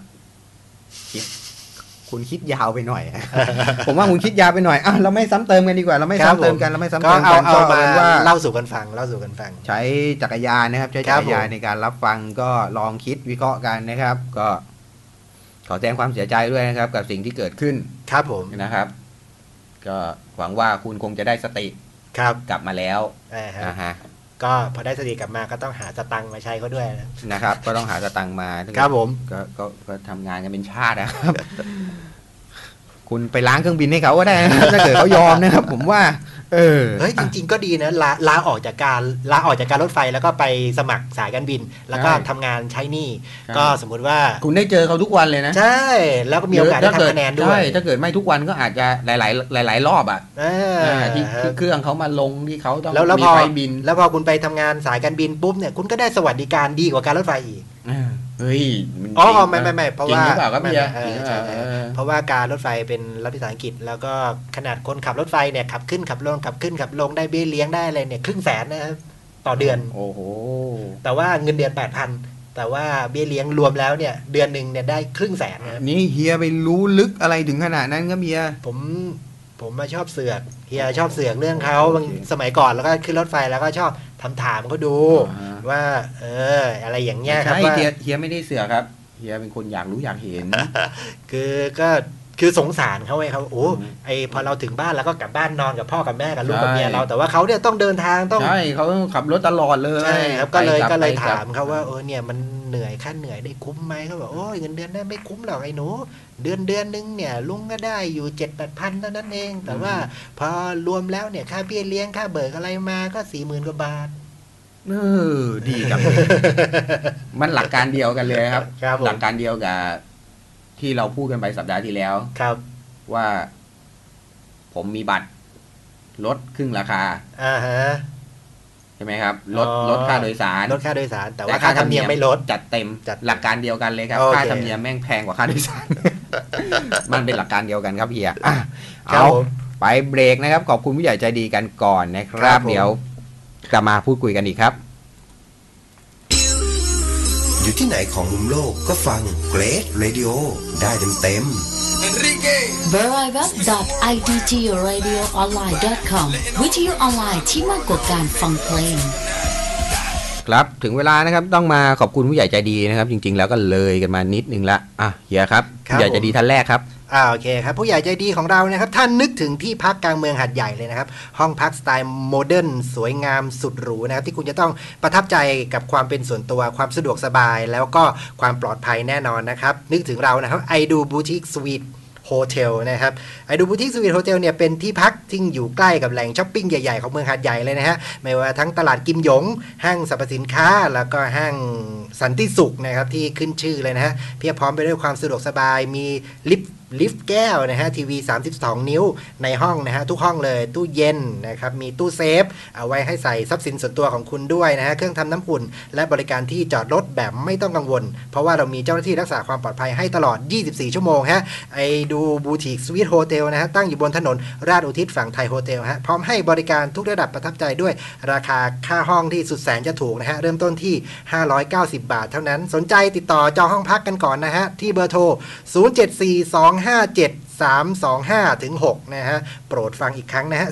คุณคิดยาวไปหน่อย ผมว่าคุณคิดยาวไปหน่อยเราไม่ซ้ำเติมกันดีกว่าเราไม่ซ้ำเติมกันก็เอามาเล่าสู่กันฟังใช้จักรยานนะครับใช้จักรยานในการรับฟังก็ลองคิดวิเคราะห์กันนะครับก็ขอแสดงความเสียใจด้วยนะครับกับสิ่งที่เกิดขึ้นครับผมนะครับก็หวังว่าคุณคงจะได้สติกลับมาแล้วก็พอได้สติกลับมาก็ต้องหาสตังค์มาใช้เขาด้วยนะครับก็ต้องหาสตังค์มาครับผมก็ทำงานกันเป็นชาตินะครับ คุณไปล้างเครื่องบินให้เขาก็ได้ถ้าเกิดเขายอมนะครับผมว่าเฮ้ยจริงๆก็ดีนะลาออกจากการรถไฟแล้วก็ไปสมัครสายการบินแล้วก็ทำงานใช้หนี้ก็สมมุติว่าคุณได้เจอเขาทุกวันเลยนะใช่แล้วก็มีโอกาสได้ทำคะแนนด้วยถ้าเกิดไม่ทุกวันก็อาจจะหลายรอบที่เครื่องเขามาลงที่เขาต้องมีไฟบินแล้วพอคุณไปทำงานสายการบินปุ๊บเนี่ยคุณก็ได้สวัสดิการดีกว่าการรถไฟอีกเฮ้ยไม่เพราะว่าเพราะว่าการรถไฟเป็นรัฐวิสาหกิจแล้วก็ขนาดคนขับรถไฟเนี่ยขับขึ้นขับลงได้เบี้ยเลี้ยงได้อะไรเนี่ย100,000นะครับต่อเดือนโอ้โหแต่ว่าเงินเดือน 8,000 แต่ว่าเบี้ยเลี้ยงรวมแล้วเนี่ยเดือนนึงเนี่ยได้100,000นะนี่เฮียไปรู้ลึกอะไรถึงขนาดนั้นครับเฮียผมมาชอบเสือกเฮียชอบเสือกเรื่องเขาบางสมัยก่อนแล้วก็ขึ้นรถไฟแล้วก็ชอบถามเขาดูว่าอะไรอย่างเงี้ยครับว่าเฮียไม่ได้เสือกครับเฮียเป็นคนอยากรู้อยากเห็นคือสงสารเขาไงเขาโอ้ไอพอเราถึงบ้านแล้วก็กลับบ้านนอนกับพ่อกับแม่กับลูกกับเมียเราแต่ว่าเขาเนี่ยต้องเดินทางต้องใช่เขาต้องขับรถตลอดเลยใช่ครับก็เลยถามเขาว่าเนี่ยมันเหนื่อยค่าเหนื่อยได้คุ้มไหมเขาบอกโอ้ยเงินเดือนได้ไม่คุ้มหรอกไอ้หนูเดือนนึงเนี่ยลุงก็ได้อยู่ 7-8,000 เท่านั้นเองแต่ว่าพอรวมแล้วเนี่ยค่าเบี้ยเลี้ยงค่าเบิกอะไรมาก็ 40,000 กว่าบาทดีจังมันหลักการเดียวกันเลยครับหลักการเดียวกับที่เราพูดกันไปสัปดาห์ที่แล้วครับว่าผมมีบัตรลดครึ่งราคาใช่ไหมครับลดค่าโดยสารแต่ว่าค่าธรรมเนียมไม่ลดจัดเต็มหลักการเดียวกันเลยครับค่าธรรมเนียมแม่งแพงกว่าค่าโดยสารมันเป็นหลักการเดียวกันครับเฮียเอาไปเบรกนะครับขอบคุณผู้ใหญ่ใจดีกันก่อนนะครับเดี๋ยวจะมาพูดคุยกันอีกครับอยู่ที่ไหนของมุมโลกก็ฟังเกรทเรดิโอได้เต็ม www.idgradioonline.com วิทยุออนไลน์ที่มากกว่าการฟังเพลงครับถึงเวลานะครับต้องมาขอบคุณผู้ใหญ่ใจดีนะครับจริงๆแล้วก็เลยกันมานิดนึงละเฮียครับผู้ใหญ่ใจดีท่านแรกครับโอเคครับผู้ใหญ่ใจดีของเรานะครับท่านนึกถึงที่พักกลางเมืองหาดใหญ่เลยนะครับห้องพักสไตล์โมเดิร์นสวยงามสุดหรูนะครับที่คุณจะต้องประทับใจกับความเป็นส่วนตัวความสะดวกสบายแล้วก็ความปลอดภัยแน่นอนนะครับนึกถึงเรานะครับไอดูบูติกสวีทโฮเทลนะครับไอดูบูติกสวีทโฮเทลเนี่ยเป็นที่พักที่อยู่ใกล้กับแหล่งช้อปปิ้งใหญ่ๆของเมืองหาดใหญ่เลยนะฮะไม่ว่าทั้งตลาดกิมหยงห้างสรรพสินค้าแล้วก็ห้างสันติสุขนะครับที่ขึ้นชื่อเลยนะฮะเพียบพร้อมไปด้วยความสะดวกสบายมีลิฟต์แก้วนะฮะทีวี32นิ้วในห้องนะฮะทุกห้องเลยตู้เย็นนะครับมีตู้เซฟเอาไว้ให้ใส่ทรัพย์สินส่วนตัวของคุณด้วยนะฮะเครื่องทำน้ำอุ่นและบริการที่จอดรถแบบไม่ต้องกังวลเพราะว่าเรามีเจ้าหน้าที่รักษาความปลอดภัยให้ตลอด24ชั่วโมงฮะไอดูบูติกสวีทโฮเทลนะฮะตั้งอยู่บนถนนราชอุทิศฝั่งไทยโฮเทลฮะพร้อมให้บริการทุกระดับประทับใจด้วยราคาค่าห้องที่สุดแสนจะถูกนะฮะเริ่มต้นที่590บาทเท่านั้นสนใจติดต่อจองห้องพักกันก่อนนะฮะที่เบอร์โทร074-257-325-6นะฮะโปรดฟังอีกครั้งนะฮะ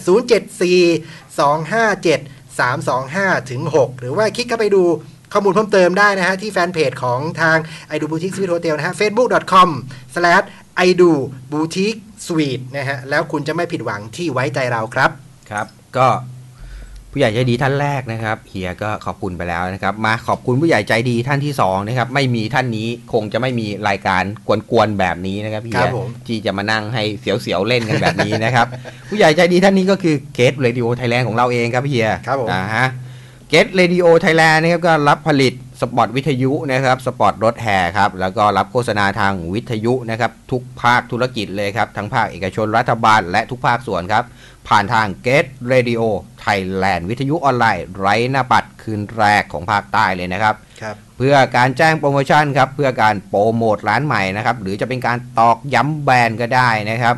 074-257-325-6หรือว่าคลิกเข้าไปดูข้อมูลเพิ่มเติมได้นะฮะที่แฟนเพจของทาง iDo Boutique Suite Hotel นะฮะ facebook.com/iDo Boutique Suite นะฮะแล้วคุณจะไม่ผิดหวังที่ไว้ใจเราครับครับก็ผู้ใหญ่ใจดีท่านแรกนะครับเฮียก็ขอบคุณไปแล้วนะครับมาขอบคุณผู้ใหญ่ใจดีท่านที่2นะครับไม่มีท่านนี้คงจะไม่มีรายการกวนๆแบบนี้นะครับเฮียที่จะมานั่งให้เสียวๆเล่นกันแบบนี้นะครับ ผู้ใหญ่ใจดีท่านนี้ก็คือเกตเรดิโอไทยแลนด์ของเราเองครับเฮียครับผมเกตเรดิโอไทยแลนด์นะครับก็รับผลิตสปอตวิทยุนะครับสปอตรถแห่ครับแล้วก็รับโฆษณาทางวิทยุนะครับทุกภาคธุรกิจเลยครับทั้งภาคเอกชนรัฐบาลและทุกภาคส่วนครับผ่านทาง Gate Radio Thailand วิทยุออนไลน์ไร้หน้าปัดคืนแรกของภาคใต้เลยนะครับเพื่อการแจ้งโปรโมชั่นครับเพื่อการโปรโมทร้านใหม่นะครับหรือจะเป็นการตอกย้ำแบรนด์ก็ได้นะครับ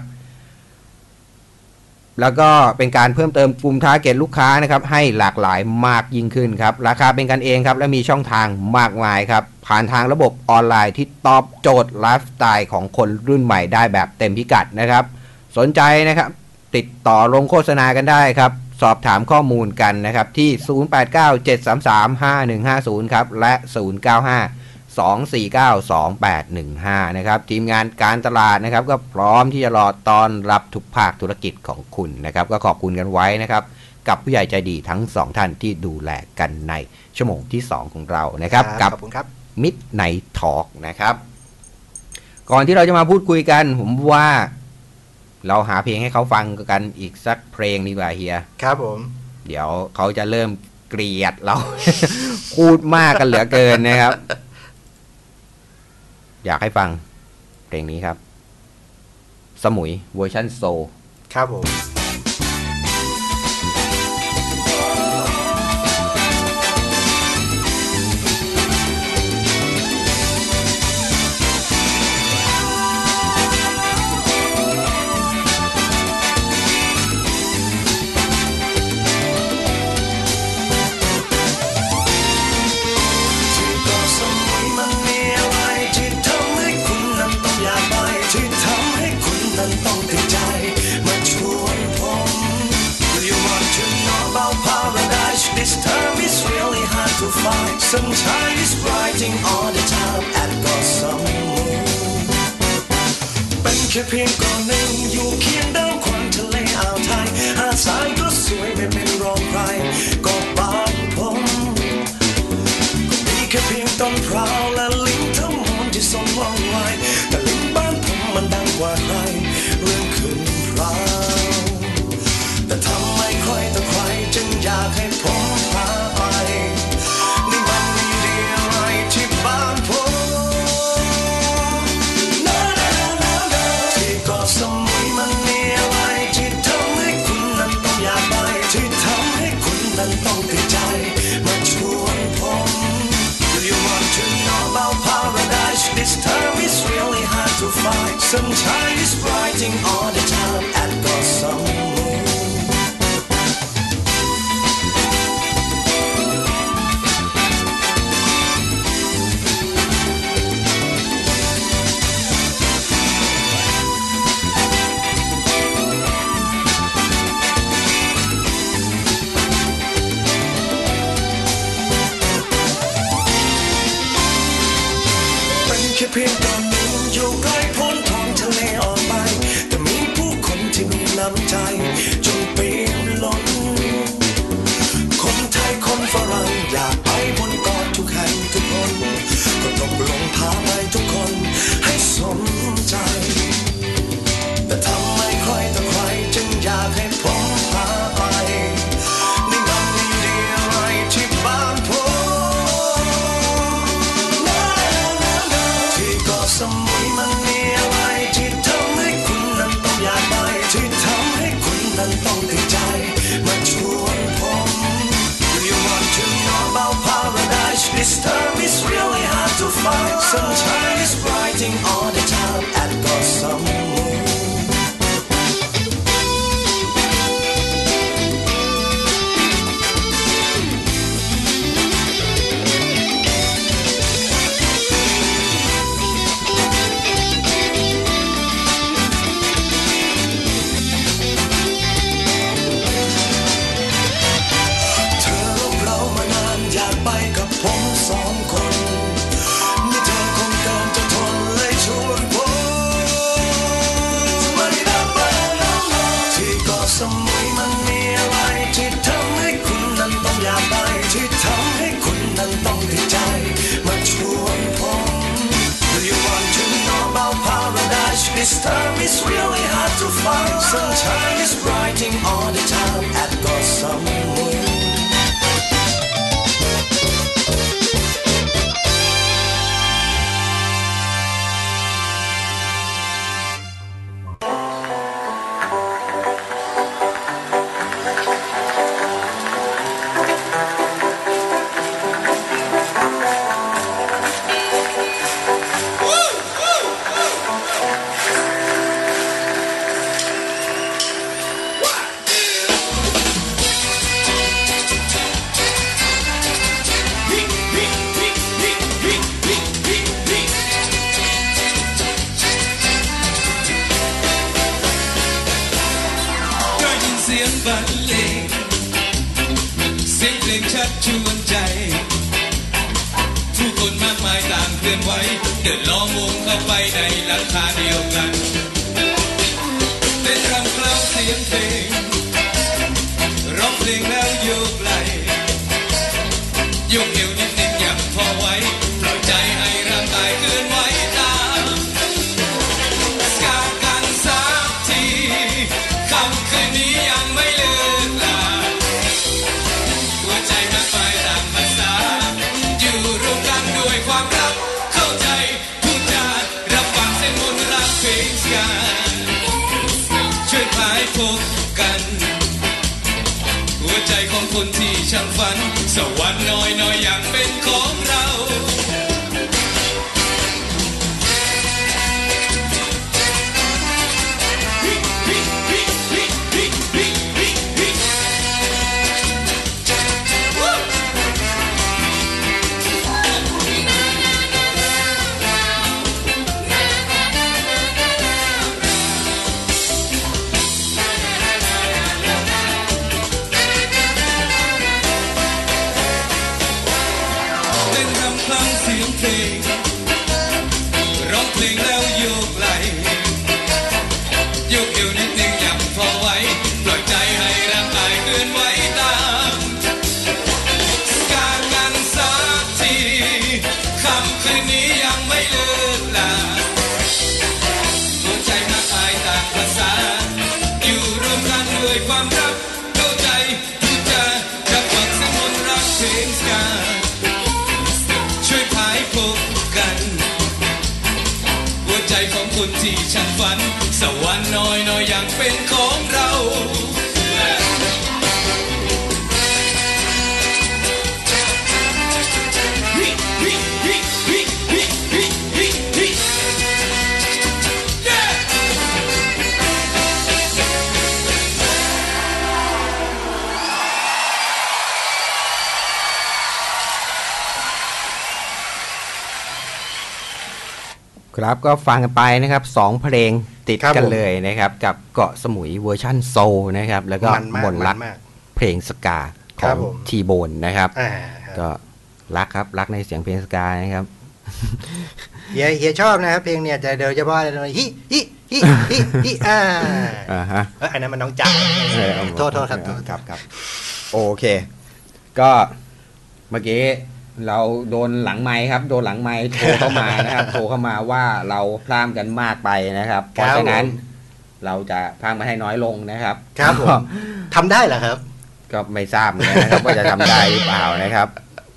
แล้วก็เป็นการเพิ่มเติมกลุ่มทาร์เก็ตลูกค้านะครับให้หลากหลายมากยิ่งขึ้นครับราคาเป็นกันเองครับและมีช่องทางมากมายครับผ่านทางระบบออนไลน์ที่ตอบโจทย์ไลฟ์สไตล์ของคนรุ่นใหม่ได้แบบเต็มพิกัดนะครับสนใจนะครับติดต่อลงโฆษณากันได้ครับสอบถามข้อมูลกันนะครับที่0897335150ครับและ0952492815นะครับทีมงานการตลาดนะครับก็พร้อมที่จะรอต้อนรับทุกภาคธุรกิจของคุณนะครับก็ขอบคุณกันไว้นะครับกับผู้ใหญ่ใจดีทั้ง2ท่านที่ดูแลกันในชั่วโมงที่2ของเรานะครับกับมิดไนท์ทอล์กนะครับก่อนที่เราจะมาพูดคุยกันผมว่าเราหาเพลงให้เขาฟังกันอีกสักเพลงดีกว่าเฮียครับผมเดี๋ยวเขาจะเริ่มเกลียดเรา พูดมากกันเหลือเกินนะครับอยากให้ฟังเพลงนี้ครับสมุยเวอร์ชันโซลครับผม This time it's really hard to find. Sunshine is brighting all the time at Blossom Moon. เป็นแค่เพียงก่อนหนึ่งอยู่เคียงด้านควันทะเลอ่าวไทยหาดทรายก็สวยไม่เป็นรองใครก็บ้านผมก็มีแค่เพียงต้นพร้าวและลิ้นทั้งมวลที่ส่งว่องไวแต่ลิ้นบ้านผมมันดังกว่าใครเรื่องขึ้นพร้าวแต่ทำไมใครต่อใครจึงอยากให้ผมพาไปนี่มันมีดีอะไรที่บ้านผมที่เกาะสมุยมันมีอะไรที่ทำให้คุณนั้นต้องอยากไปที่ทำให้คุณนั้นต้องติดใจมาชวนผม Do you want to know about paradise? This time it's really hard to find fight. Sunshine is brighting all the time at Gotham.แค่เพียงตอนนี้อยู่ใกล้พ้นท้องทะเลออกไปแต่มีผู้คนที่มีน้ำใจจนเปี่ยมล้นคนไทยคนฝรั่งอยากไปบนเกาะทุกแห่งทุกคนก็ตกลงพาไปทุกคนให้สมใจแต่ทำไมใครต่อใครจึงอยากให้ผมพาไปในงานนี้เดียวไรที่บ้านผมสมุยมันมีอะไรที่ทำให้คุณนั้นต้องอยากไปที่ทำให้คุณนั้นต้องติดใจมาชวนผม Do you want to know about paradise? This time is really hard to find. Sunshine is brighting all the time at Gotham.สองคนนี่เธอคงเกินจะทนเลยชวนผมไม่ได้ไปแล้วที่เกาะสมุยมันมีอะไรที่ทำให้คุณนั้นต้องอยากไปที่ทำให้คุณนั้นต้องติดใจมาชวนผม Do you want to know about paradise? This time is really hard to find. Sunshine is brighting all the time at Gotham. ชวนใจผู้คนมากมายต่างเคลื่อนไหวเดินล้อมวงเข้าไปในหลังคาเดียวกันเป็นรำเคล้าเสียงเพลงร้องเพลงแล้วโยกไหลโยกเอวนิดนึงยังพอไหวปล่อยใจให้ร่างกายเคลื่อนไหวตามสกากันสักทีค่ำคืนนี้ยังไม่เลิกลาหัวใจมากมายต่างภาษาอยู่รวมกันด้วยความรักเข้าใจพูดจารับฟังเส้นมนต์รักเพลงสกาช่วยพายพบกันหัวใจของคนที่ช่างฝันสวรรค์น้อยๆอย่างเป็นของเราร้องเพลงแล้วโยกไหลโยกเอวนิดนึงยังพอไหวปล่อยใจให้ร่างกายเคลื่อนไหวตามกากันสักทีค่ำคืนนี้ยังไม่เลิกลาหัวใจมากมายต่างภาษาอยู่รวมกันด้วยความรักเข้าใจพูดจารับฟังเสียงมนต์รักเพลงสกาช่วยพายพบกันหัวใจของคนที่ช่างฝันสวรรค์น้อยๆอย่างเป็นของเราครับก็ฟังกันไปนะครับ2เพลงติดกันเลยนะครับกับเกาะสมุยเวอร์ชั่นโซลนะครับแล้วก็มนต์รักเพลงสกาของทีโบนนะครับก็รักครับรักในเสียงเพลงสกานะครับเฮียชอบนะครับเพลงเนี่ยจะเดี๋ยวจะว่าอะไรฮิอันนั้นมันน้องจ๋าโทษครับโอเคก็เมื่อกี้เราโดนหลังไมค์ครับโดนหลังไมค์โทรเข้ามานะครับโทรเข้ามาว่าเราพร่ำกันมากไปนะครับเพราะฉะนั้นเราจะพร่ำมาให้น้อยลงนะครับครับผมทำได้เหรอครับก็ไม่ทราบเหมือนกันนะครับว่าจะทำได้หรือเปล่านะครับ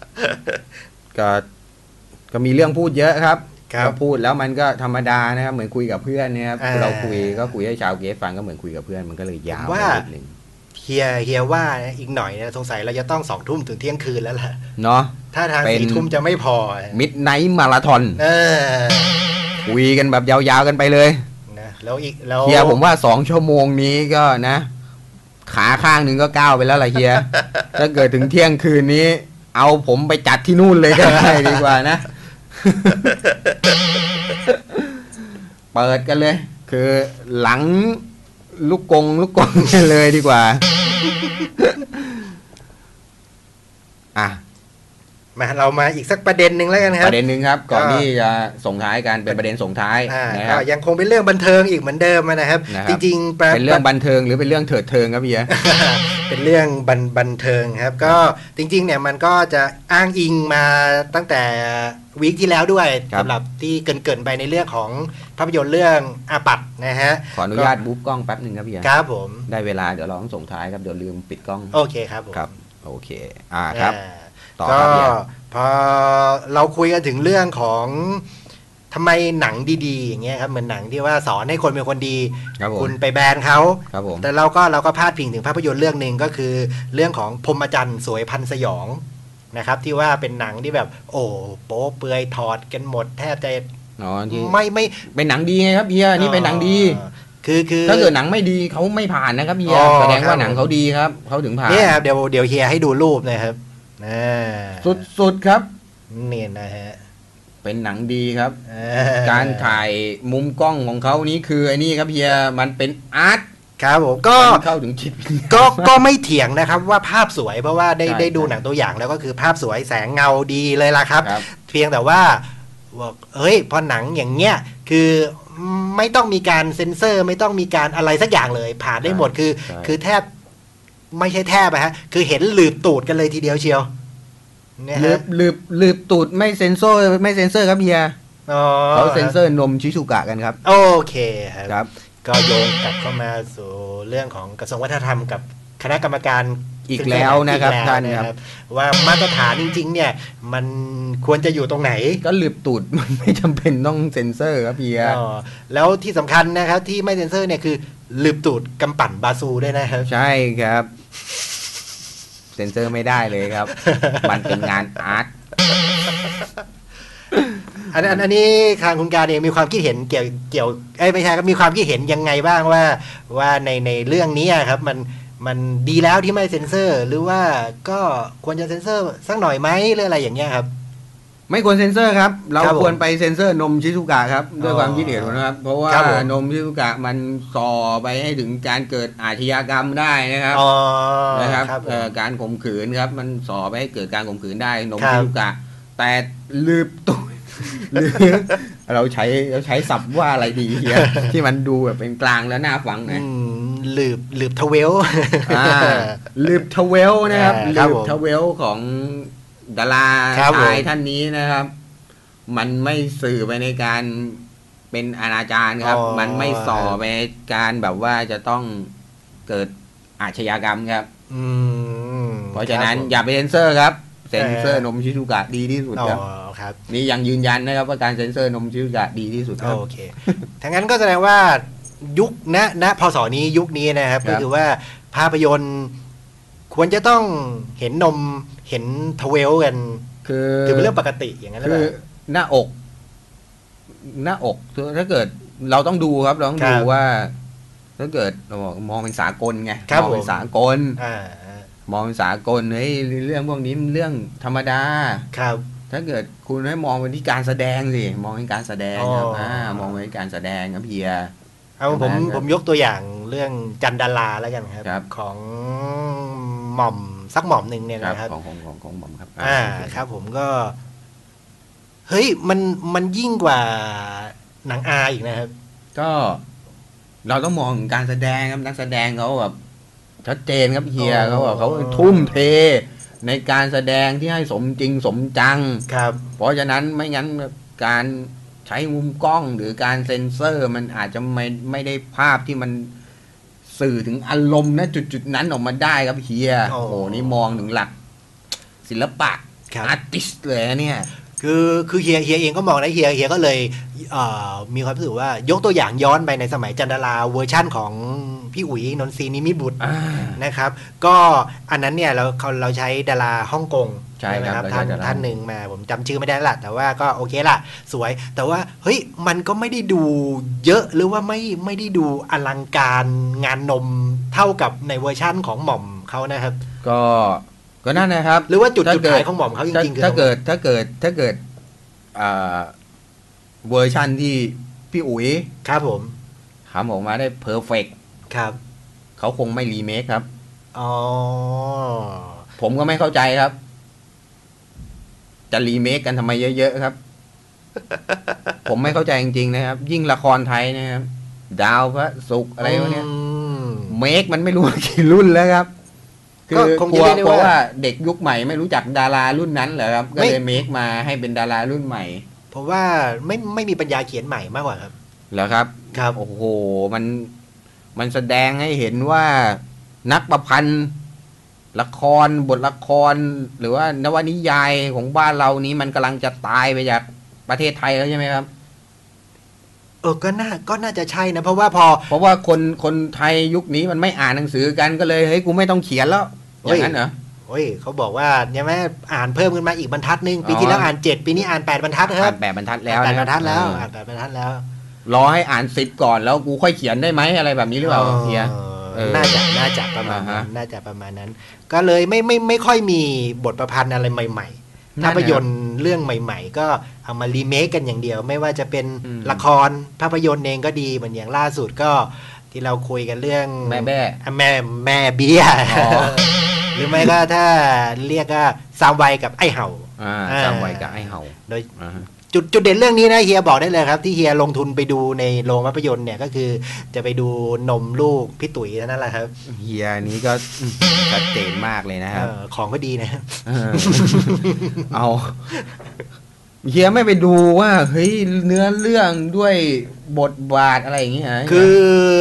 ก็มีเรื่องพูดเยอะครับเราพูดแล้วมันก็ธรรมดานะครับเหมือนคุยกับเพื่อนนะครับเราคุยให้ชาวเกสฟังก็เหมือนคุยกับเพื่อนมันก็เลยยาวนิดนึงเฮียว่าอีกหน่อยนะสงสัยเราจะต้อง20 ทุ่มถึงเที่ยงคืนแล้วล่ะเนาะถ้าทาง4 ทุ่มจะไม่พอมิดไนท์มาราธอนคุยกันแบบยาวๆกันไปเลยนะแล้วเฮียผมว่า2 ชั่วโมงนี้ก็นะขาข้างนึงก็ก้าวไปแล้วล่ะเฮียถ้าเกิดถึงเที่ยงคืนนี้เอาผมไปจัดที่นู่นเลยก็ได้ดีกว่านะเปิดกันเลยคือหลังลูกกงกันเลยดีกว่ามาเรามาอีกสักประเด็นหนึ่งแล้วกันครับประเด็นหนึ่งครับก่อนที่จะส่งท้ายกันเป็นประเด็นส่งท้ายนะครับยังคงเป็นเรื่องบันเทิงอีกเหมือนเดิมนะครับจริงๆเป็นเรื่องบันเทิงหรือเป็นเรื่องเถิดเทิงครับพี่เป็นเรื่องบันเทิงครับก็จริงๆเนี่ยมันก็จะอ้างอิงมาตั้งแต่วีคที่แล้วด้วยสำหรับที่เกินไปในเรื่องของภาพยนตร์เรื่องอาปัตนะฮะขออนุญาตบุ๊กกล้องแป๊บนึงครับพี่ครับผมได้เวลาเดี๋ยวเราต้องส่งท้ายครับเดี๋ยวลืมปิดกล้องโอเคครับครับโอเคครับก็พอเราคุยกันถึงเรื่องของทำไมหนังดีๆอย่างเงี้ยครับเหมือนหนังที่ว่าสอนให้คนเป็นคนดีคุณไปแบนเขาแต่เราก็พาดพิงถึงภาพยนตร์เรื่องนึงก็คือเรื่องของพรหมจรรย์สวยพันสยองนะครับที่ว่าเป็นหนังที่แบบโอ้โป๊เปลือยถอดกันหมดแทบจะไม่เป็นหนังดีไงครับเฮียนี่เป็นหนังดีคือถ้าเกิดหนังไม่ดีเขาไม่ผ่านนะครับเฮียแสดงว่าหนังเขาดีครับเขาถึงผ่านเนี่ยครับเดี๋ยวเฮียให้ดูรูปนะครับสุดครับนี่นะฮะเป็นหนังดีครับการถ่ายมุมกล้องของเขานี้คือไอ้นี่ครับเฮียมันเป็นอาร์ตครับผมก็เข้าถึงจิตก็ไม่เถียงนะครับว่าภาพสวยเพราะว่าได้ดูหนังตัวอย่างแล้วก็คือภาพสวยแสงเงาดีเลยล่ะครับเพียงแต่ว่าเฮ้ยพอหนังอย่างเงี้ยคือไม่ต้องมีการเซ็นเซอร์ไม่ต้องมีการอะไรสักอย่างเลยผ่านได้หมดคือแทบไม่ใช่แทบฮะคือเห็นหลืบตูดกันเลยทีเดียวเชียวลืบตูดไม่เซ็นเซอร์ครับเฮียเขาเซ็นเซอร์นมชิซุกะกันครับโอเคครับก็โยงกลับเข้ามาสู่เรื่องของกระทรวงวัฒนธรรมกับคณะกรรมการอีกแล้วนะครับท่านครับว่ามาตรฐานจริงๆเนี่ยมันควรจะอยู่ตรงไหนก็ลืบตูดมันไม่จำเป็นต้องเซ็นเซอร์ครับเฮียแล้วที่สำคัญนะครับที่ไม่เซ็นเซอร์เนี่ยคือลืบตูดกำปั่นบาซูด้วยนะครับใช่ครับเซ็นเซอร์ไม่ได้เลยครับ มันเป็นงานอาร์ตอันนี้ทางคุณการเองมีความคิดเห็นเกี่ยวไม่ใช่ครับมีความคิดเห็นยังไงบ้างว่าในเรื่องนี้ครับมันดีแล้วที่ไม่เซ็นเซอร์หรือว่าก็ควรจะเซ็นเซอร์สักหน่อยไหมหรืออะไรอย่างเงี้ยครับไม่ควรเซ็นเซอร์ครับเราควรไปเซ็นเซอร์นมชิซุกะครับด้วยความคิดเห็นนะครับเพราะว่านมชิซุกะมันส่อไปให้ถึงการเกิดอาชญากรรมได้นะครับนะครับการข่มขืนครับมันส่อไปให้เกิดการข่มขืนได้นมชิซุกะแต่ลืบตัวเราใช้ศัพท์ว่าอะไรดีเฮียที่มันดูแบบเป็นกลางแล้วน่าฟังนะลืบทเวลลืบทเวลนะครับลืบทเวลของดาราชายท่านนี้นะครับมันไม่สื่อไปในการเป็นอนาจารครับมันไม่ส่อไปการแบบว่าจะต้องเกิดอาชญากรรมครับเพราะฉะนั้นอย่าไปเซ็นเซอร์ครับเซ็นเซอร์นมชิซุกะดีที่สุดครับนี่ยังยืนยันนะครับว่าการเซ็นเซอร์นมชิซุกะดีที่สุดครับโอเคทั้งนั้นก็แสดงว่ายุคณพศนี้ยุคนี้นะครับก็คือว่าภาพยนตร์ควรจะต้องเห็นนมเห็นทเวลกันถือเป็นเรื่องปกติอย่างนั้นคือหน้าอกถ้าเกิดเราต้องดูครับเราต้องดูว่าถ้าเกิดมองเป็นสากลไงมองเป็นสากลมองเป็นสากลเฮ้ยเรื่องพวกนี้มันเรื่องธรรมดาถ้าเกิดคุณให้มองไปที่การแสดงสิมองเป็นการแสดงครับมองไปที่การแสดงครับเฮียเอาผมยกตัวอย่างเรื่องจันดาราแล้วกันครับของหม่อมสักหม่อมหนึ่งเนี่ยนะครับของหม่อมครับครับผมก็เฮ้ยมันยิ่งกว่าหนังอาอีกนะครับก็เราต้องมองการแสดงครับนักแสดงเขาแบบชัดเจนครับเฮียเขาบอกเขาทุ่มเทในการแสดงที่ให้สมจริงสมจังครับเพราะฉะนั้นไม่งั้นการใช้มุมกล้องหรือการเซ็นเซอร์มันอาจจะไม่ได้ภาพที่มันสื่อถึงอารมณ์ณจุดนั้นออกมาได้ครับเฮียโอ้โหนี่มองถึงหลักศิลปะอาร์ติสต์เลยเนี่ยคือเฮียเองก็มองนะเฮียก็เลยมีความรู้สึกว่ายกตัวอย่างย้อนไปในสมัยจันดาราเวอร์ชั่นของพี่อุ๋ยนนทรีนิมิตบุตรนะครับก็อันนั้นเนี่ยเราใช้ดาราฮ่องกงใช่ไหมครับท่านหนึ่งมาผมจำชื่อไม่ได้ละแต่ว่าก็โอเคละสวยแต่ว่าเฮ้ยมันก็ไม่ได้ดูเยอะหรือว่าไม่ได้ดูอลังการงานนมเท่ากับในเวอร์ชั่นของหม่อมเขานะครับก็นั่นนะครับหรือว่าจุดขายของหม่อมเขาจริงๆคือถ้าเกิดเวอร์ชันที่พี่อุ๋ยครับผมทำออกมาได้เพอร์เฟกต์ครับเขาคงไม่รีเมคครับอ๋อผมก็ไม่เข้าใจครับจะรีเมคกันทำไมเยอะๆครับ ผมไม่เข้าใจจริงๆนะครับยิ่งละครไทยนะครับดาวพระศุกร์อะไรวะเนี่ยเมคมันไม่รู้กี่รุ่นแล้วครับคือกลัวว่าเด็กยุคใหม่ไม่รู้จักดารารุ่นนั้นเหรอครับก็เลยเมคมาให้เป็นดารารุ่นใหม่เพราะว่าไม่มีปัญญาเขียนใหม่มากกว่าครับเหรอครับครับโอ้โหมันแสดงให้เห็นว่านักประพันธ์ละครบทละครหรือว่านวนิยายของบ้านเรานี้มันกำลังจะตายไปจากประเทศไทยแล้วใช่ไหมครับก็น่าจะใช่นะเพราะว่าคนไทยยุคนี้มันไม่อ่านหนังสือกันก็เลยเฮ้ยกูไม่ต้องเขียนแล้วอย่างนั้นเหรอโอ้ยเขาบอกว่าใช่ไหมอ่านเพิ่มขึ้นมาอีกบรรทัดนึงปีที่แล้วอ่าน7ปีนี้อ่าน8บรรทัดครับอ่าน8บรรทัดแล้ว 8บรรทัดแล้วอ่าน8บรรทัดแล้วรอให้อ่าน10ก่อนแล้วกูค่อยเขียนได้ไหมอะไรแบบนี้หรือเปล่าเฮียน่าจะประมาณนั้นน่าจะประมาณนั้นก็เลยไม่ค่อยมีบทประพันธ์อะไรใหม่ๆภาพยนตร์เรื่องใหม่ๆก็เอามารีเมคกันอย่างเดียวไม่ว่าจะเป็นละครภาพยนตร์เองก็ดีเหมือนอย่างล่าสุดก็ที่เราคุยกันเรื่องแม่เบี้ยหรือไม่ก็ถ้าเรียกก็ซามไวกับไอ้เห่าซามไวกับไอ้เห่าโดยจุดเด่นเรื่องนี้นะเฮียบอกได้เลยครับที่เฮียลงทุนไปดูในโรงภาพยนตร์เนี่ยก็คือจะไปดูนมลูกพี่ตุ๋ยนั่นแหละครับเฮียนี้ก็ชัดเจนมากเลยนะครับของก็ดีนะเอาเฮียไม่ไปดูว่าเฮ้ยเนื้อเรื่องด้วยบทบาทอะไรอย่างเงี้ยคือ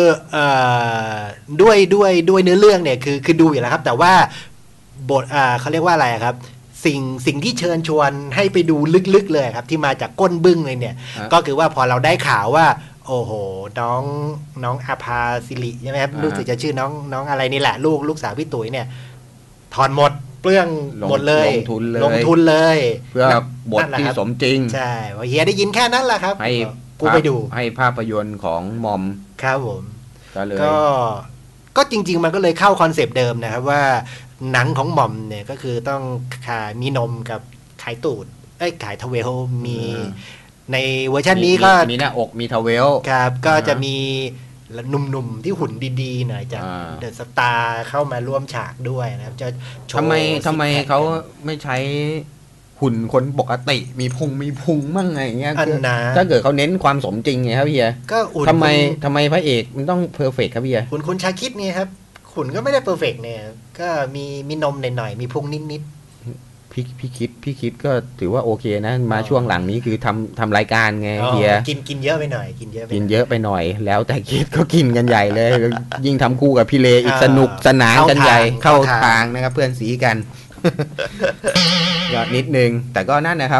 ด้วยเนื้อเรื่องเนี่ยคือดูอยู่แล้วครับแต่ว่าบทเขาเรียกว่าอะไรครับสิ่งที่เชิญชวนให้ไปดูลึกๆเลยครับที่มาจากก้นบึ้งเลยเนี่ยก็คือว่าพอเราได้ข่าวว่าโอ้โหน้องอาภาสิริใช่ไหมครับรู้สึกจะชื่อน้องอะไรนี่แหละลูกสาวพี่ตุ๋ยเนี่ยถอนหมดเปลื้องหมดเลยลงทุนเลยเพื่อบทที่สมจริงใช่เฮียได้ยินแค่นั้นแหละครับให้กูไปดูให้ภาพยนตร์ของมอมครับผมก็จริงๆมันก็เลยเข้าคอนเซปต์เดิมนะครับว่าหนังของหม่อมเนี่ยก็คือต้องมีนมกับขายตูดขายทเวลมีในเวอร์ชันนี้ก็มีหน้าอกมีทเวลครับก็จะมีหนุ่มๆที่หุ่นดีๆหน่อยจากเดอะสตาร์เข้ามาร่วมฉากด้วยนะครับจะทำไมเขาไม่ใช้หุ่นคนปกติมีพุงมั่งไงเงี้ยถ้าเกิดเขาเน้นความสมจริงไงครับพี่ก็ทำไมพระเอกมันต้องเพอร์เฟกต์ครับพี่หุ่นคนชาคิดเนี่ยครับหุ่นก็ไม่ได้เพอร์เฟกต์เนี่ยก็มีนมหน่อยๆมีพุงนิดๆพี่คิดก็ถือว่าโอเคนะมาช่วงหลังนี้คือทำรายการไงเฮียกินเยอะไปหน่อยกินเยอะไปหน่อยแล้วแต่คิดก็กินกันใหญ่เลยยิ่งทำคู่กับพี่เลอีกสนุกสนานกันใหญ่เข้าทางนะครับเพื่อนสีกันก็นิดนึงแต่ก็นั่นนะครับ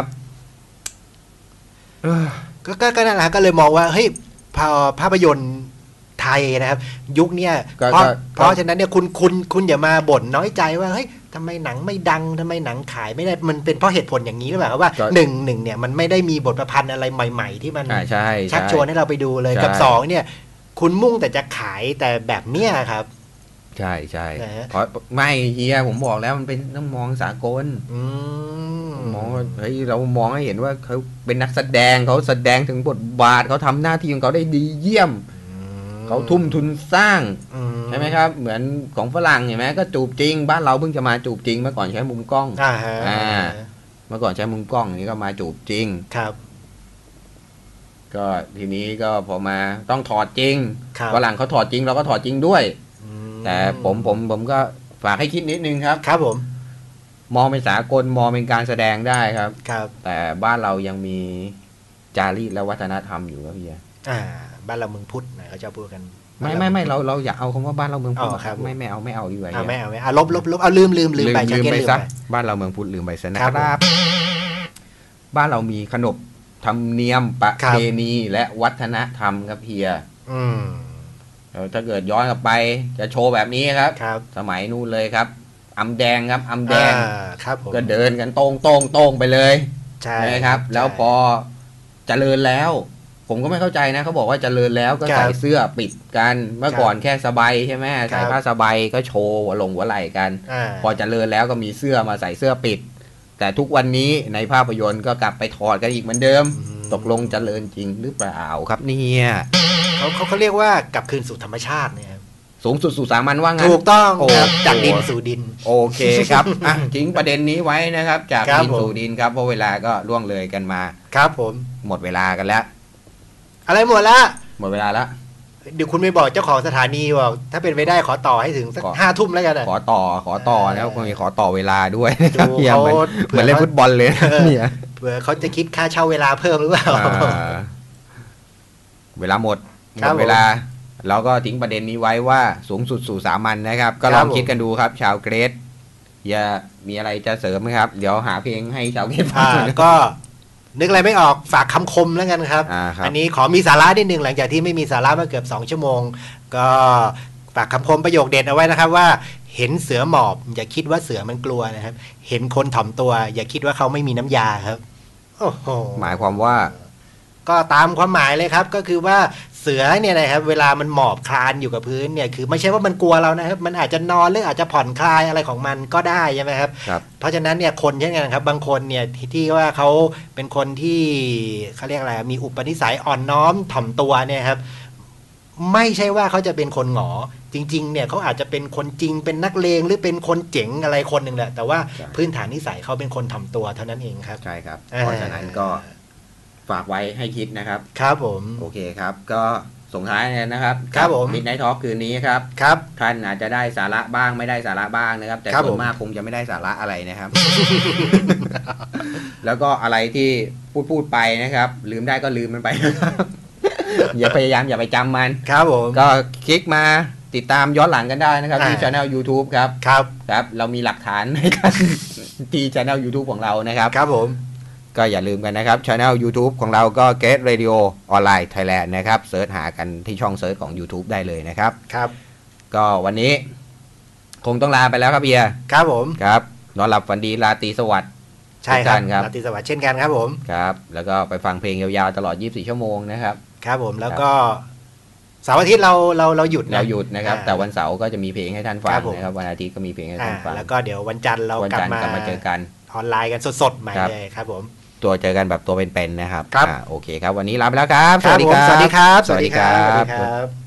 ก็นั่นแหละก็เลยมองว่าเฮ้ยภาพยนตร์ไทยนะครับยุคเนี้ยเพราะฉะนั้นเนี่ยคุณอย่ามาบ่นน้อยใจว่าเฮ้ยทำไมหนังไม่ดังทำไมหนังขายไม่ได้มันเป็นเพราะเหตุผลอย่างนี้หรือเปล่าว่าหนึ่งเนี่ยมันไม่ได้มีบทประพันธ์อะไรใหม่ๆที่มันชักชวนให้เราไปดูเลยกับ2เนี่ยคุณมุ่งแต่จะขายแต่แบบเนี้ยครับใช่เพราะไม่เฮียผมบอกแล้วมันเป็นต้องมองสากลมองเฮ้ยเรามองให้เห็นว่าเขาเป็นนักแสดงเขาแสดงถึงบทบาทเขาทำหน้าที่ของเขาได้ดีเยี่ยมเขาทุ่มทุนสร้างใช่ไหมครับเหมือนของฝรั่งเห็นไหมก็จูบจริงบ้านเราเพิ่งจะมาจูบจริงเมื่อก่อนใช้มุมกล้องเมื่อก่อนใช้มุมกล้องนี้ก็มาจูบจริงครับก็ทีนี้ก็พอมาต้องถอดจริงฝรั่งเขาถอดจริงเราก็ถอดจริงด้วยแต่ผมก็ฝากให้คิดนิดนึงครับครับผมมองเป็นสากลมองเป็นการแสดงได้ครับครับแต่บ้านเรายังมีจารีตและวัฒนธรรมอยู่ครับพี่บ้านเราเมืองพุทธนะเขาจะพูดกันไม่เราอย่าเอาคำว่าบ้านเราเมืองพุทธไม่เอาดีกว่าไม่เอาลบเอาลืมไปซะบ้านเราเมืองพุทธลืมไปซะนะครับบ้านเรามีขนบธรรมเนียมประเพณีและวัฒนธรรมครับเฮียถ้าเกิดย้อนกลับไปจะโชว์แบบนี้ครับสมัยนู้นเลยครับอำแดงครับอำแดงก็เดินกันตรงไปเลยใช่ครับแล้วพอเจริญแล้วผมก็ไม่เข้าใจนะเขาบอกว่าเจริญแล้วก็ใส่เสื้อปิดกันเมื่อก่อนแค่สบายใช่ไหมใส่ผ้าสบายก็โชว์หัวไหล่กันพอเจริญแล้วก็มีเสื้อมาใส่เสื้อปิดแต่ทุกวันนี้ในภาพยนตร์ก็กลับไปถอดกันอีกเหมือนเดิมตกลงเจริญจริงหรือเปล่าครับเนี่ยเขาเรียกว่ากลับคืนสู่ธรรมชาติเนี่ยสูงสุดสู่สามัญว่างั้นถูกต้องครับจากดินสู่ดินโอเคครับทิ้งประเด็นนี้ไว้นะครับจากดินสู่ดินครับเพราะเวลาก็ล่วงเลยกันมาครับผมหมดเวลากันแล้วอะไรหมดละหมดเวลาแล้วเดี๋ยวคุณไม่บอกเจ้าของสถานีบอกถ้าเป็นไปได้ขอต่อให้ถึงสัก5 ทุ่มแล้วกันขอต่อแล้วคงมีขอต่อเวลาด้วยนะครับเหมือนเล่นฟุตบอลเลยเนี่ยเผื่อเขาจะคิดค่าเช่าเวลาเพิ่มหรือเปล่าเวลาหมดเวลาเราก็ทิ้งประเด็นนี้ไว้ว่าสูงสุดสู่สามัญนะครับก็ลองคิดกันดูครับชาวเกรดอย่ามีอะไรจะเสริมไหมครับเดี๋ยวหาเพลงให้ชาวเกรดฟังก็นึกอะไรไม่ออกฝากคำคมแล้วกันครับ อันนี้ขอมีสาระนิดนึงหลังจากที่ไม่มีสาระมาเกือบ2 ชั่วโมงก็ฝากคำคมประโยคเด็ดเอาไว้นะครับว่าเห็นเสือหมอบอย่าคิดว่าเสือมันกลัวนะครับเห็นคนถ่อมตัวอย่าคิดว่าเขาไม่มีน้ำยาครับโอ้โหหมายความว่าก็ตามความหมายเลยครับก็คือว่าเสือเนี่ยนะครับเวลามันหมอบคลานอยู่กับพื้นเนี่ยคือไม่ใช่ว่ามันกลัวเรานะครับมันอาจจะนอนหรืออาจจะผ่อนคลายอะไรของมันก็ได้ใช่ไหมครับเพราะฉะนั้นเนี่ยคนเช่นกันครับบางคนเนี่ยที่ว่าเขาเป็นคนที่เขาเรียกอะไรมีอุปนิสัยอ่อนน้อมถ่อมตัวเนี่ยครับไม่ใช่ว่าเขาจะเป็นคนหงอจริงๆเนี่ยเขาอาจจะเป็นคนจริงเป็นนักเลงหรือเป็นคนเจ๋งอะไรคนหนึ่งแหละแต่ว่าพื้นฐานนิสัยเขาเป็นคนถ่อมตัวเท่านั้นเองครับใช่ครับเพราะฉะนั้นก็ฝากไว้ให้คิดนะครับครับผมโอเคครับก็ส่งท้ายนะครับครับผมมิดไนท์ทอล์กคืนนี้ครับท่านอาจจะได้สาระบ้างไม่ได้สาระบ้างนะครับแต่ส่วนมากคงจะไม่ได้สาระอะไรนะครับ แล้วก็อะไรที่พูดไปนะครับลืมได้ก็ลืมมันไปอย่าพยายามอย่าไปจำมันครับผมก็คลิกมาติดตามย้อนหลังกันได้นะครับที่ Channel YouTube ครับครับเรามีหลักฐานในการที่ Channel YouTube ของเรานะครับครับผมก็อย่าลืมกันนะครับ Channel YouTube ของเราก็ Get Radio Online Thailand นะครับเสิร์ชหากันที่ช่องเสิร์ชของ YouTube ได้เลยนะครับครับก็วันนี้คงต้องลาไปแล้วครับเบียร์ครับผมครับนอนหลับฝันดีราตรีสวัสดิ์ใช่ครับราตรีสวัสดิ์เช่นกันครับผมครับแล้วก็ไปฟังเพลงยาวๆตลอด24 ชั่วโมงนะครับครับผมแล้วก็เสาร์อาทิตย์เราหยุดนะครับแต่วันเสาร์ก็จะมีเพลงให้ท่านฟังนะครับวันอาทิตย์ก็มีเพลงให้ท่านฟังแล้วก็เดี๋ยววันจันทร์เรากลับมาเจอกันออนไลน์กันสดๆใหม่เลยครับผมตัวเจอกันแบบตัวเป็นๆนะครับครับโอเคครับวันนี้ลาไปแล้วครับสวัสดีครับสวัสดีครับ